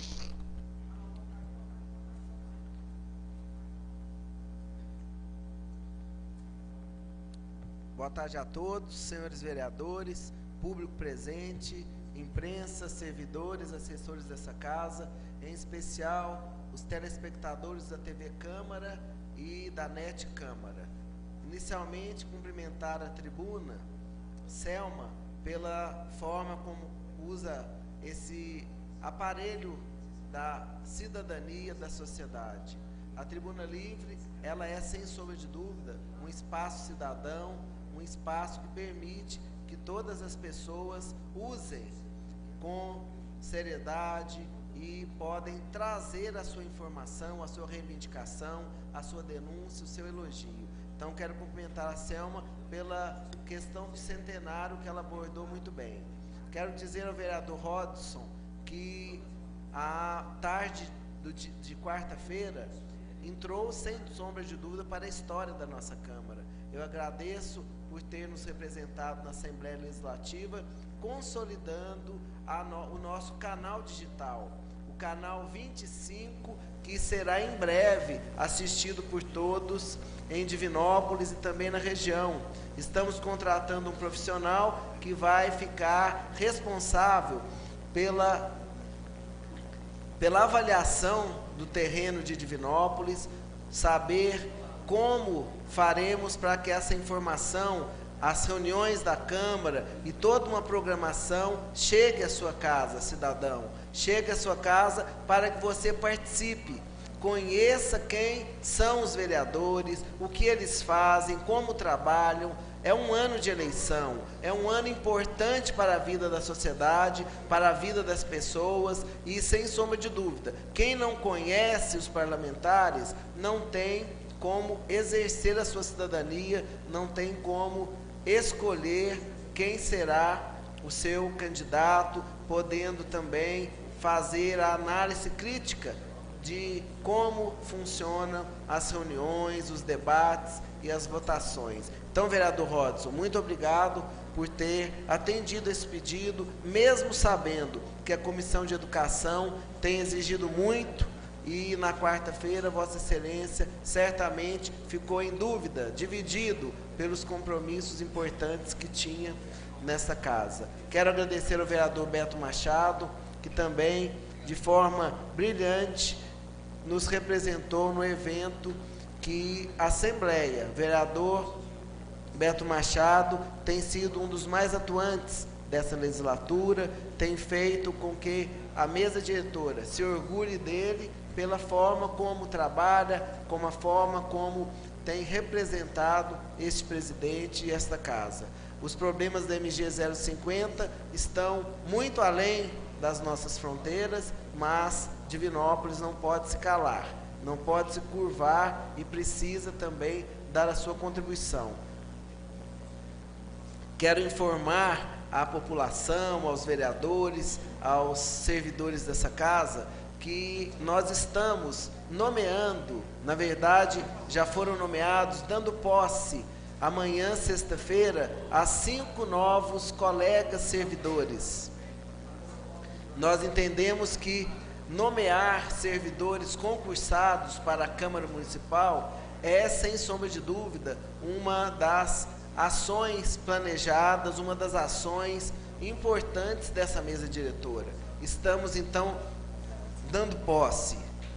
Boa tarde a todos, senhores vereadores, público presente, imprensa, servidores, assessores dessa casa, em especial os telespectadores da TV Câmara e da NET Câmara. Inicialmente, cumprimentar a tribuna, Selma, pela forma como usa esse aparelho da cidadania da sociedade. A Tribuna Livre, ela é, sem sombra de dúvida, um espaço cidadão, um espaço que permite que todas as pessoas usem com seriedade e podem trazer a sua informação, a sua reivindicação, a sua denúncia, o seu elogio. Então, quero cumprimentar a Selma pela questão do centenário que ela abordou muito bem. Quero dizer ao vereador Rodson que a tarde de quarta-feira entrou, sem sombra de dúvida, para a história da nossa Câmara. Eu agradeço por ter nos representado na Assembleia Legislativa, consolidando o nosso canal digital, o canal 25, que será em breve assistido por todos em Divinópolis e também na região. Estamos contratando um profissional que vai ficar responsável pela avaliação do terreno de Divinópolis, saber como faremos para que essa informação, as reuniões da Câmara e toda uma programação chegue à sua casa, cidadão. Chegue à sua casa para que você participe, conheça quem são os vereadores, o que eles fazem, como trabalham. É um ano de eleição, é um ano importante para a vida da sociedade, para a vida das pessoas e, sem sombra de dúvida, quem não conhece os parlamentares não tem como exercer a sua cidadania, não tem como escolher quem será o seu candidato, podendo também fazer a análise crítica de como funcionam as reuniões, os debates e as votações. Então, vereador Rodson, muito obrigado por ter atendido esse pedido, mesmo sabendo que a Comissão de Educação tem exigido muito, e na quarta-feira, Vossa Excelência certamente ficou em dúvida, dividido pelos compromissos importantes que tinha nessa casa. Quero agradecer ao vereador Beto Machado, que também, de forma brilhante, nos representou no evento que a Assembleia, vereador Beto Machado, tem sido um dos mais atuantes dessa legislatura, tem feito com que a mesa diretora se orgulhe dele pela forma como trabalha, como a forma como tem representado este presidente e esta casa. Os problemas da MG 050 estão muito além das nossas fronteiras, mas Divinópolis não pode se calar, não pode se curvar e precisa também dar a sua contribuição. Quero informar à população, aos vereadores, aos servidores dessa casa, que nós estamos nomeando, na verdade, já foram nomeados, dando posse amanhã, sexta-feira, a 5 novos colegas servidores. Nós entendemos que nomear servidores concursados para a Câmara Municipal é, sem sombra de dúvida, uma das ações planejadas, uma das ações importantes dessa mesa diretora. Estamos, então, dando posse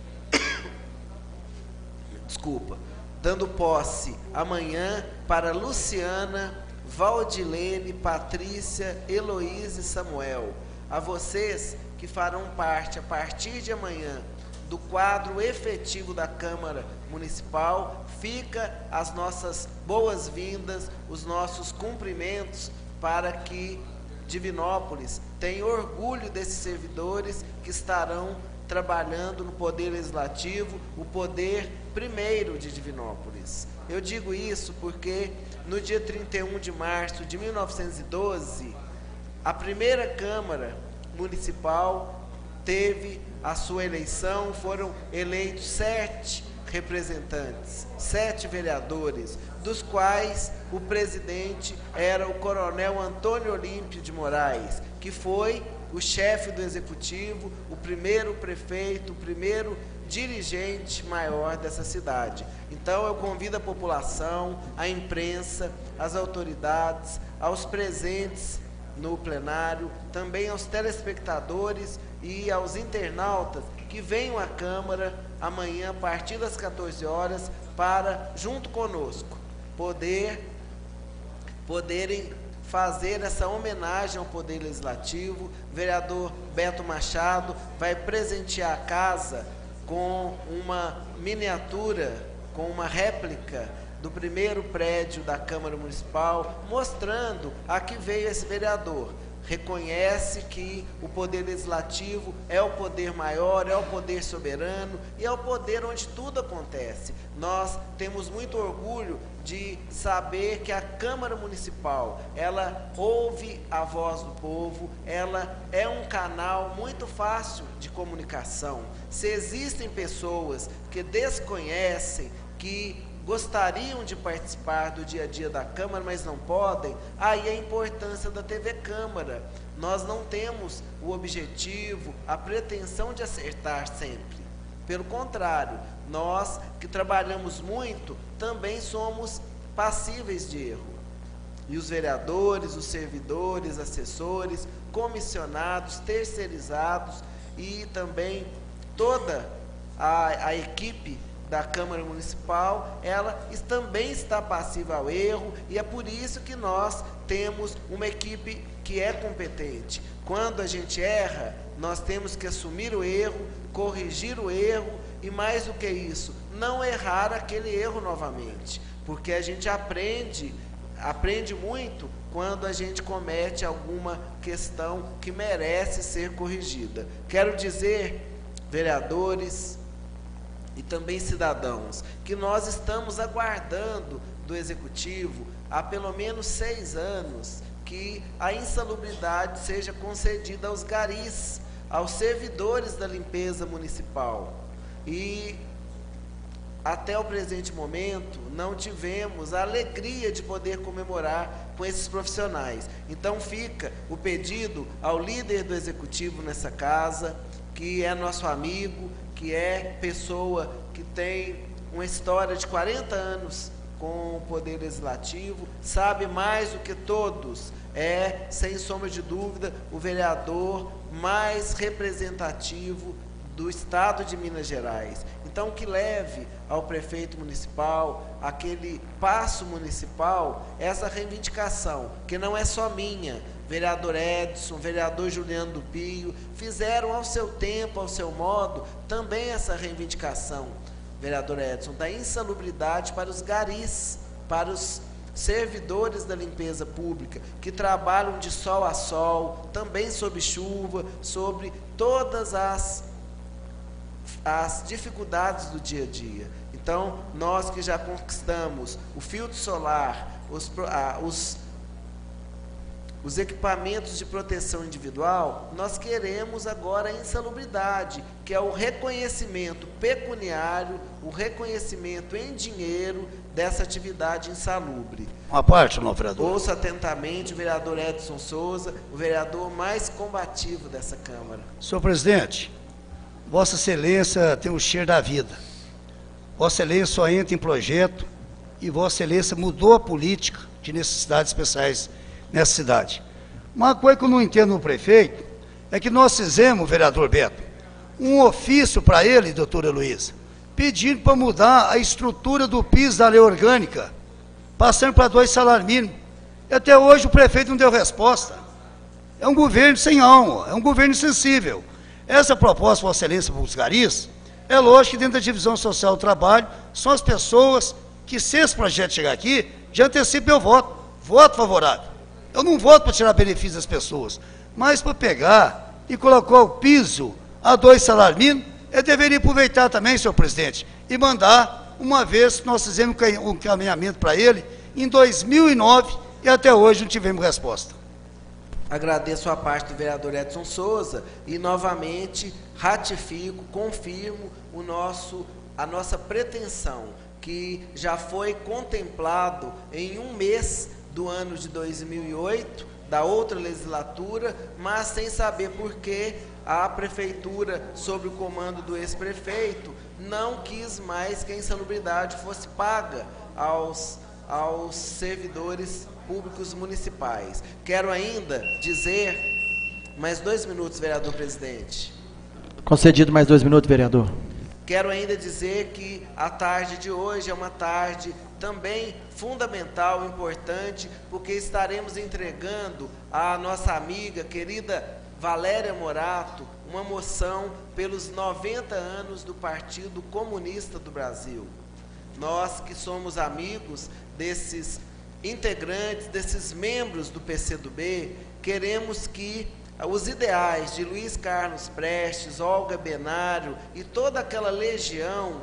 amanhã para Luciana, Valdilene, Patrícia, Heloísa e Samuel. A vocês que farão parte, a partir de amanhã, do quadro efetivo da Câmara Municipal, fica as nossas boas-vindas, os nossos cumprimentos, para que Divinópolis tenha orgulho desses servidores que estarão trabalhando no Poder Legislativo, o poder primeiro de Divinópolis. Eu digo isso porque no dia 31 de março de 1912, a primeira Câmara Municipal teve a sua eleição, foram eleitos 7 representantes, 7 vereadores, dos quais o presidente era o coronel Antônio Olímpio de Moraes, que foi o chefe do executivo, o primeiro prefeito, o primeiro dirigente maior dessa cidade. Então eu convido a população, a imprensa, as autoridades, aos presentes no plenário, também aos telespectadores e aos internautas que venham à Câmara amanhã a partir das 14 horas para, junto conosco, poderem fazer essa homenagem ao Poder Legislativo. O vereador Beto Machado vai presentear a casa com uma miniatura, com uma réplica do primeiro prédio da Câmara Municipal, mostrando a que veio esse vereador. Reconhece que o Poder Legislativo é o poder maior, é o poder soberano e é o poder onde tudo acontece. Nós temos muito orgulho de saber que a Câmara Municipal, ela ouve a voz do povo, ela é um canal muito fácil de comunicação. Se existem pessoas que desconhecem, que gostariam de participar do dia a dia da Câmara, mas não podem, aí a importância da TV Câmara. Nós não temos o objetivo, a pretensão de acertar sempre. Pelo contrário, nós que trabalhamos muito, também somos passíveis de erro. E os vereadores, os servidores, assessores, comissionados, terceirizados e também toda a equipe da Câmara Municipal, ela também está passiva ao erro, e é por isso que nós temos uma equipe que é competente. Quando a gente erra, nós temos que assumir o erro, corrigir o erro e, mais do que isso, não errar aquele erro novamente, porque a gente aprende muito quando a gente comete alguma questão que merece ser corrigida. Quero dizer, vereadores e também cidadãos, que nós estamos aguardando do Executivo há pelo menos 6 anos que a insalubridade seja concedida aos garis, aos servidores da limpeza municipal. E até o presente momento não tivemos a alegria de poder comemorar com esses profissionais. Então fica o pedido ao líder do Executivo nessa casa, que é nosso amigo, que é pessoa que tem uma história de 40 anos com o Poder Legislativo, sabe mais do que todos, é, sem sombra de dúvida, o vereador mais representativo do Estado de Minas Gerais. Então, que leve ao prefeito municipal, aquele passo municipal, essa reivindicação, que não é só minha. Vereador Edson, vereador Juliano do Pio, fizeram ao seu tempo, ao seu modo, também essa reivindicação, vereador Edson, da insalubridade para os garis, para os servidores da limpeza pública, que trabalham de sol a sol, também sob chuva, sobre todas as dificuldades do dia a dia. Então, nós que já os equipamentos de proteção individual, nós queremos agora a insalubridade, que é o reconhecimento pecuniário, o reconhecimento em dinheiro dessa atividade insalubre. Uma parte, não, vereador. Ouça atentamente o vereador Edson Souza, o vereador mais combativo dessa Câmara. Senhor presidente, Vossa Excelência tem o cheiro da vida. Vossa Excelência só entra em projeto e Vossa Excelência mudou a política de necessidades especiais nessa cidade. Uma coisa que eu não entendo no prefeito é que nós fizemos, vereador Beto, um ofício para ele, doutora Heloísa, pedindo para mudar a estrutura do piso da lei orgânica, passando para 2 salários mínimos. E até hoje o prefeito não deu resposta. É um governo sem alma, é um governo insensível. Essa proposta, Vossa Excelência, para os garis, é lógico que dentro da divisão social do trabalho, são as pessoas que, se esse projeto chegar aqui, de antecipo eu voto favorável. Eu não voto para tirar benefício das pessoas, mas para pegar e colocar o piso a 2 salários mínimos, eu deveria aproveitar também, senhor presidente, e mandar, uma vez que nós fizemos um encaminhamento para ele, em 2009, e até hoje não tivemos resposta. Agradeço a parte do vereador Edson Souza e, novamente, ratifico, confirmo a nossa pretensão, que já foi contemplado em um mês do ano de 2008, da outra legislatura, mas sem saber por que a prefeitura, sob o comando do ex-prefeito, não quis mais que a insalubridade fosse paga aos servidores públicos municipais. Quero ainda dizer, mais 2 minutos, vereador presidente. Concedido mais 2 minutos, vereador. Quero ainda dizer que a tarde de hoje é uma tarde também fundamental, importante, porque estaremos entregando à nossa amiga, querida Valéria Morato, uma moção pelos 90 anos do Partido Comunista do Brasil. Nós que somos amigos desses integrantes, desses membros do PCdoB, queremos que os ideais de Luiz Carlos Prestes, Olga Benário e toda aquela legião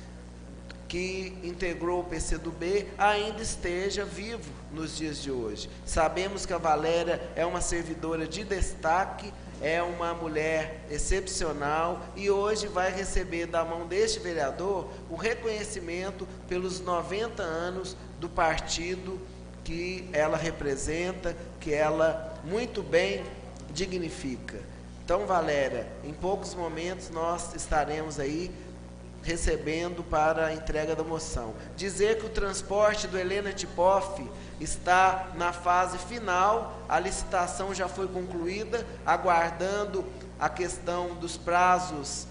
que integrou o PCdoB ainda esteja vivo nos dias de hoje. Sabemos que a Valéria é uma servidora de destaque, é uma mulher excepcional e hoje vai receber da mão deste vereador o reconhecimento pelos 90 anos do partido que ela representa, que ela muito bem dignifica. Então, Valéria, em poucos momentos nós estaremos aí recebendo para a entrega da moção. Dizer que o transporte do Helena Tipoff está na fase final, a licitação já foi concluída, aguardando a questão dos prazos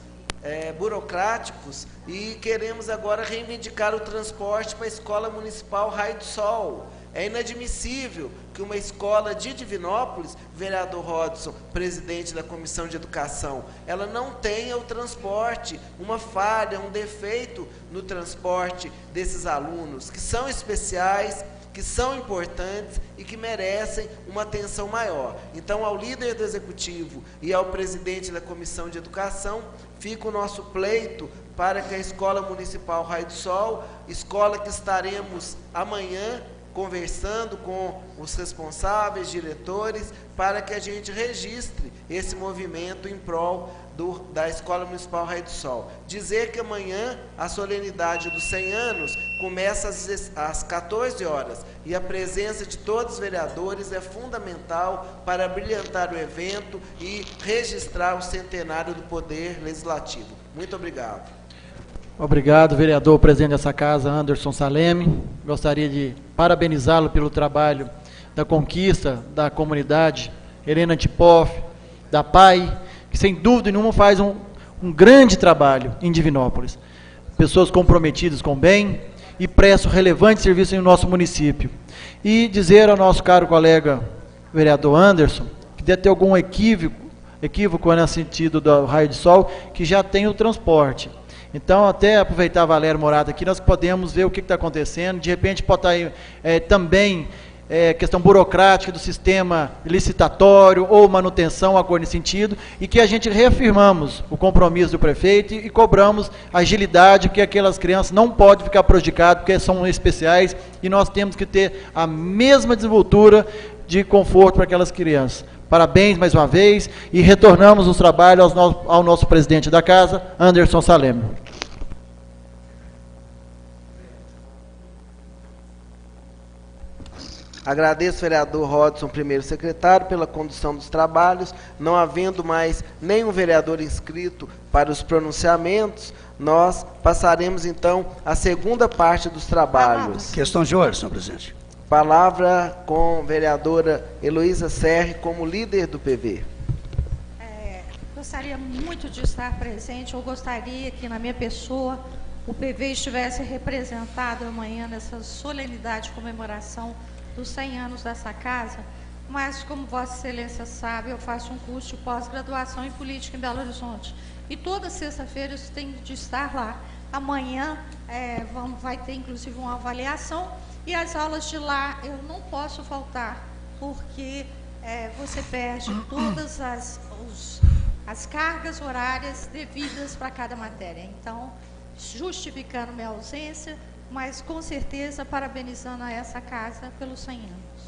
burocráticos, e queremos agora reivindicar o transporte para a Escola Municipal Raio do Sol. É inadmissível que uma escola de Divinópolis, vereador Rodson, presidente da Comissão de Educação, ela não tenha o transporte, uma falha, um defeito no transporte desses alunos, que são especiais, que são importantes e que merecem uma atenção maior. Então, ao líder do Executivo e ao presidente da Comissão de Educação, fica o nosso pleito para que a Escola Municipal Raio do Sol, escola que estaremos amanhã conversando com os responsáveis, diretores, para que a gente registre esse movimento em prol da Escola Municipal Raio do Sol. Dizer que amanhã a solenidade dos 100 anos começa às 14 horas e a presença de todos os vereadores é fundamental para brilhantar o evento e registrar o centenário do Poder Legislativo. Muito obrigado. Obrigado, vereador, presidente dessa casa, Anderson Saleme. Gostaria de parabenizá-lo pelo trabalho da conquista da comunidade Helena Tipoff, da PAI, que sem dúvida nenhuma faz um grande trabalho em Divinópolis. Pessoas comprometidas com o bem e prestam relevante serviço no nosso município. E dizer ao nosso caro colega vereador Anderson, que deve ter algum equívoco no sentido do Raio de Sol, que já tem o transporte. Então, até aproveitar a Valéria Morato aqui, nós podemos ver o que está acontecendo. De repente, pode estar aí também questão burocrática do sistema licitatório ou manutenção, algo nesse sentido, e que a gente reafirmamos o compromisso do prefeito e cobramos agilidade, porque aquelas crianças não podem ficar prejudicadas, porque são especiais, e nós temos que ter a mesma desenvoltura de conforto para aquelas crianças. Parabéns mais uma vez e retornamos os trabalhos ao nosso presidente da casa, Anderson Salem. Agradeço, vereador Rodson, primeiro secretário, pela condução dos trabalhos. Não havendo mais nenhum vereador inscrito para os pronunciamentos, nós passaremos, então, à segunda parte dos trabalhos. Questão de ordem, senhor presidente. Palavra com a vereadora Heloísa Serri, como líder do PV. Gostaria muito de estar presente. Eu gostaria que, na minha pessoa, o PV estivesse representado amanhã nessa solenidade de comemoração dos 100 anos dessa casa, mas, como Vossa Excelência sabe, eu faço um curso de pós-graduação em política em Belo Horizonte. E toda sexta-feira eu tenho de estar lá. Amanhã vai ter, inclusive, uma avaliação, e as aulas de lá eu não posso faltar, porque você perde todas as cargas horárias devidas para cada matéria. Então, justificando minha ausência, mas com certeza parabenizando a essa casa pelos 100 anos.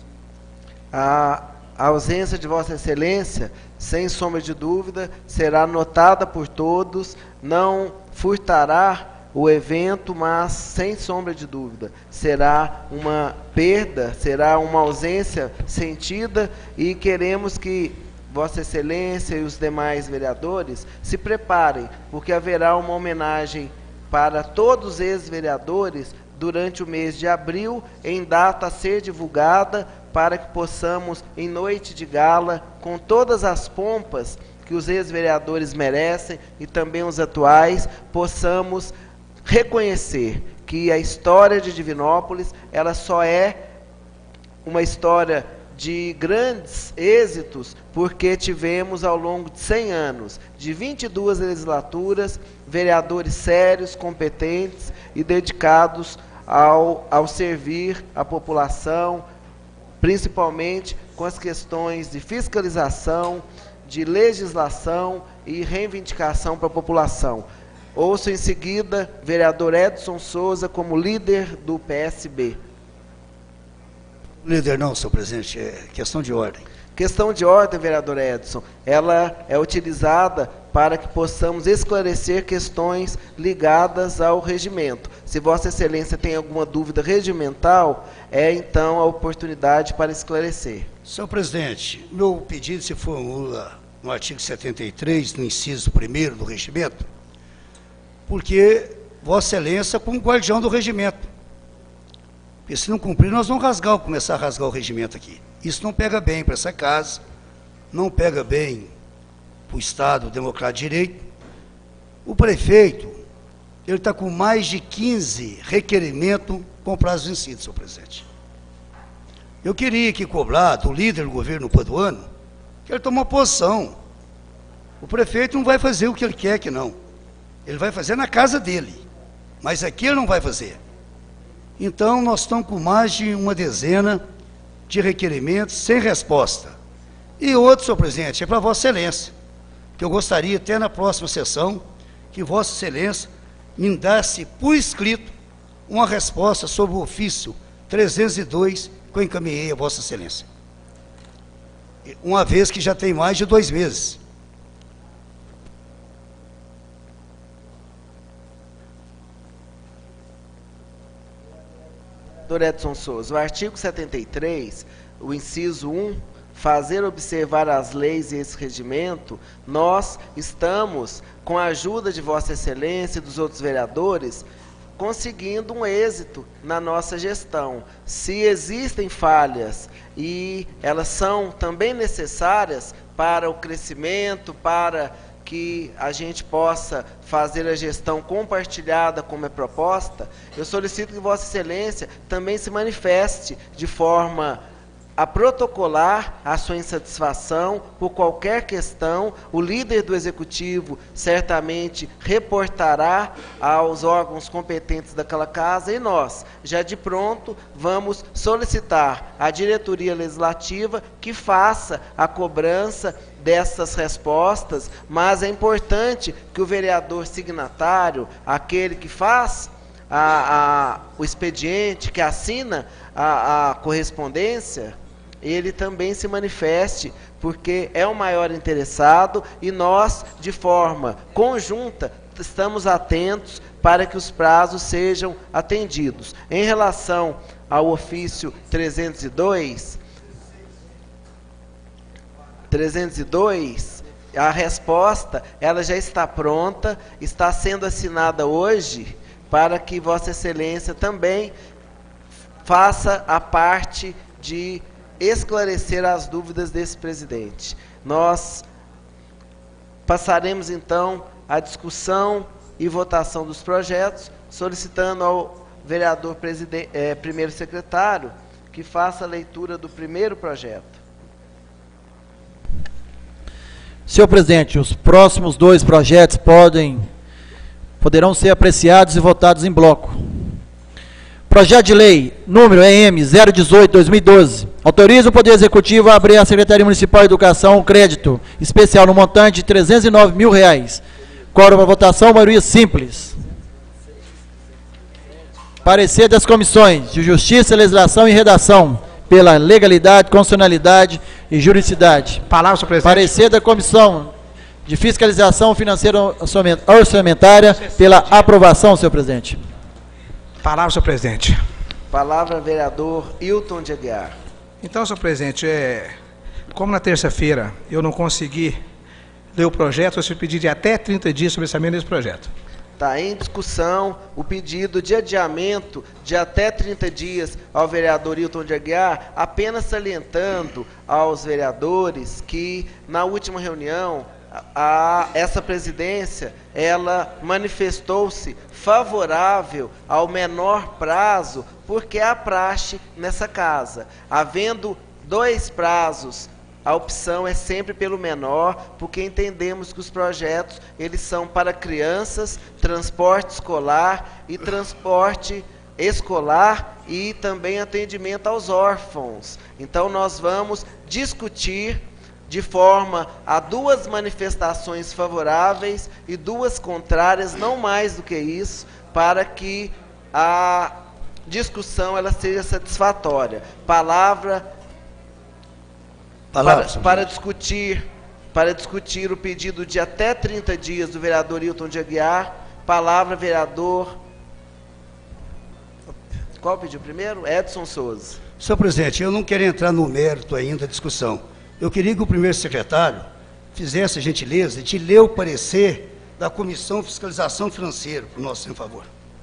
A ausência de Vossa Excelência, sem sombra de dúvida, será notada por todos, não furtará o evento, mas, sem sombra de dúvida, será uma perda, será uma ausência sentida, e queremos que Vossa Excelência e os demais vereadores se preparem, porque haverá uma homenagem para todos os ex-vereadores durante o mês de abril, em data a ser divulgada, para que possamos, em noite de gala, com todas as pompas que os ex-vereadores merecem e também os atuais, possamos reconhecer que a história de Divinópolis, ela só é uma história de grandes êxitos, porque tivemos ao longo de 100 anos, de 22 legislaturas, vereadores sérios, competentes e dedicados ao servir a população, principalmente com as questões de fiscalização, de legislação e reivindicação para a população. Ouço em seguida vereador Edson Souza como líder do PSB. Líder não, senhor presidente, é questão de ordem. Questão de ordem, vereador Edson, ela é utilizada para que possamos esclarecer questões ligadas ao regimento. Se Vossa Excelência tem alguma dúvida regimental, é então a oportunidade para esclarecer. Senhor presidente, meu pedido se formula no artigo 73, no inciso 1º do regimento, porque Vossa Excelência é como guardião do regimento. Porque se não cumprir, nós vamos começar a rasgar o regimento aqui. Isso não pega bem para essa casa, não pega bem para o Estado Democrático de Direito. O prefeito, ele está com mais de 15 requerimentos com prazo vencido, senhor presidente. Eu queria que cobrar do líder do governo paduano, que ele tome uma posição. O prefeito não vai fazer o que ele quer que não. Ele vai fazer na casa dele, mas aqui ele não vai fazer. Então, nós estamos com mais de uma dezena de requerimentos sem resposta. E outro, senhor presidente, é para Vossa Excelência, que eu gostaria até na próxima sessão que Vossa Excelência me desse por escrito uma resposta sobre o ofício 302 que eu encaminhei a Vossa Excelência. Uma vez que já tem mais de 2 meses. Doutor Edson Souza, o artigo 73, o inciso 1, fazer observar as leis e esse regimento, nós estamos, com a ajuda de Vossa Excelência e dos outros vereadores, conseguindo um êxito na nossa gestão. Se existem falhas e elas são também necessárias para o crescimento, para que a gente possa fazer a gestão compartilhada como é proposta, eu solicito que Vossa Excelência também se manifeste de forma a protocolar a sua insatisfação por qualquer questão. O líder do Executivo certamente reportará aos órgãos competentes daquela casa e nós, já de pronto, vamos solicitar à diretoria legislativa que faça a cobrança dessas respostas, mas é importante que o vereador signatário, aquele que faz o expediente, que assina a correspondência, ele também se manifeste, porque é o maior interessado e nós, de forma conjunta, estamos atentos para que os prazos sejam atendidos. Em relação ao ofício 302, a resposta ela já está pronta, está sendo assinada hoje, para que Vossa Excelência também faça a parte de esclarecer as dúvidas desse presidente. Nós passaremos então a discussão e votação dos projetos, solicitando ao vereador primeiro secretário que faça a leitura do primeiro projeto. Senhor presidente, os próximos 2 projetos poderão ser apreciados e votados em bloco. Projeto de lei, número EM 018-2012, autoriza o Poder Executivo a abrir à Secretaria Municipal de Educação um crédito especial no montante de R$ 309 mil. Quórum para votação, maioria simples. Parecer das comissões de Justiça, Legislação e Redação, pela legalidade, constitucionalidade e juridicidade. Palavra, senhor presidente. Parecer da Comissão de Fiscalização Financeira Orçamentária, pela aprovação, senhor presidente. Palavra, senhor presidente. Palavra, vereador Hilton de Aguiar. Então, senhor presidente, como na terça-feira eu não consegui ler o projeto, eu se pedi de até 30 dias sobre esse mesmo projeto. Está em discussão o pedido de adiamento de até 30 dias ao vereador Hilton de Aguiar, apenas salientando aos vereadores que, na última reunião, essa presidência, ela manifestou-se favorável ao menor prazo, porque há praxe nessa casa. Havendo 2 prazos, a opção é sempre pelo menor, porque entendemos que os projetos, eles são para crianças, transporte escolar e também atendimento aos órfãos. Então nós vamos discutir de forma a 2 manifestações favoráveis e 2 contrárias, não mais do que isso, para que a discussão ela seja satisfatória. Para discutir o pedido de até 30 dias do vereador Hilton de Aguiar. Palavra, vereador... Qual pediu primeiro? Edson Souza. Senhor presidente, eu não quero entrar no mérito ainda da discussão. Eu queria que o primeiro secretário fizesse a gentileza de ler o parecer da Comissão de Fiscalização Financeira, por nosso favor.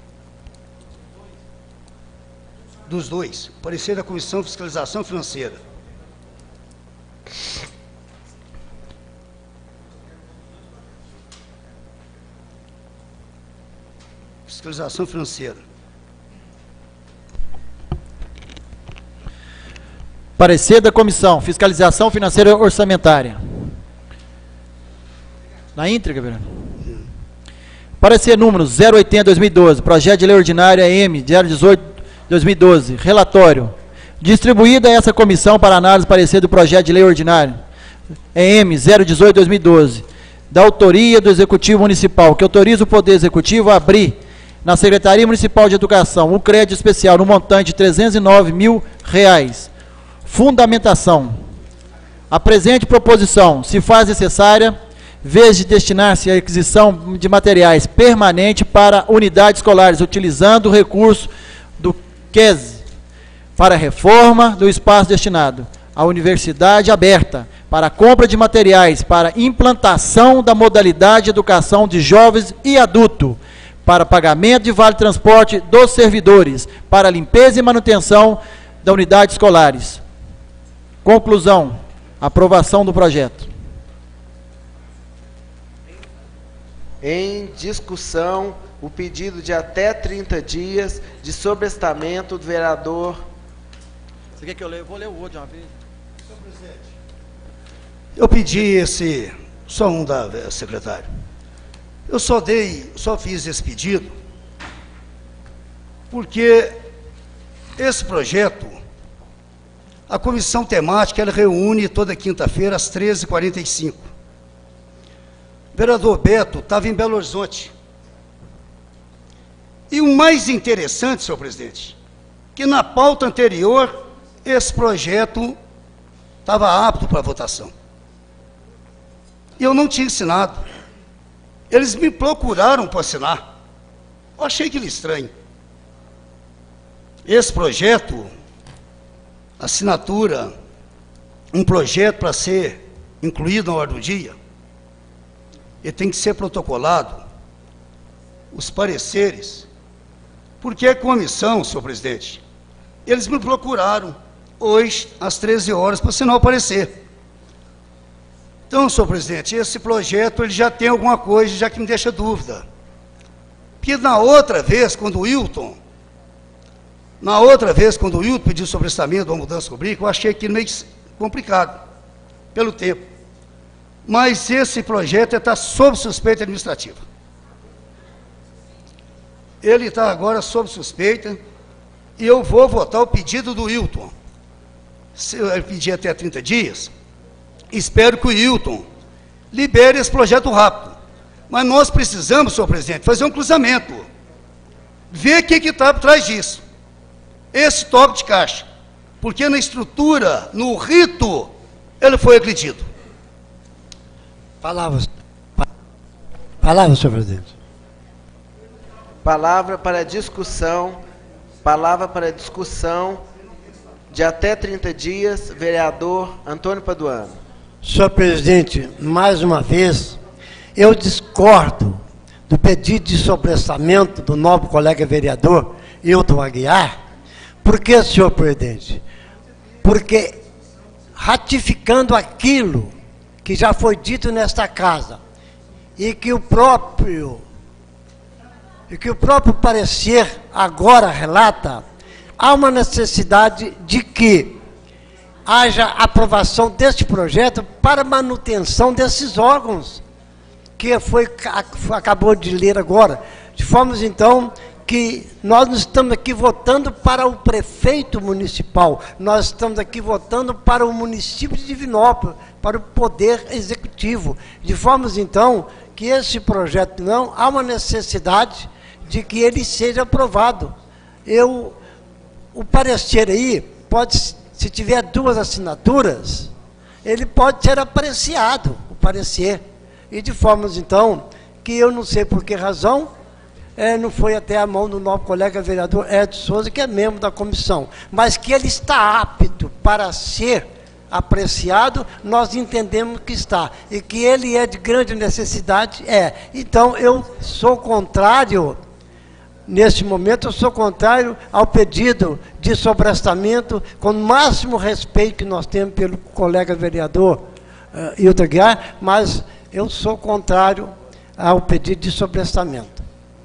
Dos 2. Parecer da Comissão de Fiscalização Financeira. Fiscalização financeira. Parecer da Comissão, Fiscalização Financeira Orçamentária. Na íntegra, vereador. Parecer número 080-2012, Projeto de Lei Ordinária M 018-2012, relatório. Distribuída a essa comissão para análise parecer do Projeto de Lei Ordinário EM 018-2012, da autoria do Executivo Municipal, que autoriza o Poder Executivo a abrir na Secretaria Municipal de Educação um crédito especial no montante de R$ 309 mil. Fundamentação. A presente proposição se faz necessária, vez de destinar-se à aquisição de materiais permanentes para unidades escolares, utilizando o recurso do QES, para a reforma do espaço destinado à universidade aberta, para a compra de materiais, para implantação da modalidade de educação de jovens e adultos, para pagamento de vale-transporte dos servidores, para limpeza e manutenção da unidades escolares. Conclusão, aprovação do projeto. Em discussão, o pedido de até 30 dias de sobrestamento do vereador... Você quer que eu leia? Eu vou ler o outro de uma vez. Senhor presidente, eu pedi só um da secretária. Eu só fiz esse pedido porque esse projeto, a comissão temática, ela reúne toda quinta-feira às 13h45. O vereador Beto estava em Belo Horizonte. E o mais interessante, senhor presidente, que na pauta anterior, esse projeto estava apto para votação. E eu não tinha assinado. Eles me procuraram para assinar. Eu achei aquilo estranho. Esse projeto, assinatura, um projeto para ser incluído na ordem do dia, ele tem que ser protocolado, os pareceres, porque a comissão, senhor presidente, eles me procuraram hoje, às 13 horas, para assinar o parecer. Então, senhor presidente, esse projeto ele já tem alguma coisa, já que me deixa dúvida. Porque na outra vez, quando o Wilton pediu sobre o orçamento da mudança rubrica, eu achei aquilo meio complicado, pelo tempo. Mas esse projeto está sob suspeita administrativa. Ele está agora sob suspeita e eu vou votar o pedido do Wilton. Se eu pedir até 30 dias, espero que o Wilton libere esse projeto rápido. Mas nós precisamos, senhor presidente, fazer um cruzamento. Ver o que está por trás disso. Esse toque de caixa. Porque na estrutura, no rito, ele foi agredido. Palavra, senhor presidente. Palavra para discussão de até 30 dias, vereador Antônio Paduano. Senhor presidente, mais uma vez, eu discordo do pedido de sobrestamento do nobre colega vereador Hilton Aguiar. Por que, senhor presidente? Porque ratificando aquilo que já foi dito nesta casa e que o próprio parecer agora relata, há uma necessidade de que haja aprovação deste projeto para manutenção desses órgãos, que acabou de ler agora, de forma então que nós não estamos aqui votando para o prefeito municipal, nós estamos aqui votando para o município de Divinópolis, para o poder executivo, de forma então que esse projeto não, há uma necessidade de que ele seja aprovado. O parecer aí, pode, se tiver 2 assinaturas, ele pode ser apreciado, o parecer, e de formas então que eu não sei por que razão, não foi até a mão do nosso colega vereador Edson Souza, que é membro da comissão, mas que ele está apto para ser apreciado, nós entendemos que está, e que ele é de grande necessidade, Então, eu sou contrário, neste momento, eu sou contrário ao pedido de sobrestamento, com o máximo respeito que nós temos pelo colega vereador Hilton Aguiar, mas eu sou contrário ao pedido de sobrestamento.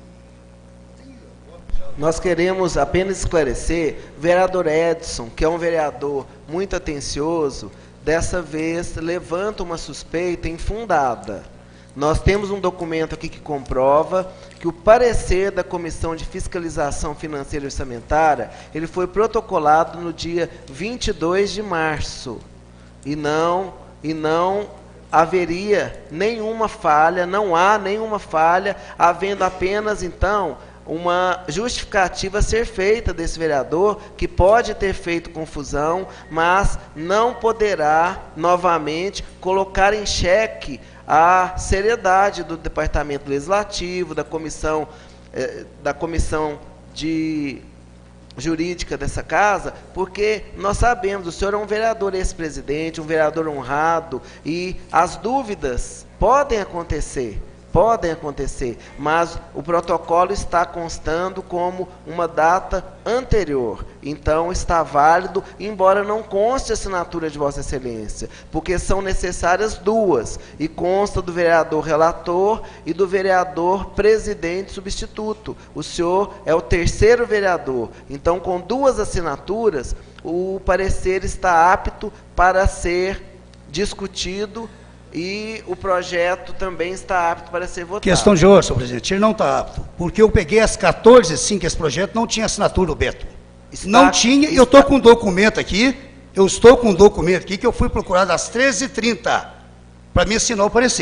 Nós queremos apenas esclarecer, o vereador Edson, que é um vereador muito atencioso, dessa vez levanta uma suspeita infundada. Nós temos um documento aqui que comprova que o parecer da Comissão de Fiscalização Financeira e Orçamentária, ele foi protocolado no dia 22 de março. E não haveria nenhuma falha, não há nenhuma falha, havendo apenas, então, uma justificativa a ser feita desse vereador, que pode ter feito confusão, mas não poderá, novamente, colocar em xeque a seriedade do Departamento Legislativo, da comissão jurídica dessa casa, porque nós sabemos, o senhor é um vereador ex-presidente, um vereador honrado, e as dúvidas podem acontecer, mas o protocolo está constando como uma data anterior, então está válido, embora não conste a assinatura de Vossa Excelência, porque são necessárias 2, e consta do vereador relator e do vereador presidente substituto. O senhor é o 3º vereador, então com 2 assinaturas, o parecer está apto para ser discutido, e o projeto também está apto para ser votado. Questão de ordem, senhor presidente, ele não está apto, porque eu peguei as 14/5 que esse projeto não tinha assinatura do Beto. Não tinha, e eu estou com um documento aqui, que eu fui procurado às 13h30 para me assinar o parecer.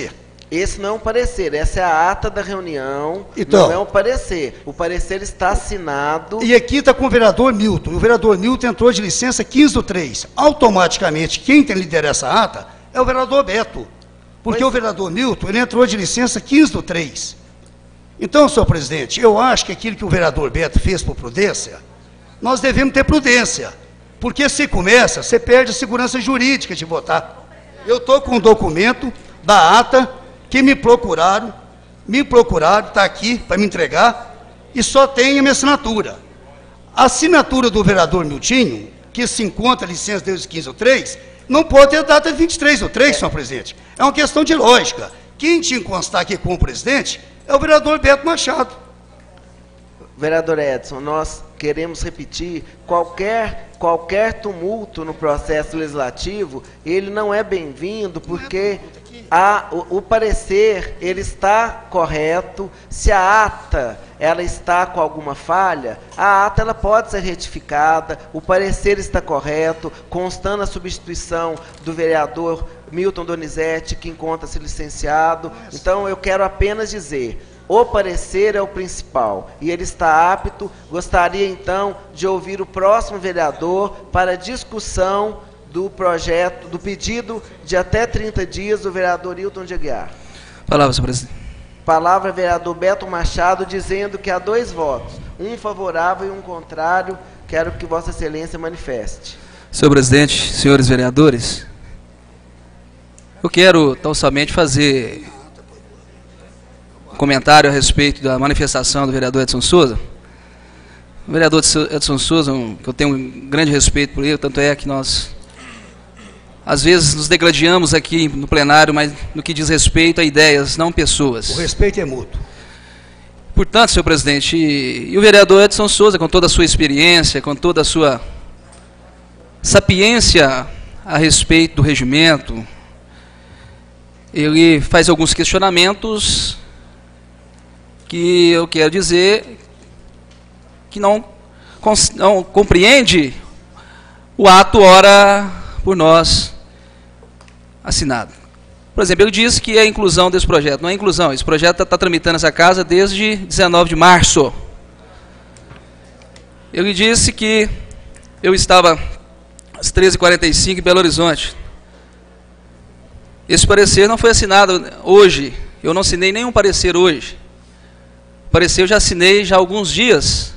Esse não é um parecer, essa é a ata da reunião, então, não é um parecer. O parecer está assinado. E aqui está com o vereador Milton. O vereador Milton entrou de licença 15/3. Automaticamente, quem tem que liderar essa ata é o vereador Beto. Porque o vereador Milton, ele entrou de licença 15/3. Então, senhor presidente, eu acho que aquilo que o vereador Beto fez por prudência, nós devemos ter prudência. Porque se começa, você perde a segurança jurídica de votar. Eu estou com um documento da ata que me procuraram, está aqui para me entregar, e só tem a minha assinatura. A assinatura do vereador Miltinho, que se encontra licença desde 15/3, não pode ter data de 23/3, senhor presidente. É uma questão de lógica. Quem tinha que constar aqui com o presidente é o vereador Beto Machado. Vereador Edson, nós queremos repetir, qualquer tumulto no processo legislativo, ele não é bem-vindo, porque o parecer, ele está correto. Se a ata, ela está com alguma falha, a ata ela pode ser retificada, o parecer está correto, constando a substituição do vereador Milton Donizete, que encontra-se licenciado. Então, eu quero apenas dizer, o parecer é o principal, e ele está apto. Gostaria, então, de ouvir o próximo vereador para discussão do projeto, do pedido de até 30 dias do vereador Hilton de Aguiar. Palavra, senhor presidente. Palavra, vereador Beto Machado, dizendo que há 2 votos, um favorável e um contrário. Quero que Vossa Excelência manifeste. Senhor presidente, senhores vereadores, eu quero tão somente fazer um comentário a respeito da manifestação do vereador Edson Souza. O vereador Edson Souza, que eu tenho um grande respeito por ele, tanto é que nós, às vezes, nos degladiamos aqui no plenário, mas no que diz respeito a ideias, não pessoas. O respeito é mútuo. Portanto, senhor presidente, e o vereador Edson Souza, com toda a sua experiência, com toda a sua sapiência a respeito do regimento, ele faz alguns questionamentos que eu quero dizer que não compreende o ato ora por nós assinado. Por exemplo, ele diz que é a inclusão desse projeto. Não é inclusão, esse projeto está tramitando essa casa desde 19 de março. Ele disse que eu estava às 13h45 em Belo Horizonte. Esse parecer não foi assinado hoje. Eu não assinei nenhum parecer hoje. O parecer eu já assinei já há alguns dias.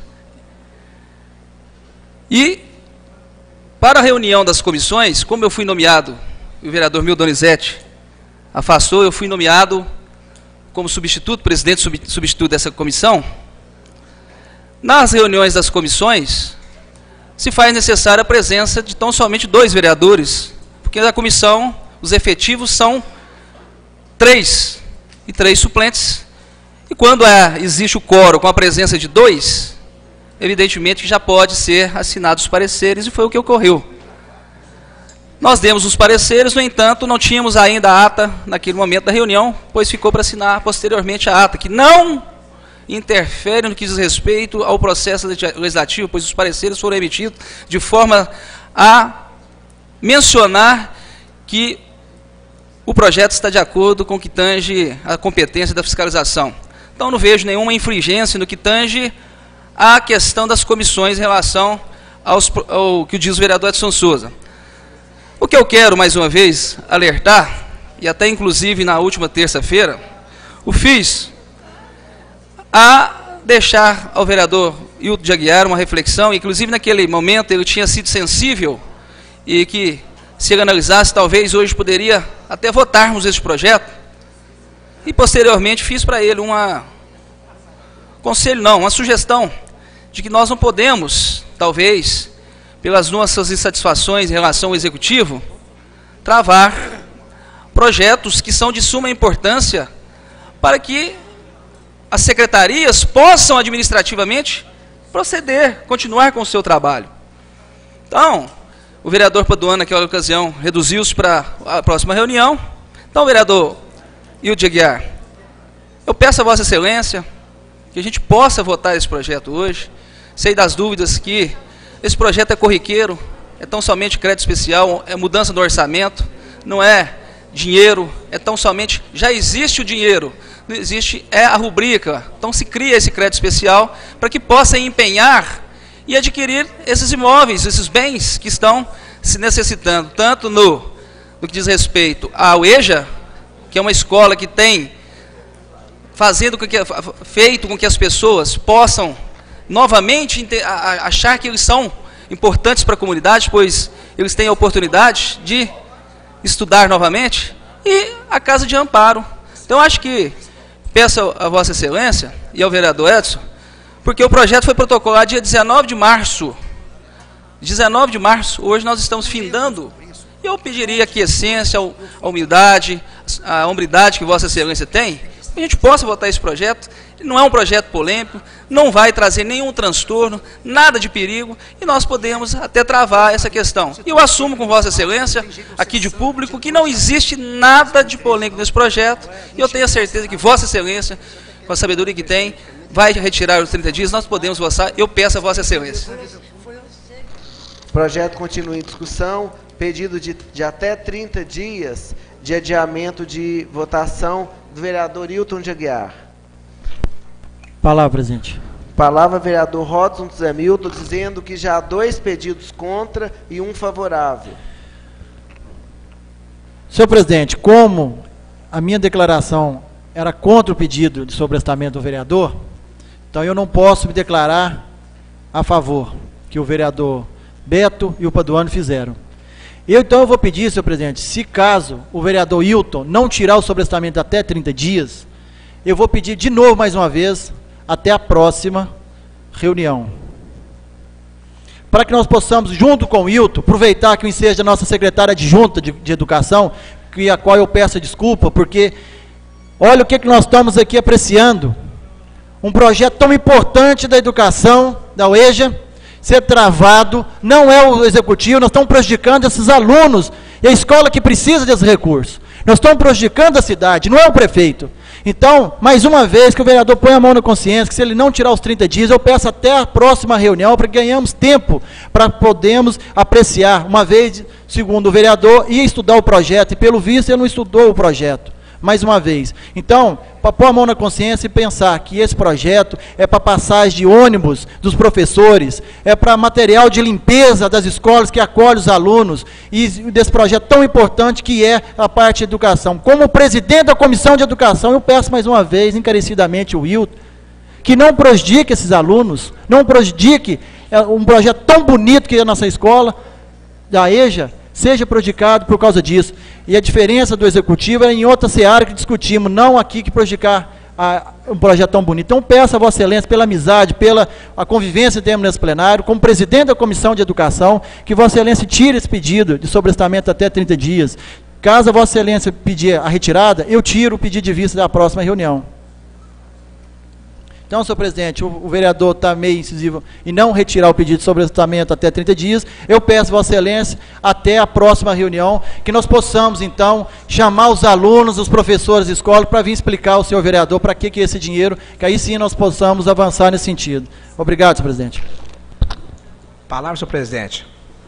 E, para a reunião das comissões, como eu fui nomeado, o vereador Milton Donizete afastou, eu fui nomeado como substituto, presidente substituto dessa comissão. Nas reuniões das comissões, se faz necessária a presença de tão somente 2 vereadores, porque na comissão os efetivos são 3 e 3 suplentes. E quando existe o quórum com a presença de 2, evidentemente que já pode ser assinados os pareceres, e foi o que ocorreu. Nós demos os pareceres, no entanto, não tínhamos ainda a ata naquele momento da reunião, pois ficou para assinar posteriormente a ata, que não interfere no que diz respeito ao processo legislativo, pois os pareceres foram emitidos de forma a mencionar que o projeto está de acordo com o que tange a competência da fiscalização. Então, não vejo nenhuma infringência no que tange a questão das comissões em relação ao que diz o vereador Edson Souza. O que eu quero, mais uma vez, alertar, e até inclusive na última terça-feira, o fiz a deixar ao vereador Hilton de Aguiar uma reflexão, inclusive naquele momento ele tinha sido sensível, e que, se ele analisasse, talvez hoje poderia até votarmos esse projeto, e posteriormente fiz para ele uma sugestão, de que nós não podemos, talvez, pelas nossas insatisfações em relação ao Executivo, travar projetos que são de suma importância para que as secretarias possam administrativamente proceder, continuar com o seu trabalho. Então, o vereador Paduano, naquela ocasião, reduziu-se para a próxima reunião. Então, vereador Hilton de Aguiar, eu peço a Vossa Excelência que a gente possa votar esse projeto hoje. Sei das dúvidas que esse projeto é corriqueiro, é tão somente crédito especial, é mudança no orçamento, não é dinheiro, é tão somente, já existe o dinheiro, não existe a rubrica. Então se cria esse crédito especial para que possa empenhar e adquirir esses imóveis, esses bens que estão se necessitando, tanto no que diz respeito ao EJA, que é uma escola que tem feito com que as pessoas possam novamente achar que eles são importantes para a comunidade, pois eles têm a oportunidade de estudar novamente, e a Casa de Amparo. Então, acho que peço a Vossa Excelência e ao vereador Edson, porque o projeto foi protocolado dia 19 de março. 19 de março, hoje nós estamos findando, e eu pediria a aquiescência, a humildade, a hombridade que Vossa Excelência tem, que a gente possa votar esse projeto. Não é um projeto polêmico, não vai trazer nenhum transtorno, nada de perigo, e nós podemos até travar essa questão. E eu assumo com Vossa Excelência, aqui de público, que não existe nada de polêmico nesse projeto, e eu tenho a certeza que Vossa Excelência, com a sabedoria que tem, vai retirar os 30 dias, nós podemos votar. Eu peço a Vossa Excelência. O projeto continua em discussão, pedido de até 30 dias de adiamento de votação do vereador Hilton de Aguiar. Palavra, presidente. Palavra, vereador Rodson José Milton, dizendo que já há 2 pedidos contra e 1 favorável. Senhor presidente, como a minha declaração era contra o pedido de sobrestamento do vereador, então eu não posso me declarar a favor, que o vereador Beto e o Paduano fizeram. Então eu vou pedir, senhor presidente, se caso o vereador Hilton não tirar o sobrestamento até 30 dias, eu vou pedir de novo, mais uma vez, até a próxima reunião. Para que nós possamos, junto com o Hilton, aproveitar que o ensejo da nossa secretária adjunta de Educação, a qual eu peço desculpa, porque olha o que nós estamos aqui apreciando. Um projeto tão importante da educação, da UEJA, ser travado, não é o executivo, nós estamos prejudicando esses alunos e a escola que precisa desses recursos. Nós estamos prejudicando a cidade, não é o prefeito. Então, mais uma vez, que o vereador põe a mão na consciência, que se ele não tirar os 30 dias, eu peço até a próxima reunião, para que ganhemos tempo, para podermos apreciar, uma vez, segundo o vereador, e estudar o projeto, e pelo visto ele não estudou o projeto, mais uma vez. Então, para pôr a mão na consciência e pensar que esse projeto é para passagem de ônibus dos professores, é para material de limpeza das escolas que acolhe os alunos, e desse projeto tão importante que é a parte de educação. Como presidente da Comissão de Educação, eu peço mais uma vez, encarecidamente, o Hilton, que não prejudique esses alunos, não prejudique um projeto tão bonito que é a nossa escola, da EJA, seja prejudicado por causa disso. E a diferença do executivo é em outra seara que discutimos, não aqui que prejudicar um projeto tão bonito. Então peço a Vossa Excelência, pela amizade, pela a convivência que temos nesse plenário, como presidente da Comissão de Educação, que Vossa Excelência tire esse pedido de sobrestamento até 30 dias. Caso a Vossa Excelência pedir a retirada, eu tiro o pedido de vista da próxima reunião. Então, senhor presidente, o vereador está meio incisivo em não retirar o pedido de sobrestamento até 30 dias. Eu peço, Vossa Excelência, até a próxima reunião, que nós possamos, então, chamar os alunos, os professores de escola, para vir explicar ao senhor vereador para que é esse dinheiro, que aí sim nós possamos avançar nesse sentido. Obrigado, senhor presidente. Palavra, senhor presidente.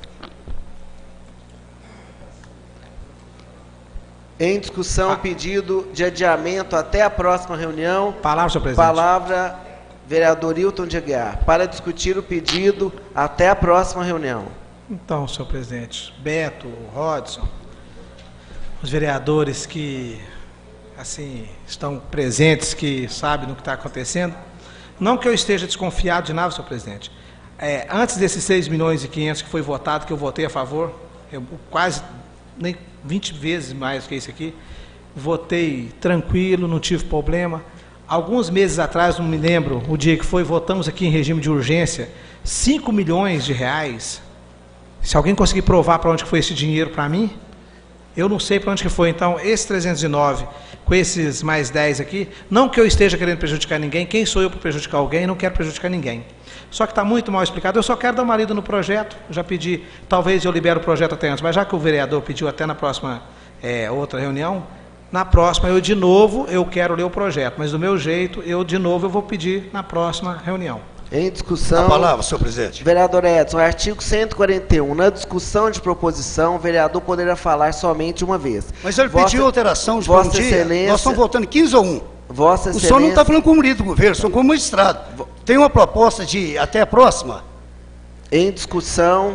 Em discussão, pedido de adiamento até a próxima reunião. Palavra, senhor presidente. Palavra, vereador Hilton de Aguiar, para discutir o pedido até a próxima reunião. Então, senhor presidente, Beto, Rodson, os vereadores que, assim, estão presentes, que sabem do que está acontecendo, não que eu esteja desconfiado de nada, senhor presidente. Antes desses 6 milhões e 500 que foi votado, que eu votei a favor, eu quase nem 20 vezes mais que isso aqui, votei tranquilo, não tive problema. Alguns meses atrás, não me lembro, o dia que foi, votamos aqui em regime de urgência, 5 milhões de reais. Se alguém conseguir provar para onde foi esse dinheiro para mim, eu não sei para onde que foi. Então, esse 309, com esses mais 10 aqui, não que eu esteja querendo prejudicar ninguém, quem sou eu para prejudicar alguém? Não quero prejudicar ninguém. Só que está muito mal explicado, eu só quero dar uma lida no projeto, já pedi, talvez eu libere o projeto até antes, mas já que o vereador pediu até na próxima outra reunião, na próxima eu de novo, eu quero ler o projeto, mas do meu jeito, eu de novo eu vou pedir na próxima reunião. Em discussão. A palavra, senhor presidente. Vereador Edson, artigo 141. Na discussão de proposição, o vereador poderá falar somente uma vez. Mas ele pediu alteração de Vossa um dia. Excelência, Nós estamos votando 15 ou 1. Vossa O Excelência. senhor não está falando como líder do governo, o senhor como magistrado. Tem uma proposta de até a próxima? Em discussão,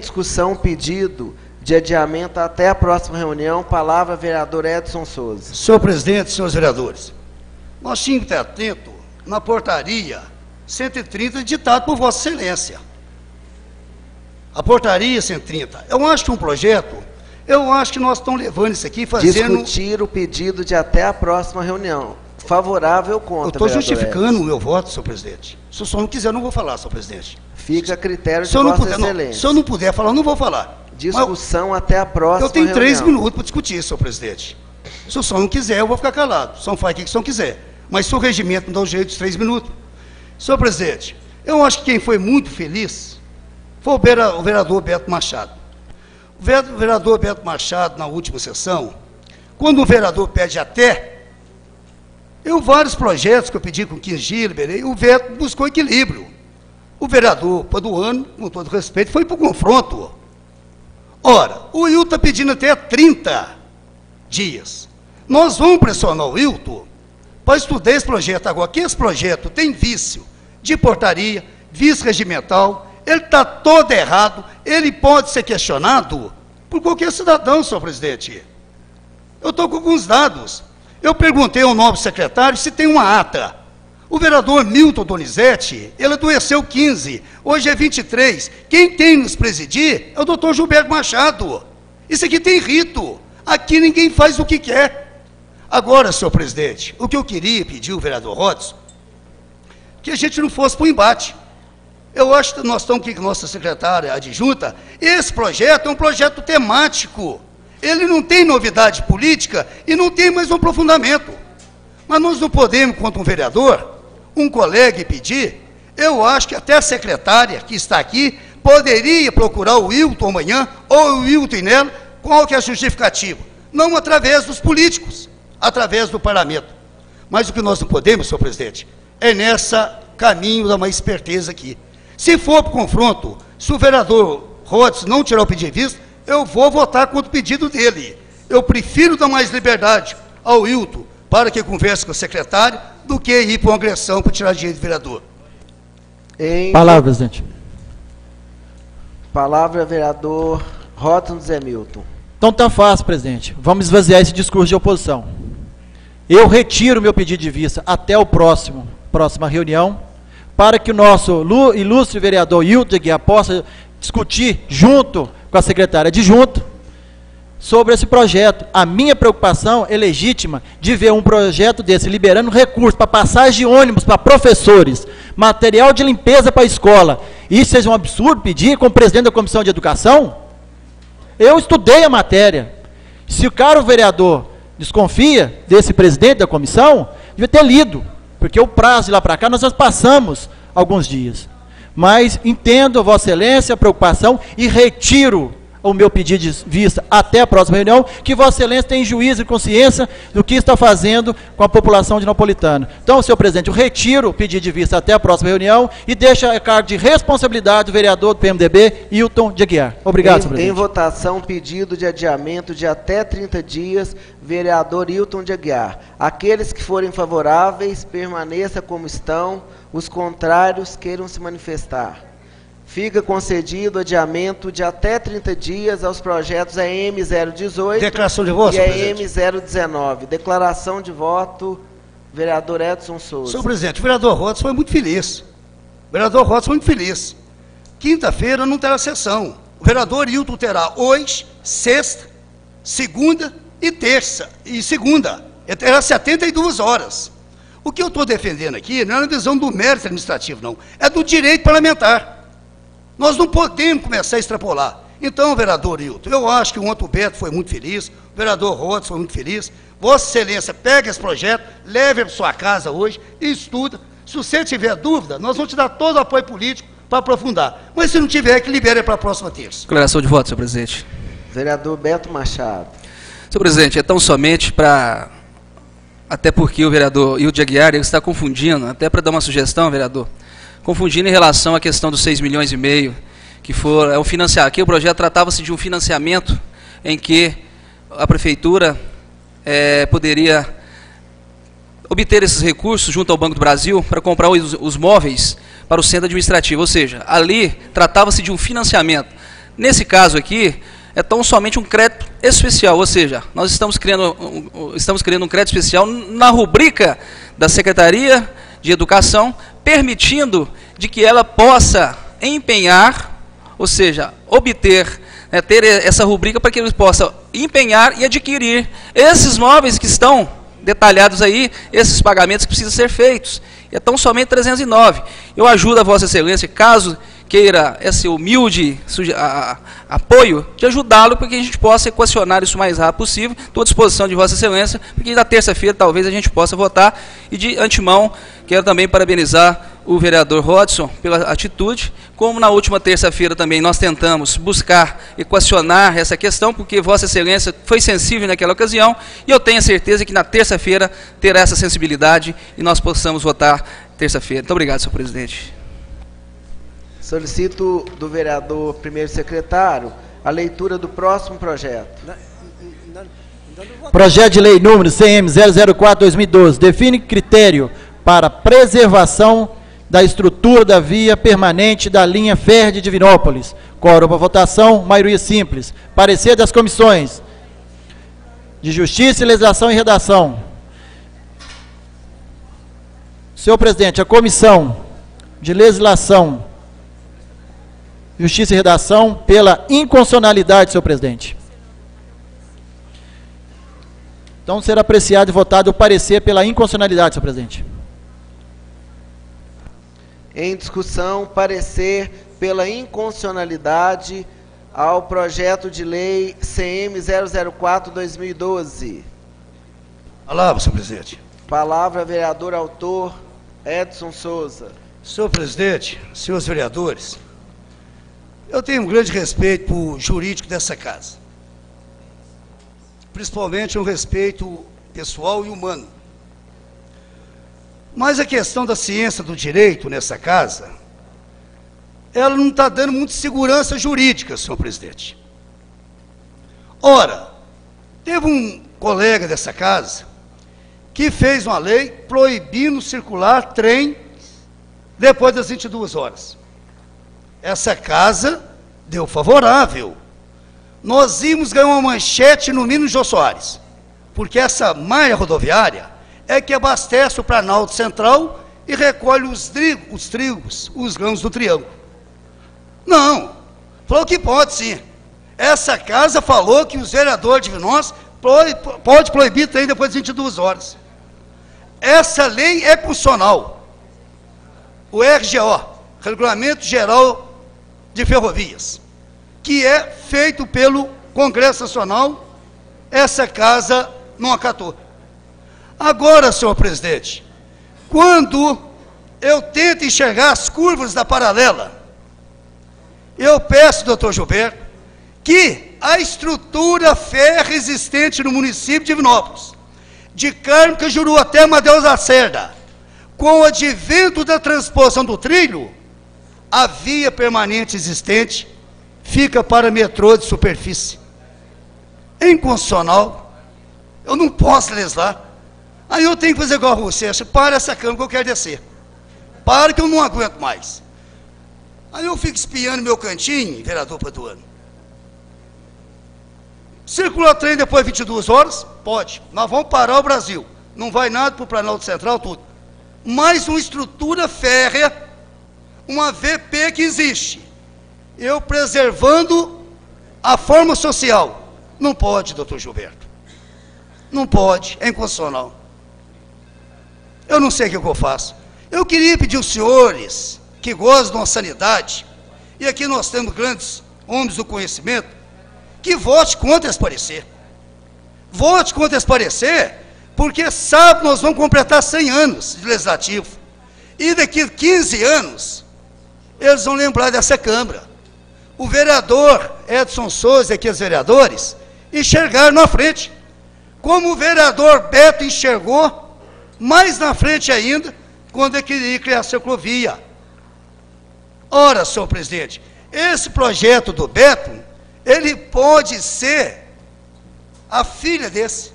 pedido de adiamento até a próxima reunião. Palavra, vereador Edson Souza. Senhor presidente, senhores vereadores, nós tínhamos que estar atento na portaria 130 ditado por Vossa Excelência. A portaria 130. Eu acho que um projeto, eu acho que nós estamos levando isso aqui fazendo... Discutir o pedido de até a próxima reunião. Favorável ou contra, Eu estou vereador justificando Edson? o meu voto, senhor presidente. Se o senhor não quiser, eu não vou falar, senhor presidente. Fica a critério de Se eu não Vossa puder, não, Excelência. se eu não puder falar, eu não vou falar. Discussão até a próxima Eu tenho 3 reunião. minutos para discutir, senhor presidente. Se o senhor não quiser, eu vou ficar calado. O senhor faz o que o senhor quiser. Mas se o regimento me dá o jeito de 3 minutos. Senhor presidente, eu acho que quem foi muito feliz foi o vereador Beto Machado. O vereador Beto Machado, na última sessão, quando o vereador pede até, vários projetos que eu pedi com 15 dias, liberei, o veto buscou equilíbrio. O vereador Paduano, com todo respeito, foi para o confronto. Ora, o Wilton está pedindo até 30 dias. Nós vamos pressionar o Wilton para estudar esse projeto agora, que esse projeto tem vício de portaria, vício regimental, ele está todo errado, ele pode ser questionado por qualquer cidadão, senhor presidente. Eu estou com alguns dados. Eu perguntei ao nobre secretário se tem uma ata. O vereador Milton Donizete, ele adoeceu 15, hoje é 23. Quem tem nos presidir é o doutor Gilberto Machado. Isso aqui tem rito. Aqui ninguém faz o que quer. Agora, senhor presidente, o que eu queria pedir ao vereador Rodson, que a gente não fosse para o embate. Eu acho que nós estamos aqui com a nossa secretária adjunta. Esse projeto é um projeto temático. Ele não tem novidade política e não tem mais um aprofundamento. Mas nós não podemos, quanto um vereador, um colega pedir, eu acho que até a secretária que está aqui poderia procurar o Wilton amanhã, ou o Wilton e nela, qual que é a justificativa? Não através dos políticos, através do parlamento. Mas o que nós não podemos, senhor presidente, é nessa caminho da mais esperteza aqui. Se for para o confronto, se o vereador Rodson não tirar o pedido de vista, eu vou votar contra o pedido dele. Eu prefiro dar mais liberdade ao Wilton para que converse com o secretário do que ir para uma agressão para tirar dinheiro do vereador. Palavra, presidente. Palavra, vereador Rodson Zé Milton. Então tá fácil, presidente. Vamos esvaziar esse discurso de oposição. Eu retiro meu pedido de vista até a próxima reunião, para que o nosso ilustre vereador Wilton Aguiar possa discutir junto com a secretária adjunta sobre esse projeto. A minha preocupação é legítima de ver um projeto desse liberando recursos para passagem de ônibus para professores, material de limpeza para a escola. Isso é um absurdo pedir como presidente da Comissão de Educação? Eu estudei a matéria. Se o caro vereador desconfia desse presidente da comissão, devia ter lido, porque o prazo de lá para cá nós já passamos alguns dias. Mas entendo, Vossa Excelência, a preocupação e retiro o meu pedido de vista até a próxima reunião, que Vossa Excelência tem juízo e consciência do que está fazendo com a população de Napolitano. Então, senhor presidente, eu retiro o pedido de vista até a próxima reunião e deixo a cargo de responsabilidade do vereador do PMDB, Wilton de Aguiar. Obrigado, senhor presidente. Em votação, pedido de adiamento de até 30 dias, vereador Wilton de Aguiar. Aqueles que forem favoráveis, permaneça como estão. Os contrários, queiram se manifestar. Fica concedido adiamento de até 30 dias aos projetos EM 018 Declaração de voto, e senhor EM presidente. 019. Declaração de voto, vereador Edson Souza. Senhor presidente, o vereador Rodson foi muito feliz. O vereador Rodson foi muito feliz. Quinta-feira não terá sessão. O vereador Wilton terá hoje, sexta, segunda e terça. E segunda. Ele terá 72 horas. O que eu estou defendendo aqui não é na visão do mérito administrativo, não. É do direito parlamentar. Nós não podemos começar a extrapolar. Então, vereador Wilton, eu acho que o ontem o Beto foi muito feliz, o vereador Rodson foi muito feliz. Vossa Excelência, pega esse projeto, leve para sua casa hoje e estuda. Se você tiver dúvida, nós vamos te dar todo o apoio político para aprofundar. Mas se não tiver, que libere para a próxima terça. Declaração de voto, senhor presidente. Vereador Beto Machado. Senhor presidente, é tão somente para... Até porque o vereador Wilton de Aguiar ele está confundindo, até para dar uma sugestão, vereador. confundindo em relação à questão dos 6,5 milhões, que for o financiamento. Aqui o projeto tratava-se de um financiamento em que a prefeitura poderia obter esses recursos junto ao Banco do Brasil para comprar os móveis para o centro administrativo, ou seja, ali tratava-se de um financiamento. Nesse caso aqui, é tão somente um crédito especial, ou seja, nós estamos criando um crédito especial na rubrica da Secretaria de Educação, permitindo de que ela possa empenhar, ou seja, obter, ter essa rubrica para que ele possa empenhar e adquirir esses móveis que estão detalhados aí, esses pagamentos que precisam ser feitos. É tão somente 309. Eu ajudo a Vossa Excelência, caso queira esse humilde apoio, de ajudá-lo para que a gente possa equacionar isso o mais rápido possível. Estou à disposição de Vossa Excelência, porque na terça-feira talvez a gente possa votar. E de antemão, quero também parabenizar o vereador Rodson pela atitude, como na última terça-feira também nós tentamos buscar equacionar essa questão, porque Vossa Excelência foi sensível naquela ocasião, e eu tenho a certeza que na terça-feira terá essa sensibilidade e nós possamos votar terça-feira. Muito obrigado, senhor presidente. Solicito do vereador primeiro secretário a leitura do próximo projeto. Projeto de lei número CM 004/2012 define critério para preservação da estrutura da via permanente da linha férrea de Divinópolis. Quórum para votação, maioria simples. Parecer das comissões de Justiça, Legislação e Redação. Senhor presidente, a comissão de Legislação, Justiça e Redação, pela inconstitucionalidade, senhor presidente. Então, será apreciado e votado o parecer pela inconstitucionalidade, senhor presidente. Em discussão, parecer pela inconstitucionalidade ao projeto de lei CM 004/2012. Palavra, senhor presidente. Palavra, vereador autor Edson Souza. Senhor presidente, senhores vereadores, eu tenho um grande respeito por jurídico dessa casa. Principalmente um respeito pessoal e humano. Mas a questão da ciência do direito nessa casa, ela não está dando muita segurança jurídica, senhor presidente. Ora, teve um colega dessa casa que fez uma lei proibindo circular trem depois das 22 horas. Essa casa deu favorável. Nós íamos ganhar uma manchete no mínimo de Jô Soares, porque essa malha rodoviária é que abastece o Planalto Central e recolhe os grãos do Triângulo. Não, falou que pode sim. Essa casa falou que os vereadores de nós pode proibir trem depois de 22 horas. Essa lei é constitucional. O RGO, Regulamento Geral de Ferrovias, que é feito pelo Congresso Nacional, essa casa não acatou. Agora, senhor presidente, quando eu tento enxergar as curvas da paralela, eu peço, doutor Gilberto, que a estrutura férrea existente no município de Divinópolis, de Carmo Cajuru até Madeus Lacerda, com o advento da transposição do trilho, a via permanente existente fica para metrô de superfície. É inconstitucional. Eu não posso legislar. Aí eu tenho que fazer igual a você, para essa cama que eu quero descer. Para que eu não aguento mais. Aí eu fico espiando meu cantinho, vereador Paduano. Circula trem depois de 22 horas? Pode. Nós vamos parar o Brasil. Não vai nada para o Planalto Central, tudo. Mas uma estrutura férrea, uma VP que existe. Eu preservando a forma social. Não pode, doutor Gilberto. Não pode, é inconstitucional. Eu não sei o que eu faço. Eu queria pedir aos senhores que gostam da sanidade, e aqui nós temos grandes homens do conhecimento, que vote contra esse parecer. Vote contra esse parecer, porque sábado nós vamos completar 100 anos de legislativo. E daqui a 15 anos, eles vão lembrar dessa Câmara. O vereador Edson Souza e aqui os vereadores enxergaram na frente, como o vereador Beto enxergou, mais na frente ainda, quando ele queria criar a ciclovia. Ora, senhor presidente, esse projeto do Beto, ele pode ser a filha desse.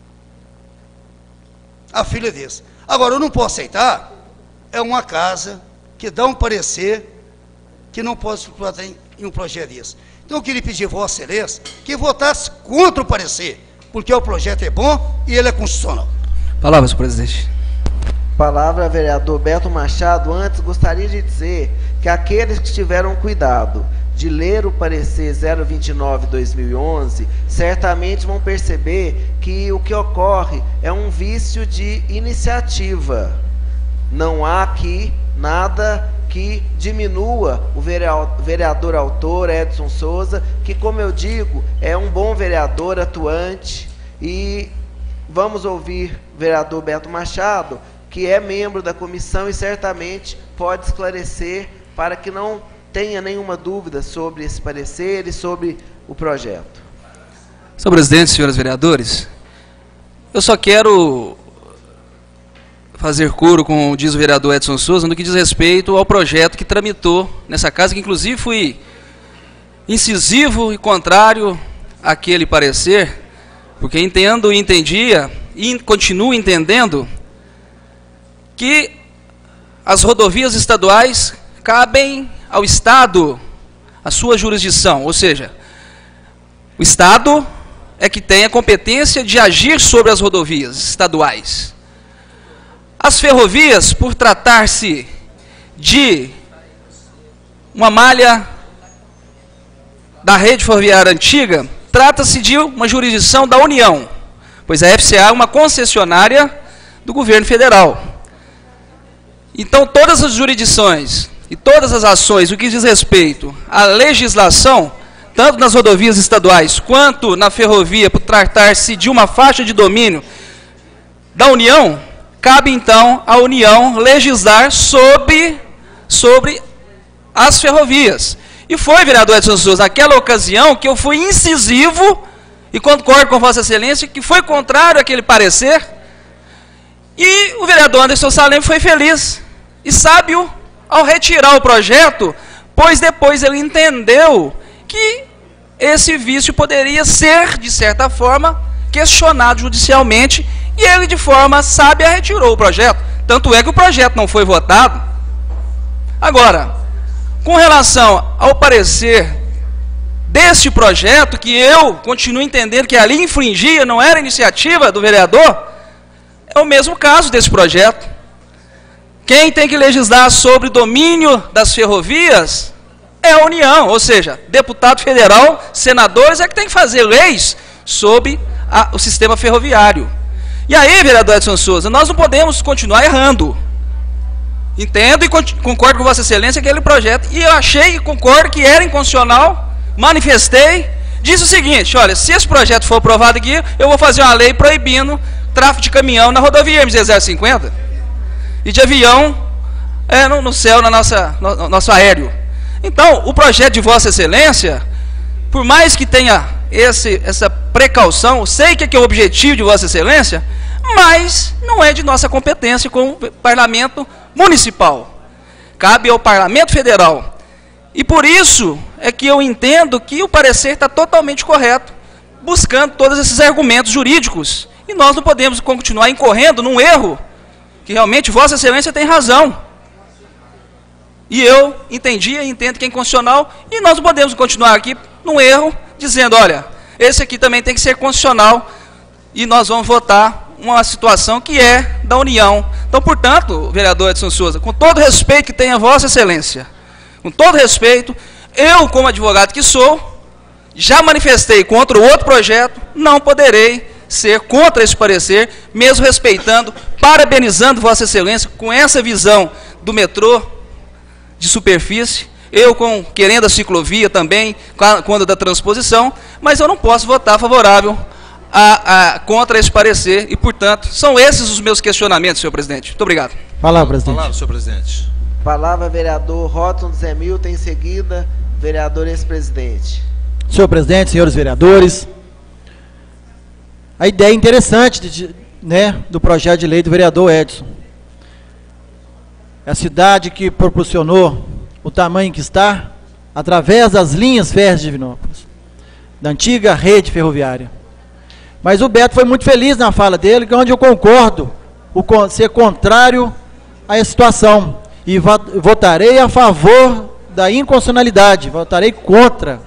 A filha desse. Agora, eu não posso aceitar, é uma casa que dá um parecer que não pode se tratar em um projeto desse. Então, eu queria pedir a Vossa Excelência que votasse contra o parecer, porque o projeto é bom e ele é constitucional. Palavra, senhor presidente. Palavra, vereador Beto Machado. Antes, gostaria de dizer que aqueles que tiveram cuidado de ler o parecer 029/2011, certamente vão perceber que o que ocorre é um vício de iniciativa. Não há aqui nada que diminua o vereador autor Edson Souza, que, como eu digo, é um bom vereador atuante. E vamos ouvir o vereador Beto Machado, que é membro da comissão e certamente pode esclarecer para que não tenha nenhuma dúvida sobre esse parecer e sobre o projeto. Senhor presidente, senhores vereadores, eu só quero fazer coro com, diz o vereador Edson Souza, no que diz respeito ao projeto que tramitou nessa casa, que inclusive fui incisivo e contrário àquele parecer, porque entendo e entendia, e continuo entendendo, que as rodovias estaduais cabem ao Estado a sua jurisdição, ou seja, o Estado é que tem a competência de agir sobre as rodovias estaduais. As ferrovias, por tratar-se de uma malha da rede ferroviária antiga, trata-se de uma jurisdição da União, pois a FCA é uma concessionária do governo federal. Então, todas as jurisdições e todas as ações, o que diz respeito à legislação, tanto nas rodovias estaduais quanto na ferrovia, por tratar-se de uma faixa de domínio da União, cabe então à União legislar sobre as ferrovias. E foi, vereador Edson Souza, naquela ocasião que eu fui incisivo, e concordo com Vossa Excelência, que foi contrário àquele parecer, e o vereador Anderson Salem foi feliz e sábio ao retirar o projeto, pois depois ele entendeu que esse vício poderia ser, de certa forma, questionado judicialmente, e ele, de forma sábia, retirou o projeto. Tanto é que o projeto não foi votado. Agora, com relação ao parecer deste projeto, que eu continuo entendendo que ali infringia, não era iniciativa do vereador, é o mesmo caso desse projeto. Quem tem que legislar sobre o domínio das ferrovias é a União, ou seja, deputado federal, senadores, é que tem que fazer leis sobre o sistema ferroviário. E aí, vereador Edson Souza, nós não podemos continuar errando. Entendo e concordo com Vossa Excelência aquele projeto, e eu achei e concordo que era inconstitucional, manifestei, disse o seguinte: olha, se esse projeto for aprovado aqui, eu vou fazer uma lei proibindo tráfego de caminhão na rodovia MG-050 e de avião no céu, no nosso aéreo. Então, o projeto de Vossa Excelência, por mais que tenha essa precaução, sei que é o objetivo de Vossa Excelência, mas não é de nossa competência como parlamento municipal. Cabe ao parlamento federal. E por isso é que eu entendo que o parecer está totalmente correto, buscando todos esses argumentos jurídicos. E nós não podemos continuar incorrendo num erro, que realmente Vossa Excelência tem razão. E eu entendi e entendo que é inconstitucional, e nós não podemos continuar aqui num erro, dizendo, olha, esse aqui também tem que ser constitucional, e nós vamos votar uma situação que é da União. Então, portanto, vereador Edson Souza, com todo respeito que tem a Vossa Excelência, com todo respeito, eu, como advogado que sou, já manifestei contra o outro projeto, não poderei ser contra esse parecer, mesmo respeitando, parabenizando Vossa Excelência com essa visão do metrô de superfície, eu querendo a ciclovia também, quando da transposição, mas eu não posso votar favorável contra esse parecer, e, portanto, são esses os meus questionamentos, senhor presidente. Muito obrigado. Palavra, presidente. Palavra, senhor presidente. Palavra, vereador Róton Zé Milton, em seguida, vereador ex-presidente. Senhor presidente, senhores vereadores, a ideia interessante do projeto de lei do vereador Edson. É a cidade que proporcionou o tamanho que está, através das linhas férreas de Divinópolis, da antiga rede ferroviária. Mas o Beto foi muito feliz na fala dele, onde eu concordo ser contrário à situação. E votarei a favor da inconstitucionalidade, votarei contra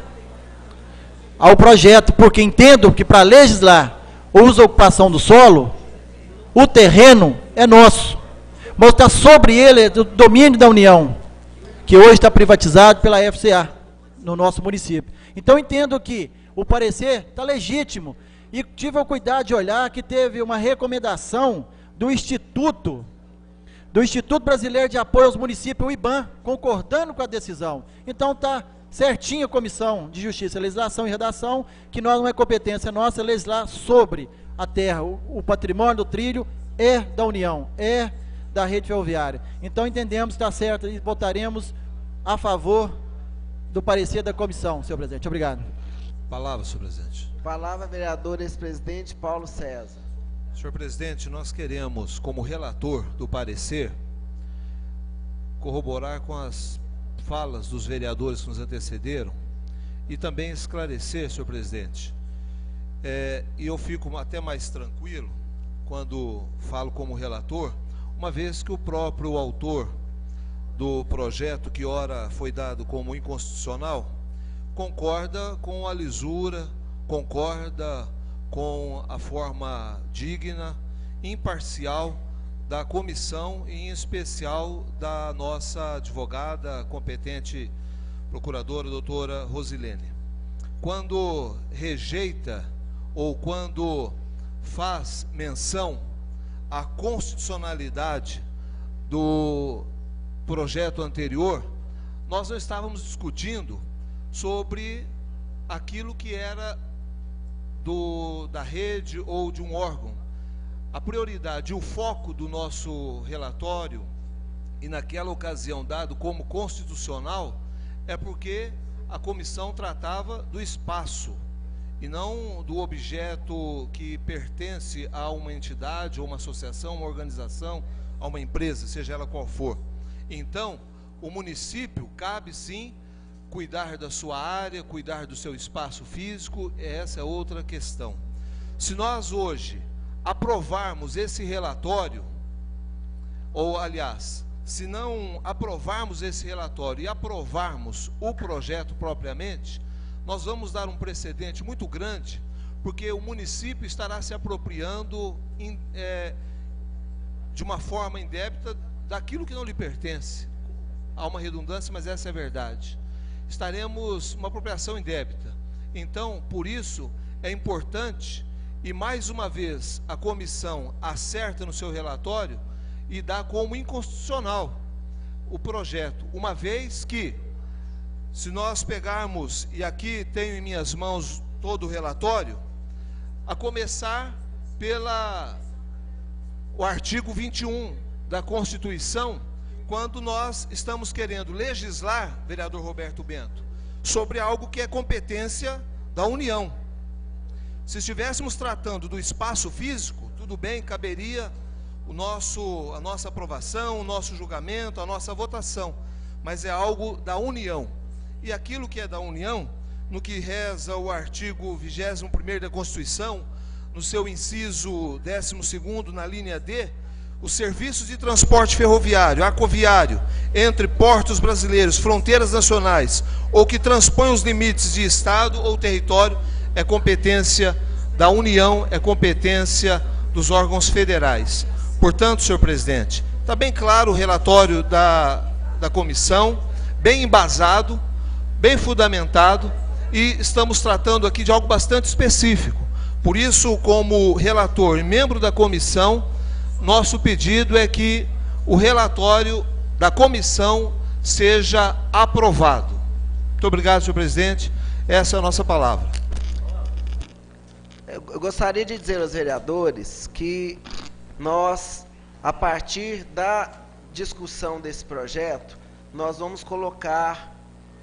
ao projeto, porque entendo que para legislar o uso e ocupação do solo, o terreno é nosso, mas está sobre ele, é do domínio da União, que hoje está privatizado pela FCA, no nosso município. Então entendo que o parecer está legítimo, e tive o cuidado de olhar que teve uma recomendação do Instituto Brasileiro de Apoio aos Municípios, o IBAM, concordando com a decisão. Então está certinho a Comissão de Justiça, Legislação e Redação, que não é competência nossa legislar sobre a terra. O patrimônio do trilho é da União, é da rede ferroviária. Então entendemos que está certo e votaremos a favor do parecer da comissão, senhor presidente. Obrigado. Palavra, senhor presidente. Palavra, vereador ex-presidente Paulo César. Senhor presidente, nós queremos, como relator do parecer, corroborar com as falas dos vereadores que nos antecederam e também esclarecer, senhor presidente, e eu fico até mais tranquilo quando falo como relator, uma vez que o próprio autor do projeto, que ora foi dado como inconstitucional, concorda com a lisura, concorda com a forma digna, imparcial da comissão e em especial da nossa advogada competente procuradora, doutora Rosilene. Quando rejeita ou quando faz menção à constitucionalidade do projeto anterior, nós não estávamos discutindo sobre aquilo que era da rede ou de um órgão. A prioridade, o foco do nosso relatório, e naquela ocasião dado como constitucional, é porque a comissão tratava do espaço e não do objeto que pertence a uma entidade, ou uma associação, uma organização, a uma empresa, seja ela qual for. Então, o município cabe sim cuidar da sua área, cuidar do seu espaço físico, essa é outra questão. Se nós hoje aprovarmos esse relatório, ou aliás, se não aprovarmos esse relatório e aprovarmos o projeto propriamente, nós vamos dar um precedente muito grande, porque o município estará se apropriando de uma forma indébita daquilo que não lhe pertence. Há uma redundância, mas essa é a verdade. Estaremos uma apropriação indébita. Então, por isso, é importante, e mais uma vez a comissão acerta no seu relatório e dá como inconstitucional o projeto, uma vez que, se nós pegarmos, e aqui tenho em minhas mãos todo o relatório, a começar o artigo 21 da Constituição, quando nós estamos querendo legislar, vereador Roberto Bento, sobre algo que é competência da União. Se estivéssemos tratando do espaço físico, tudo bem, caberia a nossa aprovação, o nosso julgamento, a nossa votação, mas é algo da União. E aquilo que é da União, no que reza o artigo 21º da Constituição, no seu inciso 12º, na linha D, os serviços de transporte ferroviário, aquoviário, entre portos brasileiros, fronteiras nacionais, ou que transpõem os limites de Estado ou território, é competência da União, é competência dos órgãos federais. Portanto, senhor presidente, está bem claro o relatório da comissão, bem embasado, bem fundamentado, e estamos tratando aqui de algo bastante específico. Por isso, como relator e membro da comissão, nosso pedido é que o relatório da comissão seja aprovado. Muito obrigado, senhor presidente. Essa é a nossa palavra. Eu gostaria de dizer aos vereadores que nós, a partir da discussão desse projeto, nós vamos colocar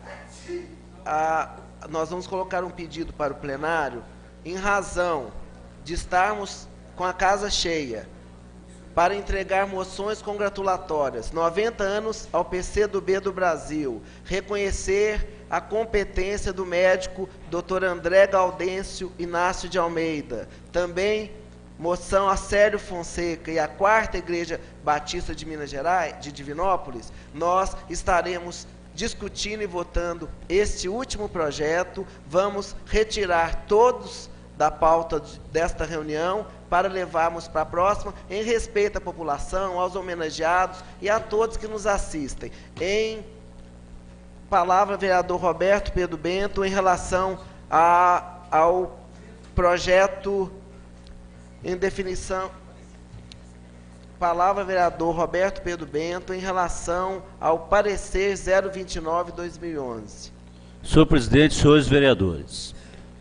um pedido para o plenário em razão de estarmos com a casa cheia para entregar moções congratulatórias. 90 anos ao PCdoB do Brasil. Reconhecer a competência do médico Dr. André Gaudêncio Inácio de Almeida. Também moção a Célio Fonseca e a 4ª Igreja Batista de Minas Gerais, de Divinópolis. Nós estaremos discutindo e votando este último projeto. Vamos retirar todos da pauta desta reunião para levarmos para a próxima, em respeito à população, aos homenageados e a todos que nos assistem. Em palavra, vereador Roberto Pedro Bento, em relação ao projeto em definição. Palavra, vereador Roberto Pedro Bento, em relação ao parecer 029/2011. Senhor presidente, senhores vereadores,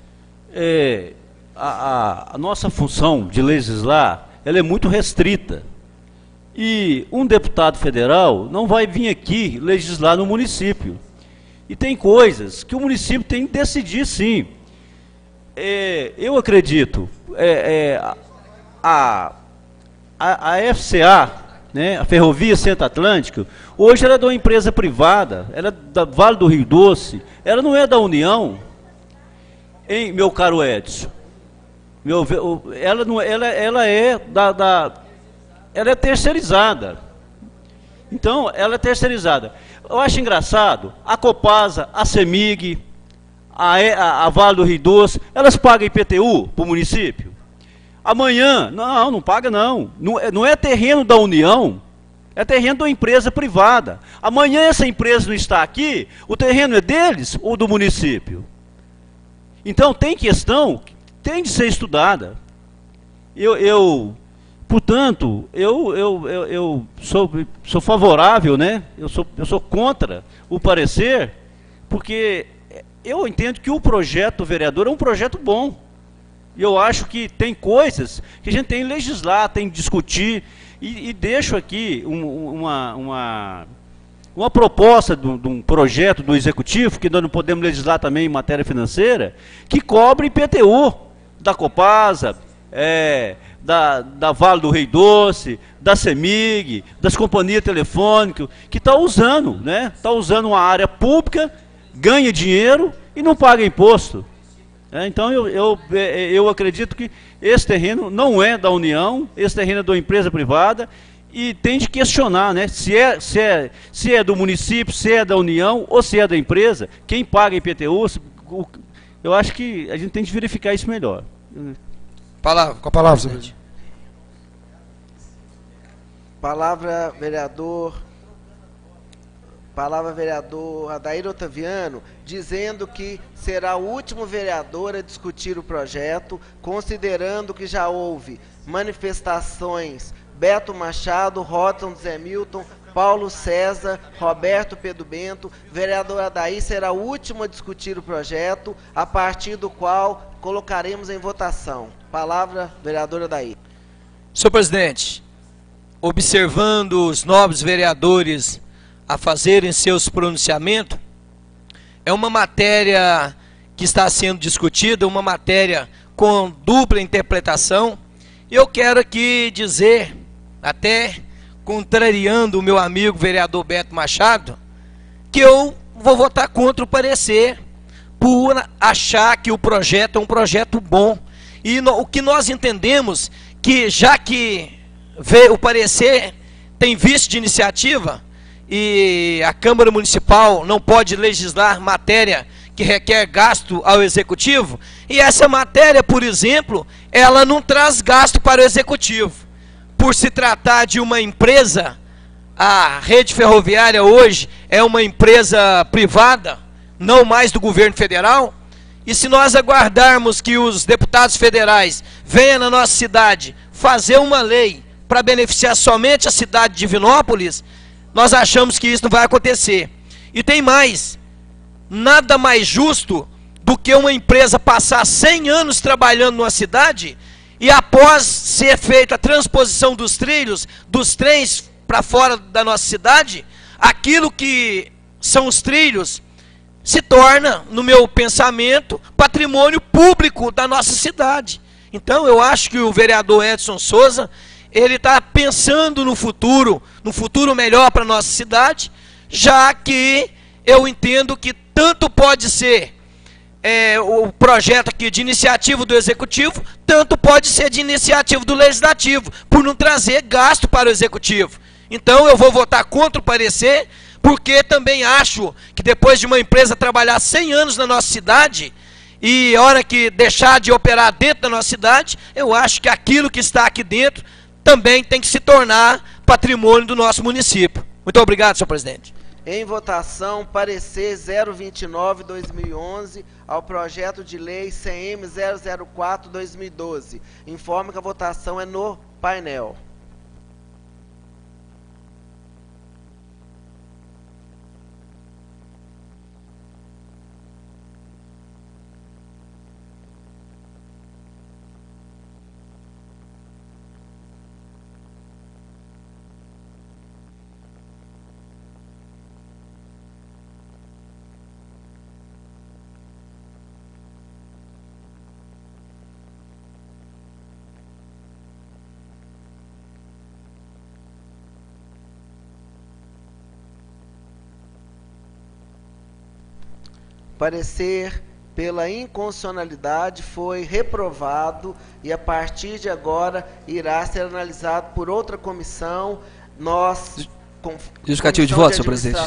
a nossa função de legislar, ela é muito restrita. E um deputado federal não vai vir aqui legislar no município. E tem coisas que o município tem que decidir, sim. Eu acredito, a FCA, né, a Ferrovia Centro-Atlântica, hoje ela é de uma empresa privada, ela é da Vale do Rio Doce, ela não é da União, hein, meu caro Edson? Ela é terceirizada. Então, ela é terceirizada. Eu acho engraçado, a Copasa, a CEMIG, a Vale do Rio Doce, elas pagam IPTU para o município? Amanhã, não paga não. Não é terreno da União, é terreno de uma empresa privada. Amanhã essa empresa não está aqui, o terreno é deles ou do município? Então tem questão, tem de ser estudada. Portanto, eu sou favorável, né? Eu sou contra o parecer, porque eu entendo que o projeto do vereador é um projeto bom. E eu acho que tem coisas que a gente tem que legislar, tem que discutir, e deixo aqui uma proposta de um projeto do Executivo, que nós não podemos legislar também em matéria financeira, que cobre IPTU da Copasa, da Vale do Rio Doce, da CEMIG, das companhias telefônicas, que está usando, né? Está usando uma área pública, ganha dinheiro e não paga imposto. Então eu acredito que esse terreno não é da União, esse terreno é de uma empresa privada, e tem de questionar, né, se é do município, se é da União ou se é da empresa, quem paga IPTU. Eu acho que a gente tem de verificar isso melhor. Com a palavra, senhor presidente. Palavra, vereador Adair Otaviano, dizendo que será o último vereador a discutir o projeto, considerando que já houve manifestações Beto Machado, Róton Zé Milton, Paulo César, Roberto Pedro Bento. Vereador Adair será o último a discutir o projeto, a partir do qual colocaremos em votação. Palavra, vereador Adair. Senhor presidente, observando os nobres vereadores a fazerem seus pronunciamentos, é uma matéria que está sendo discutida, uma matéria com dupla interpretação. E eu quero aqui dizer, até contrariando o meu amigo vereador Beto Machado, que eu vou votar contra o parecer, por achar que o projeto é um projeto bom. E o que nós entendemos, que já que o parecer tem vício de iniciativa, e a Câmara Municipal não pode legislar matéria que requer gasto ao Executivo, e essa matéria, por exemplo, ela não traz gasto para o Executivo. Por se tratar de uma empresa, a rede ferroviária hoje é uma empresa privada, não mais do governo federal, e se nós aguardarmos que os deputados federais venham na nossa cidade fazer uma lei para beneficiar somente a cidade de Divinópolis, nós achamos que isso não vai acontecer. E tem mais, nada mais justo do que uma empresa passar 100 anos trabalhando numa cidade e após ser feita a transposição dos trilhos, dos trens para fora da nossa cidade, aquilo que são os trilhos se torna, no meu pensamento, patrimônio público da nossa cidade. Então eu acho que o vereador Edson Souza, ele está pensando no futuro melhor para a nossa cidade, já que eu entendo que tanto pode ser o projeto aqui de iniciativa do Executivo, tanto pode ser de iniciativa do Legislativo, por não trazer gasto para o Executivo. Então eu vou votar contra o parecer, porque também acho que depois de uma empresa trabalhar 100 anos na nossa cidade, e a hora que deixar de operar dentro da nossa cidade, eu acho que aquilo que está aqui dentro também tem que se tornar patrimônio do nosso município. Muito obrigado, senhor presidente. Em votação, parecer 029/2011 ao projeto de lei CM 004/2012. Informo que a votação é no painel. Parecer pela inconstitucionalidade foi reprovado e a partir de agora irá ser analisado por outra comissão. Justificativo de voto, senhor presidente.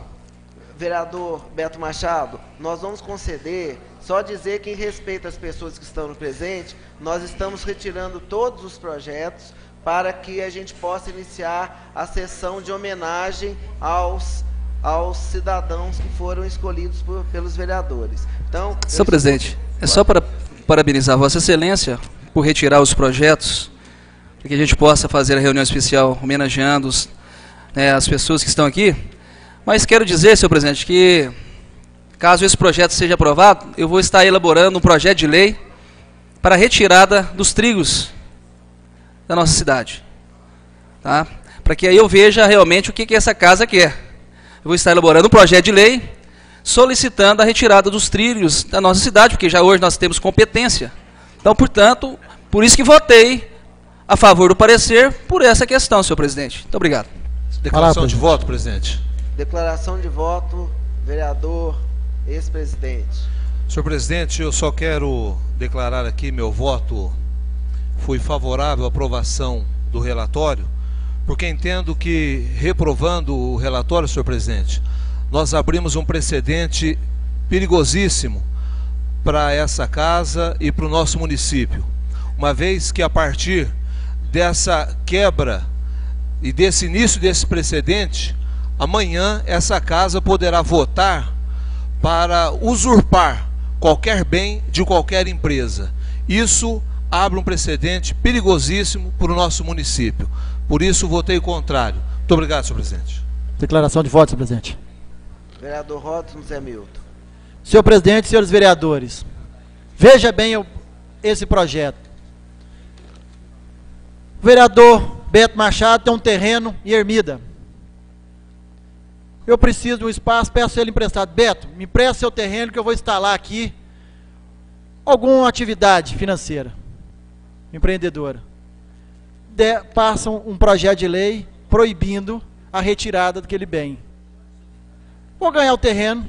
Vereador Beto Machado, nós vamos conceder, só dizer que em respeito às pessoas que estão no presente, nós estamos retirando todos os projetos para que a gente possa iniciar a sessão de homenagem aos cidadãos que foram escolhidos pelos vereadores. Então, senhor presidente, é só para parabenizar Vossa Excelência por retirar os projetos, para que a gente possa fazer a reunião especial homenageando as pessoas que estão aqui. Mas quero dizer, senhor presidente, que caso esse projeto seja aprovado, eu vou estar elaborando um projeto de lei para a retirada dos trigos da nossa cidade. Tá? Para que aí eu veja realmente o que essa casa quer. Eu vou estar elaborando um projeto de lei solicitando a retirada dos trilhos da nossa cidade, porque já hoje nós temos competência. Então, portanto, por isso que votei a favor do parecer por essa questão, senhor presidente. Muito obrigado. Declaração de voto, presidente. Declaração de voto, vereador, ex-presidente. Senhor presidente, eu só quero declarar aqui meu voto. Fui favorável à aprovação do relatório, porque entendo que, reprovando o relatório, senhor presidente, nós abrimos um precedente perigosíssimo para essa casa e para o nosso município. Uma vez que, a partir dessa quebra e desse início desse precedente, amanhã essa casa poderá votar para usurpar qualquer bem de qualquer empresa. Isso abre um precedente perigosíssimo para o nosso município. Por isso, votei contrário. Muito obrigado, senhor presidente. Declaração de voto, senhor presidente. Vereador Robson Zé Milton. Senhor presidente, senhores vereadores, veja bem esse projeto. O vereador Beto Machado tem um terreno em Ermida. Eu preciso de um espaço, peço ele emprestado. Beto, me empresta seu terreno que eu vou instalar aqui alguma atividade financeira, empreendedora. Passam um projeto de lei proibindo a retirada daquele bem. Vou ganhar o terreno.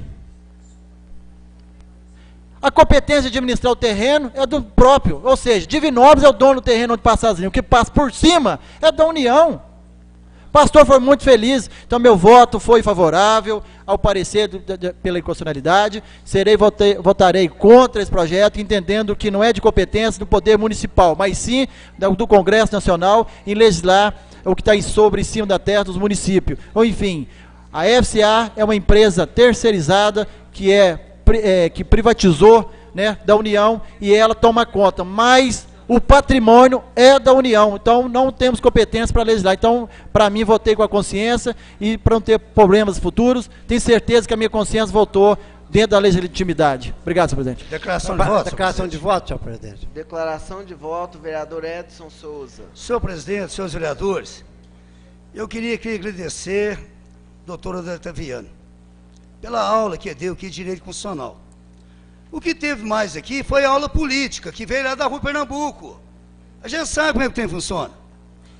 A competência de administrar o terreno é do próprio, ou seja, Divinópolis é o dono do terreno onde passa as linhas. O que passa por cima é da União. O pastor foi muito feliz, então meu voto foi favorável ao parecer pela inconstitucionalidade. Votarei contra esse projeto, entendendo que não é de competência do Poder Municipal, mas sim do Congresso Nacional em legislar o que está em cima da terra dos municípios. Ou enfim, a FCA é uma empresa terceirizada que privatizou, né, da União, e ela toma conta, mas o patrimônio é da União, então não temos competência para legislar. Então, para mim, votei com a consciência e para não ter problemas futuros, tenho certeza que a minha consciência votou dentro da legitimidade. Obrigado, senhor presidente. Declaração de voto. Declaração de voto, senhor presidente. Declaração de voto, vereador Edson Souza. Senhor presidente, senhores vereadores, eu queria aqui agradecer a doutora Odete Viana pela aula que deu aqui de Direito Constitucional. O que teve mais aqui foi a aula política, que veio lá da Rua Pernambuco. A gente sabe como é que tem funciona.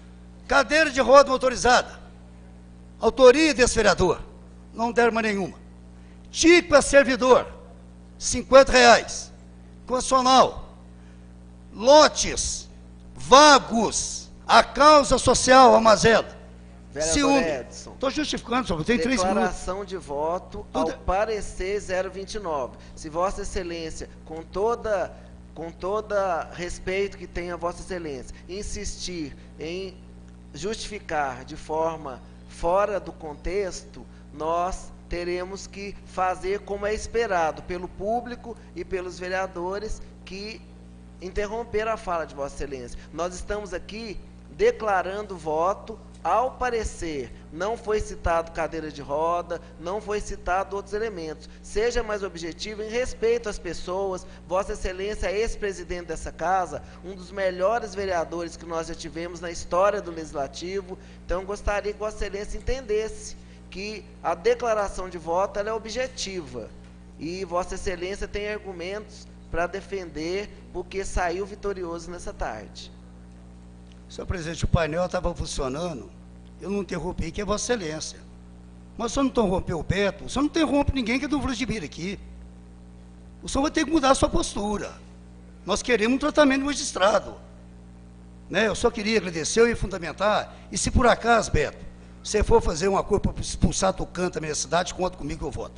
Cadeira de roda motorizada. Autoria desse vereador. Não deram mais nenhuma. Tico para servidor. R$50. Constitucional. Lotes. Vagos. A causa social, a mazela. Vereador Edson. Estou justificando, só tem 3 minutos. Declaração de voto ao parecer 029. Se Vossa Excelência, com toda respeito que tem a Vossa Excelência, insistir em justificar de forma fora do contexto, nós teremos que fazer como é esperado pelo público e pelos vereadores que interromperam a fala de Vossa Excelência. Nós estamos aqui declarando voto ao parecer. Não foi citado cadeira de roda, não foi citado outros elementos. Seja mais objetivo em respeito às pessoas. Vossa Excelência é ex-presidente dessa casa, um dos melhores vereadores que nós já tivemos na história do Legislativo. Então, gostaria que Vossa Excelência entendesse que a declaração de voto ela é objetiva. E Vossa Excelência tem argumentos para defender, porque saiu vitorioso nessa tarde. Senhor presidente, o painel estava funcionando, eu não interrompi, que é Vossa Excelência. Mas o senhor não interrompeu o Beto, o senhor não interrompe ninguém que é do Vladimir aqui. O senhor vai ter que mudar a sua postura. Nós queremos um tratamento magistrado. Né? Eu só queria agradecer, eu ia fundamentar, e se por acaso, Beto, você for fazer uma coisa para expulsar Tucano da minha cidade, conta comigo que eu voto.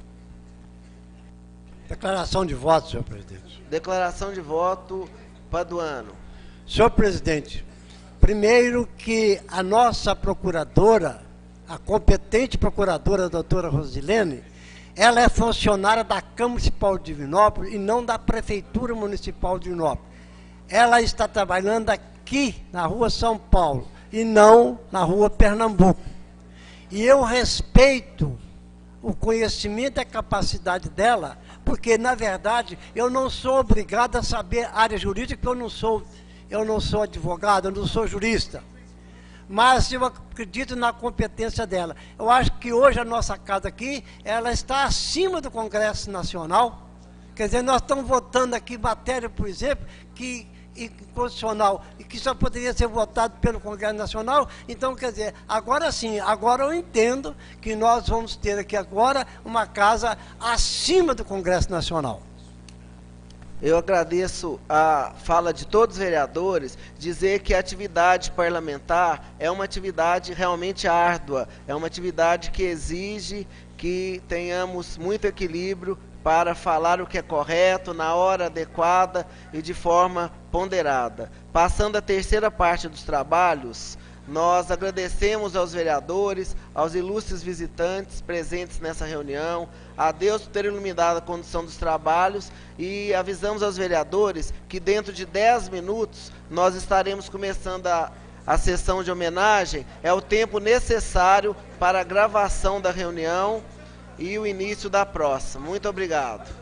Declaração de voto, senhor presidente. Declaração de voto, Paduano. Senhor presidente, primeiro que a nossa procuradora, a competente procuradora, a doutora Rosilene, ela é funcionária da Câmara Municipal de Divinópolis e não da Prefeitura Municipal de Divinópolis. Ela está trabalhando aqui na Rua São Paulo e não na Rua Pernambuco. E eu respeito o conhecimento e a capacidade dela, porque, na verdade, eu não sou obrigado a saber área jurídica, porque eu não sou advogado, eu não sou jurista. Mas eu acredito na competência dela. Eu acho que hoje a nossa casa aqui, ela está acima do Congresso Nacional. Quer dizer, nós estamos votando aqui matéria, por exemplo, que inconstitucional e que só poderia ser votado pelo Congresso Nacional. Então, quer dizer, agora sim, agora eu entendo que nós vamos ter aqui agora uma casa acima do Congresso Nacional. Eu agradeço a fala de todos os vereadores, dizer que a atividade parlamentar é uma atividade realmente árdua, é uma atividade que exige que tenhamos muito equilíbrio para falar o que é correto, na hora adequada e de forma ponderada. Passando a terceira parte dos trabalhos, nós agradecemos aos vereadores, aos ilustres visitantes presentes nessa reunião, a Deus por ter iluminado a condução dos trabalhos e avisamos aos vereadores que dentro de 10 minutos nós estaremos começando a sessão de homenagem. É o tempo necessário para a gravação da reunião e o início da próxima. Muito obrigado.